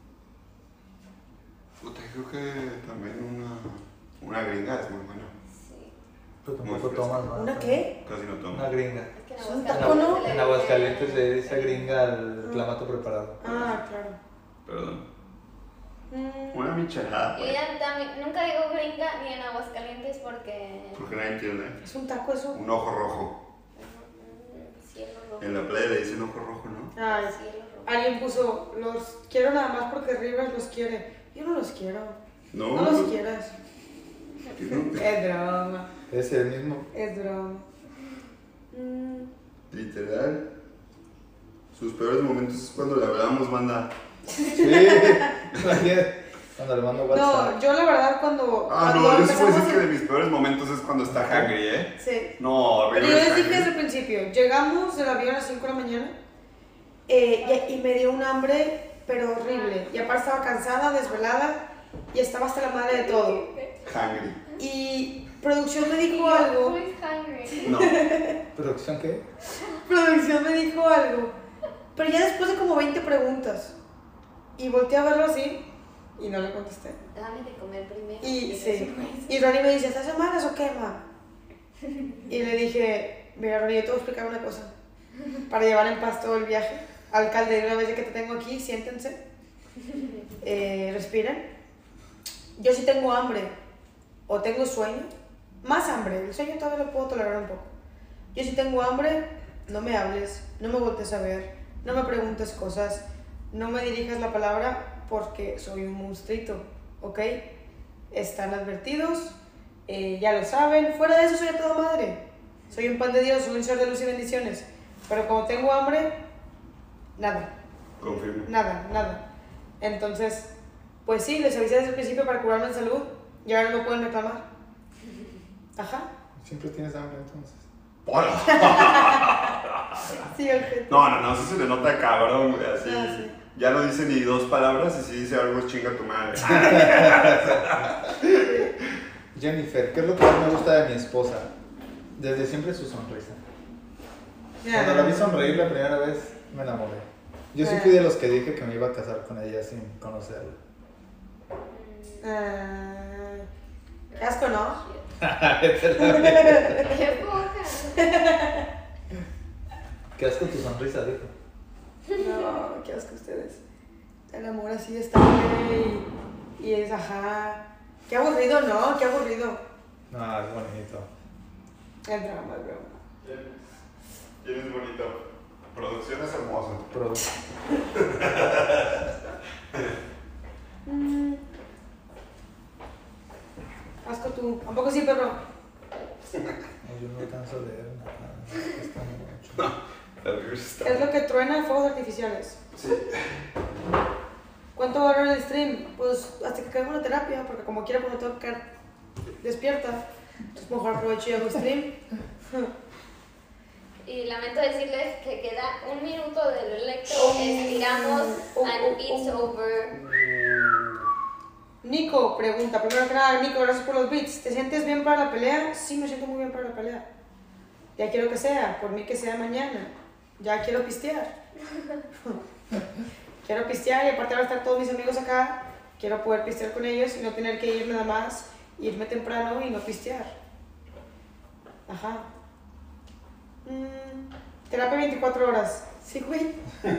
Puta, creo que también una, una gringa es muy buena. Sí. Pero Muy tampoco fresco. tomas más. ¿Una qué? Casi no tomo. Una gringa. Es que en Es un En, taco, ¿no? Agu- en Aguascalientes le dice gringa al clamato preparado. Ah, claro. Perdón. Mm, Una michelada, Yo güey. ya también, nunca digo gringa ni en Aguascalientes porque... Porque nadie entiende. ¿Es un taco eso? Un ojo rojo. Mm, cielo rojo. En la playa le dicen ojo rojo, ¿no? Ay, Cielo rojo. alguien puso, los quiero nada más porque Rivers los quiere. Yo no los quiero. No, No los pues, quieras. que no. Es broma, Es el mismo. es broma. Mm, Literal. Sus peores momentos es cuando le hablamos, banda. Sí. Cuando le mando WhatsApp. no, yo la verdad cuando... Ah, cuando no, yo sí puedo empezamos decir que a- de mis peores momentos es cuando está hungry, ¿eh? Sí. No, Pero River yo es les dije desde hungry. el principio, llegamos del avión a las cinco de la mañana eh, y, y me dio un hambre, pero horrible. Y aparte estaba cansada, desvelada y estaba hasta la madre de todo. Hungry. Y producción me dijo algo. Who is hungry? No. ¿Producción qué? Producción me dijo algo. Pero ya después de como veinte preguntas. Y volteé a verlo así y no le contesté. Dame de comer primero. Y sí. después. Y Ronnie me dice, ¿estás de malas o qué, ma? Y le dije, mira, Ronnie, yo te voy a explicar una cosa. Para llevar en paz todo el viaje. Alcalde, una vez que te tengo aquí, siéntense. Eh, respiren. Yo sí tengo hambre o tengo sueño. Más hambre. El sueño todavía lo puedo tolerar un poco. Yo sí tengo hambre, no me hables, no me voltees a ver, no me preguntes cosas, no me dirijas la palabra porque soy un monstruito, ¿ok? Están advertidos, eh, ya lo saben. Fuera de eso soy a toda madre. Soy un pan de Dios, soy un ser de luz y bendiciones. Pero cuando tengo hambre, nada, Confirmo. nada, nada. Entonces, pues sí, les avisé desde el principio para curarme en salud y ahora no me pueden reclamar. Ajá. Siempre tienes hambre entonces. ¡Hola! Sí, el No, no, no, sí se le nota cabrón, güey, así. Ah, sí. Ya no dice ni dos palabras y si dice algo es chinga tu madre. Jennifer, ¿qué es lo que más me gusta de mi esposa? Desde siempre su sonrisa. Cuando la vi sonreír la primera vez, me enamoré. Yo sí fui de los que dije que me iba a casar con ella sin conocerla. Ah, qué asco, ¿no? ¡Qué poca! Qué asco tu sonrisa, dijo. No, qué asco ustedes. El amor así estable y, y es, ajá. Qué aburrido, ¿no? Qué aburrido. No, es bonito. Es broma, es broma. ¿Quién es bonito? Producción es hermoso. Producción. Mm. Asco tú. ¿A poco sí, perro? No, yo no alcanzo a leer nada. Está mucho. El virus está. ¿Qué es lo que truena? Fuegos artificiales. Sí. ¿Cuánto va a durar el stream? Pues hasta que caiga una terapia, porque como quiera, pues me tengo que quedar despierta. Entonces mejor aprovecho y hago stream. Y lamento decirles que queda un minuto del electro, Oh. estiramos Oh, and oh, it's oh. over. Nico pregunta, primero que nada, Nico, gracias por los beats. ¿Te sientes bien para la pelea? Sí, me siento muy bien para la pelea. Ya quiero que sea, por mí que sea mañana. Ya quiero pistear. Quiero pistear y aparte van a estar todos mis amigos acá. Quiero poder pistear con ellos y no tener que ir nada más, irme temprano y no pistear. Ajá. Mm, terapia veinticuatro horas. Sí, güey.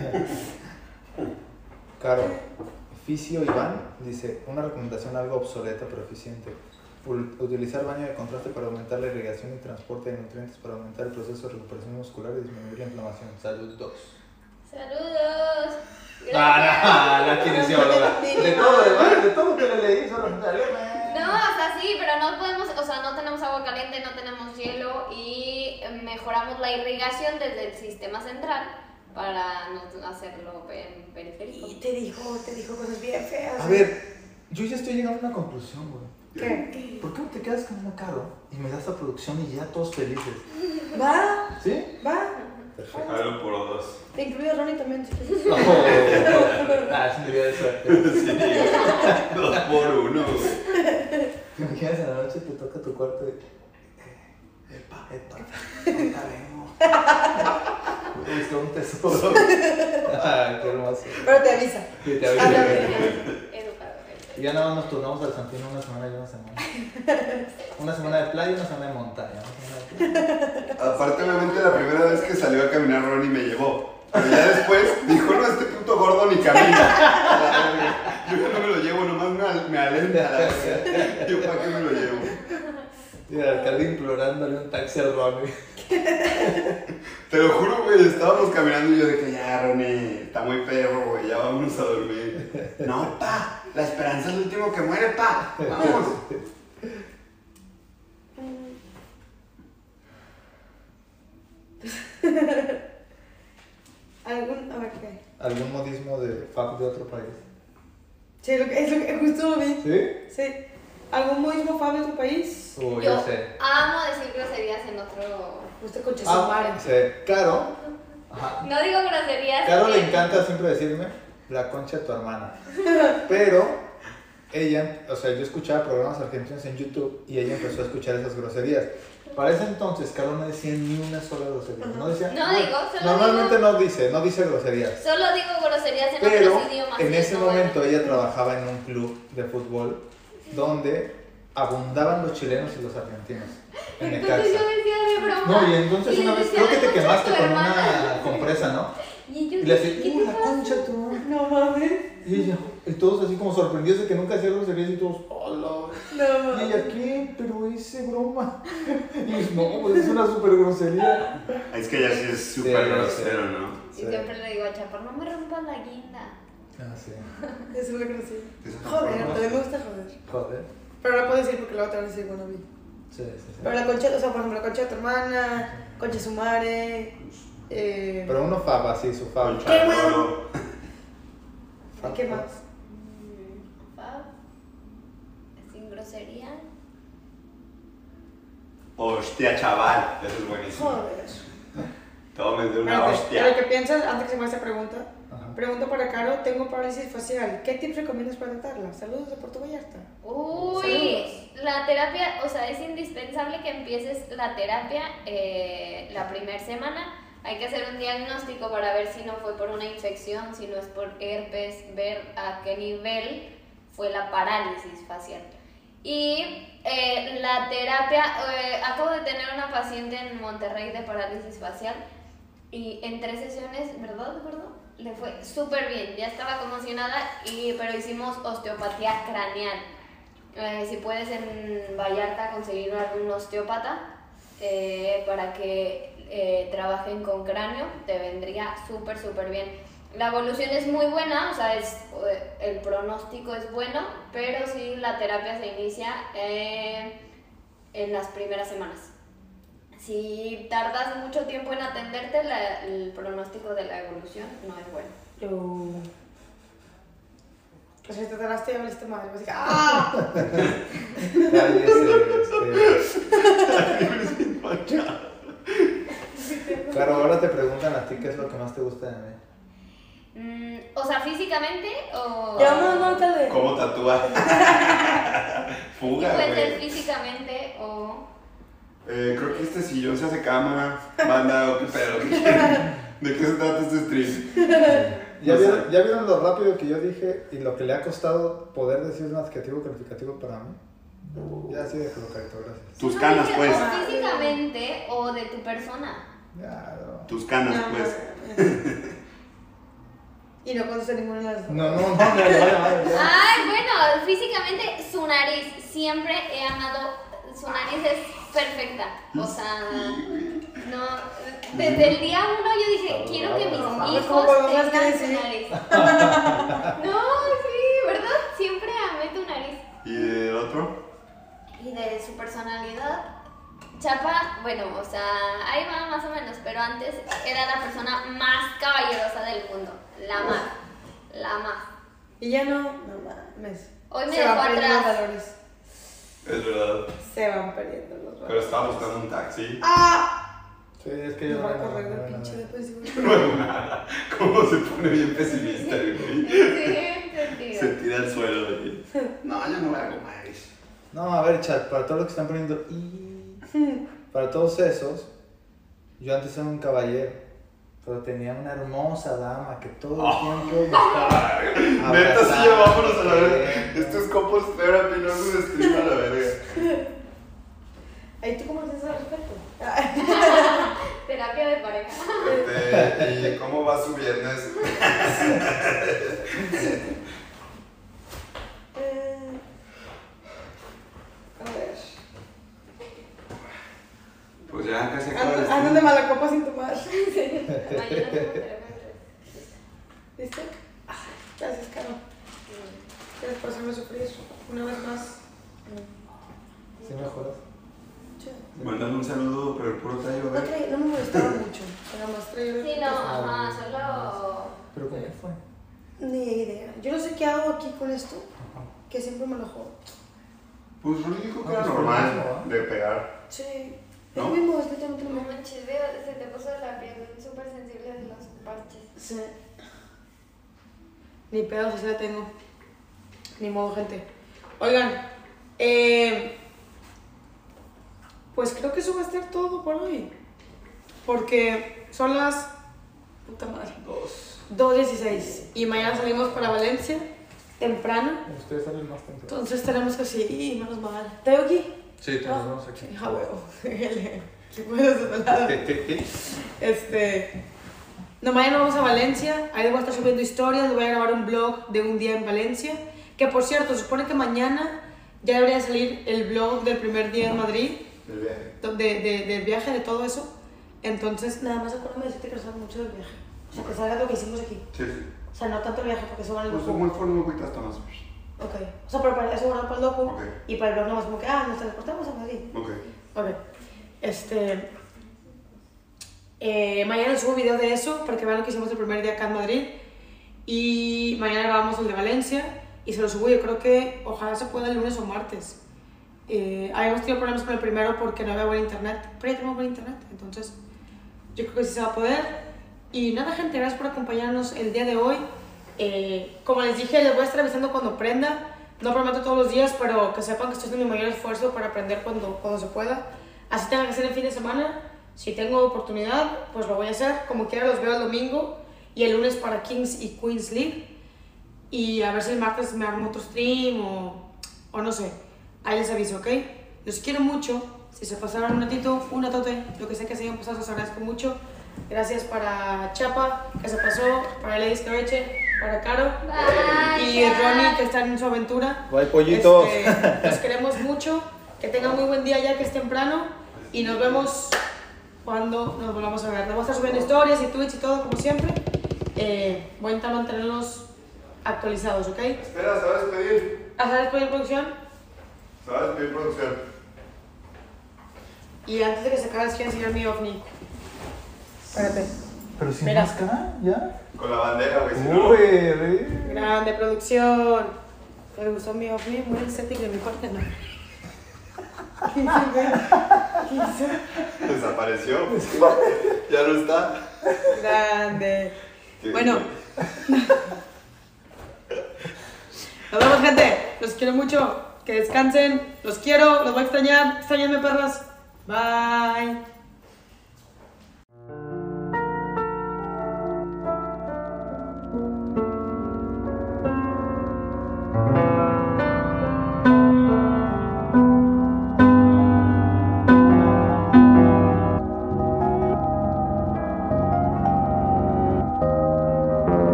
Caro, Fisio Iván dice, una recomendación algo obsoleta pero eficiente. Ul- Utilizar baño de contraste para aumentar la irrigación y transporte de nutrientes para aumentar el proceso de recuperación muscular y disminuir la inflamación. Saludos. Saludos. Ah, no, la kinesióloga. De todo, de, de todo que le leí, solo No, o sea, sí, pero no podemos, o sea, no tenemos agua caliente, no tenemos hielo y mejoramos la irrigación desde el sistema central para no hacerlo en periférico. Y te dijo, te dijo cosas bien feas. A ver, yo ya estoy llegando a una conclusión, güey. ¿Qué? ¿Por qué no te quedas con una Caro y me das la producción y ya todos felices? Va, ¿Sí? va. Perfecto. Algo por dos. Te incluyo a Ronnie también. Si quieres. No, ah, es un día de suerte. Sí, dos por uno. ¿Te imaginas en la noche te toca tu cuarto y... Eh, epa, epa, ahorita vengo. Es un tesoro. Ah, qué hermoso. Pero te avisa. Sí, te Ah, avisa. Educado. Y ya nada más nos turnamos al Santino una semana y una semana. Una semana de playa y una semana de montaña. Una semana de playa. Aparte, obviamente, la primera vez que salió a caminar Ronnie me llevó. Pero ya después dijo, no, este puto gordo ni camina. A la verga. Yo no me lo llevo, nomás me, al- me alenta la verga. Yo, ¿para qué me lo llevo? Y el alcalde implorándole un taxi al Ronnie. Te lo juro, güey, estábamos caminando y yo de que ya, Ronnie, está muy perro, güey, ya vámonos a dormir. No, pa, la esperanza es el último que muere, pa. Vamos. ¿Algún? A ver, ¿qué? ¿Algún modismo de fuck de otro país? Sí, lo que, es lo que justo lo vi. ¿Sí? Sí. ¿Algún modismo fab de otro país? Uy, Yo ya sé. amo decir groserías en otro... Usted con Ah, Chesumare. sí. Caro. Ajá. No digo groserías. Caro le en- encanta siempre decirme la concha de tu hermana. Pero ella, o sea, yo escuchaba programas argentinos en YouTube y ella empezó a escuchar esas groserías. Para ese entonces, Caro no decía ni una sola grosería. No decía. No digo, solo Normalmente digo- no dice, no dice groserías. Solo digo groserías en Pero otros idiomas. en y ese no momento en- ella trabajaba en un club de fútbol donde abundaban los chilenos y los argentinos. En Entonces Necaxa. yo decía de broma. No, y entonces y le una vez decía, creo que "La te concha quemaste de tu con una hermana". compresa, ¿no? Y yo Y le dije, hacía, ¿qué ¡uh, te la pasa? concha de tu madre! No mames. Y ella, y todos así como sorprendidos de que nunca hacía groserías y todos, ¡hola! No Y mames. ella, ¿qué? Pero hice broma. Y yo, no, pues es una super grosería. Es que ya sí es súper Sí, grosero, ¿no? Y siempre le digo a Chaparro, no me rompas la guinda. Ah, sí. Eso es lo que sí. Eso es Joder, broma. también me gusta joder. Joder. Pero no puedo decir porque luego te van a decir bueno a mí. Sí, sí, sí. Pero la concha, o sea, por ejemplo, la concha de tu hermana, concha Sumare. Eh, Pero uno fab así, su fab. Concha ¿Qué de más? oro. Fab, ¿Qué fab. más? Mm, Fab. Sin grosería. Hostia, chaval. Eso es buenísimo. Joder. Tómate de una Espérate, hostia. pero ¿qué piensas antes que se me haga esta pregunta? Ajá. Pregunta para Caro, tengo parálisis facial. ¿Qué tips recomiendas para tratarla? Saludos de Puerto Vallarta. Uy, la terapia, o sea, es indispensable que empieces la terapia eh, la primera semana. Hay que hacer un diagnóstico para ver si no fue por una infección, si no es por herpes, ver a qué nivel fue la parálisis facial. Y eh, la terapia, eh, acabo de tener una paciente en Monterrey de parálisis facial y en tres sesiones, ¿verdad? ¿Verdad? Le fue súper bien, ya estaba conmocionada, y, pero hicimos osteopatía craneal. Eh, si puedes en Vallarta conseguir algún osteópata, eh, para que eh, trabajen con cráneo, te vendría súper, súper bien. La evolución es muy buena, o sea, es, el pronóstico es bueno, pero sí la terapia se inicia eh, en las primeras semanas. Si tardas mucho tiempo en atenderte, la, el pronóstico de la evolución no es bueno. Yo... Pues si te tardaste ya valiste madre, así que ¡ah! Claro, ahora te preguntan a ti qué es lo que más te gusta de mí. Mm, o sea, físicamente o... Ya no, no, tal vez. ¿Cómo tatúa? Fuga, puede ser güey. físicamente o... Eh, creo que este sillón se hace cámara. Banda, ¿o qué pedo? ¿Qué quieren? ¿De qué se trata este stream? ¿Ya, No sé. vieron, ¿Ya vieron lo rápido que yo dije y lo que le ha costado poder decir un adjetivo calificativo para mí? Ya así de correcto, gracias. Tus No, canas, dije pues. o físicamente o de tu persona. Ya, no. Tus canas, No, pues. Y no conoce ninguna de las dos. No, no, no, me vale madre, ya. Ay, bueno, físicamente su nariz. Siempre he amado. Su nariz es perfecta. O sea, no. Desde el día uno yo dije, quiero que mis ¿cómo hijos podemos tengan su decir? nariz. No, sí, ¿verdad? Siempre amé tu nariz. ¿Y del otro? Y de su personalidad, Chapa, bueno, o sea, ahí va más o menos, pero antes era la persona más caballerosa del mundo. La más. La más. Y ya no, no mames. Hoy me Se dejó van perdiendo los atrás. valores. Es verdad. Se van perdiendo los valores. Pero estaba buscando un taxi. ¡Ah! Sí, es que Me yo va a no, correr no, de no, pinche no. depresivo. No es nada. ¿Cómo se pone bien pesimista, güey? Sí, sentido. Se tira al suelo de aquí. No, yo no voy a comer eso. No, a ver, chat, para todos los que están poniendo y para todos esos, yo antes era un caballero, pero tenía una hermosa dama que todo el tiempo me estaba Neta, sí, abrazando, vámonos a la verga. queriendo. Esto es couples therapy, no es un stream a la verga. ¿Ahí tú cómo tienes al respecto? Terapia de pareja. Este, ¿y cómo va su viernes? Eh, A ver. Pues ya casi acaba el Ando- stream. Andan de mala copa sin tomar. Mañana tengo terapia. ¿Listo? Ah, gracias, Caro. Gracias por hacerme sufrir una vez más. ¿Sí mejoras? Sí. Mándale un saludo, pero el puro tallo, No, a ver. traía- no me molestaba mucho. Era más traer. Sí, no, ajá, solo. ¿Pero cómo fue? Ni idea. Yo no sé qué hago aquí con esto, que siempre me lo jodo. Pues Ruli dijo que No, era pues, normal ¿no? de pegar. Sí. ¿No? Es lo mismo, es literalmente lo No mismo. manches, veo, se te puso la piel súper sensible de los parches. Sí. Ni pedos, así la tengo. Ni modo, gente. Oigan, eh, pues creo que eso va a estar todo por hoy. Porque son las. Puta madre. Dos. dos dieciséis. Y mañana salimos para Valencia, temprano. Ustedes salen más temprano. Entonces tenemos que sí, menos mal. ¿Te veo aquí? Sí, te Ah, nos vemos aquí. Ja, huevo. Si puedes, de lado. Este. No, mañana vamos a Valencia. Ahí voy a estar subiendo historias. Les voy a grabar un vlog de un día en Valencia. Que por cierto, se supone que mañana ya debería salir el vlog del primer día en Madrid. El viaje. De, de, del viaje, de todo eso. Entonces, nada más acuérdame de decirte que no sabes mucho del viaje. O sea, que salga lo que hicimos aquí. Sí, sí. O sea, no tanto el viaje, porque eso va en el Pues docu. muy fuerte, muy cuitas, Tomás. Ok. O sea, pero para eso guardar para el docu. Ok. Y para el vlog, nada más como que, ah, nos transportamos a Madrid. Ok. Ok. Este. Eh, mañana subo video de eso para que vean lo que hicimos el primer día acá en Madrid. Y mañana grabamos el de Valencia. Y se lo subo, yo creo que ojalá se pueda el lunes o martes. Eh, habíamos tenido problemas con el primero porque no había buen internet. Pero ya tenemos buen internet. Entonces, yo creo que sí se va a poder. Y nada, gente, gracias por acompañarnos el día de hoy. Eh, como les dije, les voy a estar avisando cuando aprenda. No prometo todos los días, pero que sepan que estoy haciendo mi mayor esfuerzo para aprender cuando, cuando se pueda. Así tenga que ser el fin de semana. Si tengo oportunidad, pues lo voy a hacer. Como quiera, los veo el domingo y el lunes para Kings y Queens League. Y a ver si el martes me armo otro stream o, o no sé. Ahí les aviso, ¿ok? Los quiero mucho. Si se pasaron un ratito, un ratote, lo que sé que se hayan pasado, os agradezco mucho. Gracias para Chapa, que se pasó, para Ladies Careche, para Caro Bye, y chao. Ronnie, que está en su aventura. Bye, pollitos. Este, los queremos mucho. Que tengan muy buen día ya que es temprano. Y nos vemos cuando nos volvamos a ver. Nos vamos a estar subiendo historias y Twitch y todo, como siempre. Eh, voy a intentar mantenerlos actualizados, ¿ok? Espera, ¿se va a despedir? ¿Hasta despedir producción? Se va a despedir producción. Y antes de que se acabe, les quiero enseñar mi ovni. Espérate. Pero sin Mira. máscara, ¿ya? Con la bandera, güey. si no- Uy, re. Grande producción. Me gustó mi ovni, muy estético de mi parte, ¿no? ¿Qué hizo, güey? ¿Qué hizo? Desapareció. Ya no está. Grande. Qué Bueno. bien. Nos vemos, gente. Los quiero mucho. Que descansen. Los quiero. Los voy a extrañar. Extrañenme, perras. Bye.